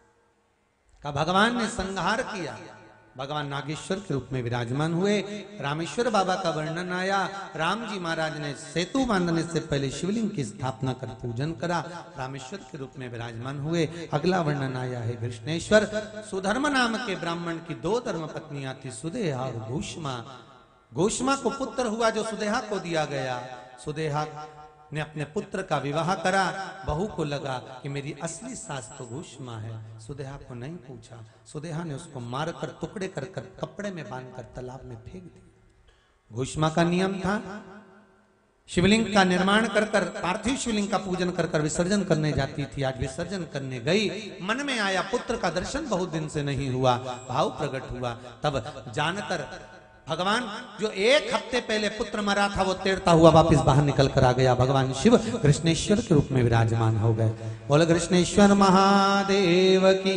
का भगवान ने संहार किया, भगवान नागेश्वर के रूप में विराजमान हुए। रामेश्वर बाबा का वर्णन आया। राम जी महाराज ने सेतु बांधने से पहले शिवलिंग की स्थापना कर पूजन करा, रामेश्वर के रूप में विराजमान हुए। अगला वर्णन आया है कृष्णेश्वर। सुधर्म नाम के ब्राह्मण की दो धर्म पत्नियां थी, सुदेहा और घोषमा। घोषमा को पुत्र हुआ जो सुदेहा को दिया गया। सुदेहा ने अपने पुत्र का विवाह करा। बहू को लगा कि मेरी असली सास तो घोषमा है, सुदेहा को नहीं पूछा। सुदेहा ने उसको मारकर टुकड़े कर कर कपड़े में बांधकर तालाब में फेंक दिया। घोषमा का नियम था शिवलिंग का निर्माण कर कर पार्थिव शिवलिंग का पूजन कर कर विसर्जन करने जाती थी। आज विसर्जन करने गई, मन में आया पुत्र का दर्शन बहुत दिन से नहीं हुआ, भाव प्रकट हुआ। तब जानकर भगवान जो एक हफ्ते पहले पुत्र मरा था वो तैरता हुआ वापस बाहर निकल कर आ गया। भगवान शिव कृष्णेश्वर के रूप में विराजमान हो गए। बोले कृष्णेश्वर महादेव की।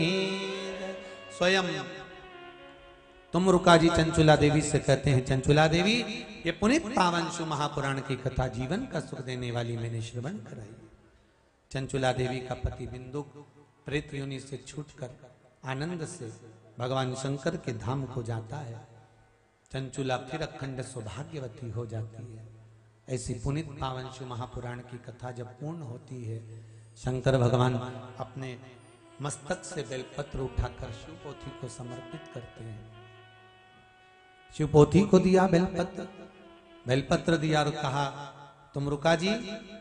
स्वयं तुमरुका जी चंचुला देवी से कहते हैं, चंचुला देवी ये पुनीत पावन शिव महापुराण की कथा जीवन का सुख देने वाली मैंने श्रवण कराई। चंचुला देवी का पति बिंदु प्रेत योनि से छूटकर आनंद से भगवान शंकर के धाम को जाता है। चंचुला फिर अखंड सौभाग्यवती हो जाती है। ऐसी पुनीत पावन शिव महापुराण की कथा जब पूर्ण होती है, शंकर भगवान अपने मस्तक से बेलपत्र उठाकर शिवपोथी को समर्पित करते हैं। शिवपोथी को दिया बेलपत्र, बेलपत्र दिया और कहा तुमरुका जी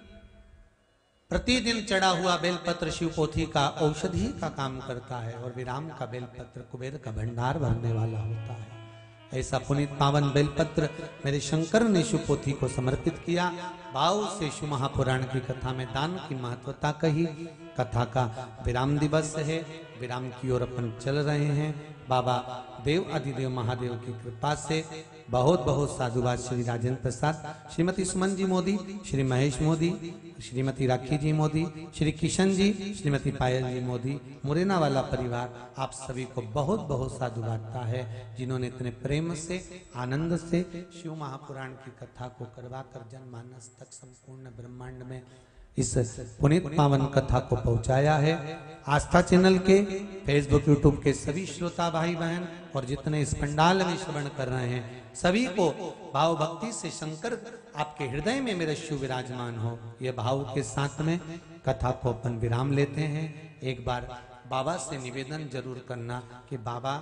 प्रतिदिन चढ़ा हुआ बेलपत्र शिवपोथी का औषधि का काम करता है और विराम का बेलपत्र कुबेर का भंडार भरने वाला होता है। ऐसा पुनीत पावन बेलपत्र मेरे शंकर ने शिवपोथी को समर्पित किया। भाव से शिव महापुराण की कथा में दान की महत्वता कही। कथा का विराम दिवस है, विराम की ओर अपन चल रहे हैं। बाबा देव अधिदेव महादेव की कृपा से बहुत बहुत साधुवाद श्री राजेंद्र प्रसाद, श्रीमती सुमन जी मोदी, श्री महेश मोदी, श्रीमती राखी जी मोदी, श्री किशन जी, श्रीमती पायल जी मोदी, मुरैना वाला परिवार, आप सभी को बहुत बहुत साधुवादता है जिन्होंने इतने प्रेम से आनंद से शिव महापुराण की कथा को करवा कर जनमानस तक संपूर्ण ब्रह्मांड में इस पुनीत पावन कथा को पहुंचाया है। आस्था चैनल के फेसबुक यूट्यूब के सभी श्रोता भाई बहन और जितने इस पंडाल में श्रवण कर रहे हैं सभी को भाव भक्ति से शंकर आपके हृदय में मेरे शिव विराजमान हो, ये भाव के साथ में कथा को अपन विराम लेते हैं। एक बार बाबा से निवेदन जरूर करना कि बाबा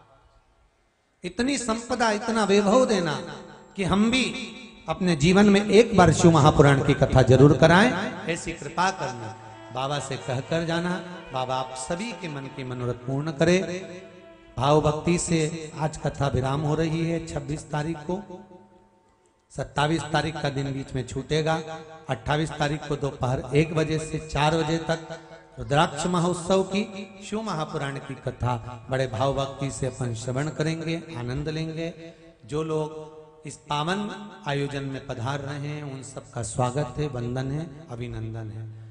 इतनी संपदा, इतना वैभव देना कि हम भी अपने जीवन में एक बार शिव महापुराण की कथा जरूर कराएं, ऐसी कृपा करना। बाबा से कहकर जाना, बाबा आप सभी के मन की मनोरथ पूर्ण करे। भाव भक्ति से आज कथा विराम हो रही है छब्बीस तारीख को सत्ताईस तारीख का दिन बीच में छूटेगा। अट्ठाईस तारीख को दोपहर एक बजे से चार बजे तक रुद्राक्ष महोत्सव की शिव महापुराण की कथा बड़े भाव भक्ति से अपन श्रवण करेंगे, आनंद लेंगे। जो लोग इस पावन आयोजन में पधार रहे हैं उन सबका स्वागत है, वंदन है, अभिनंदन है।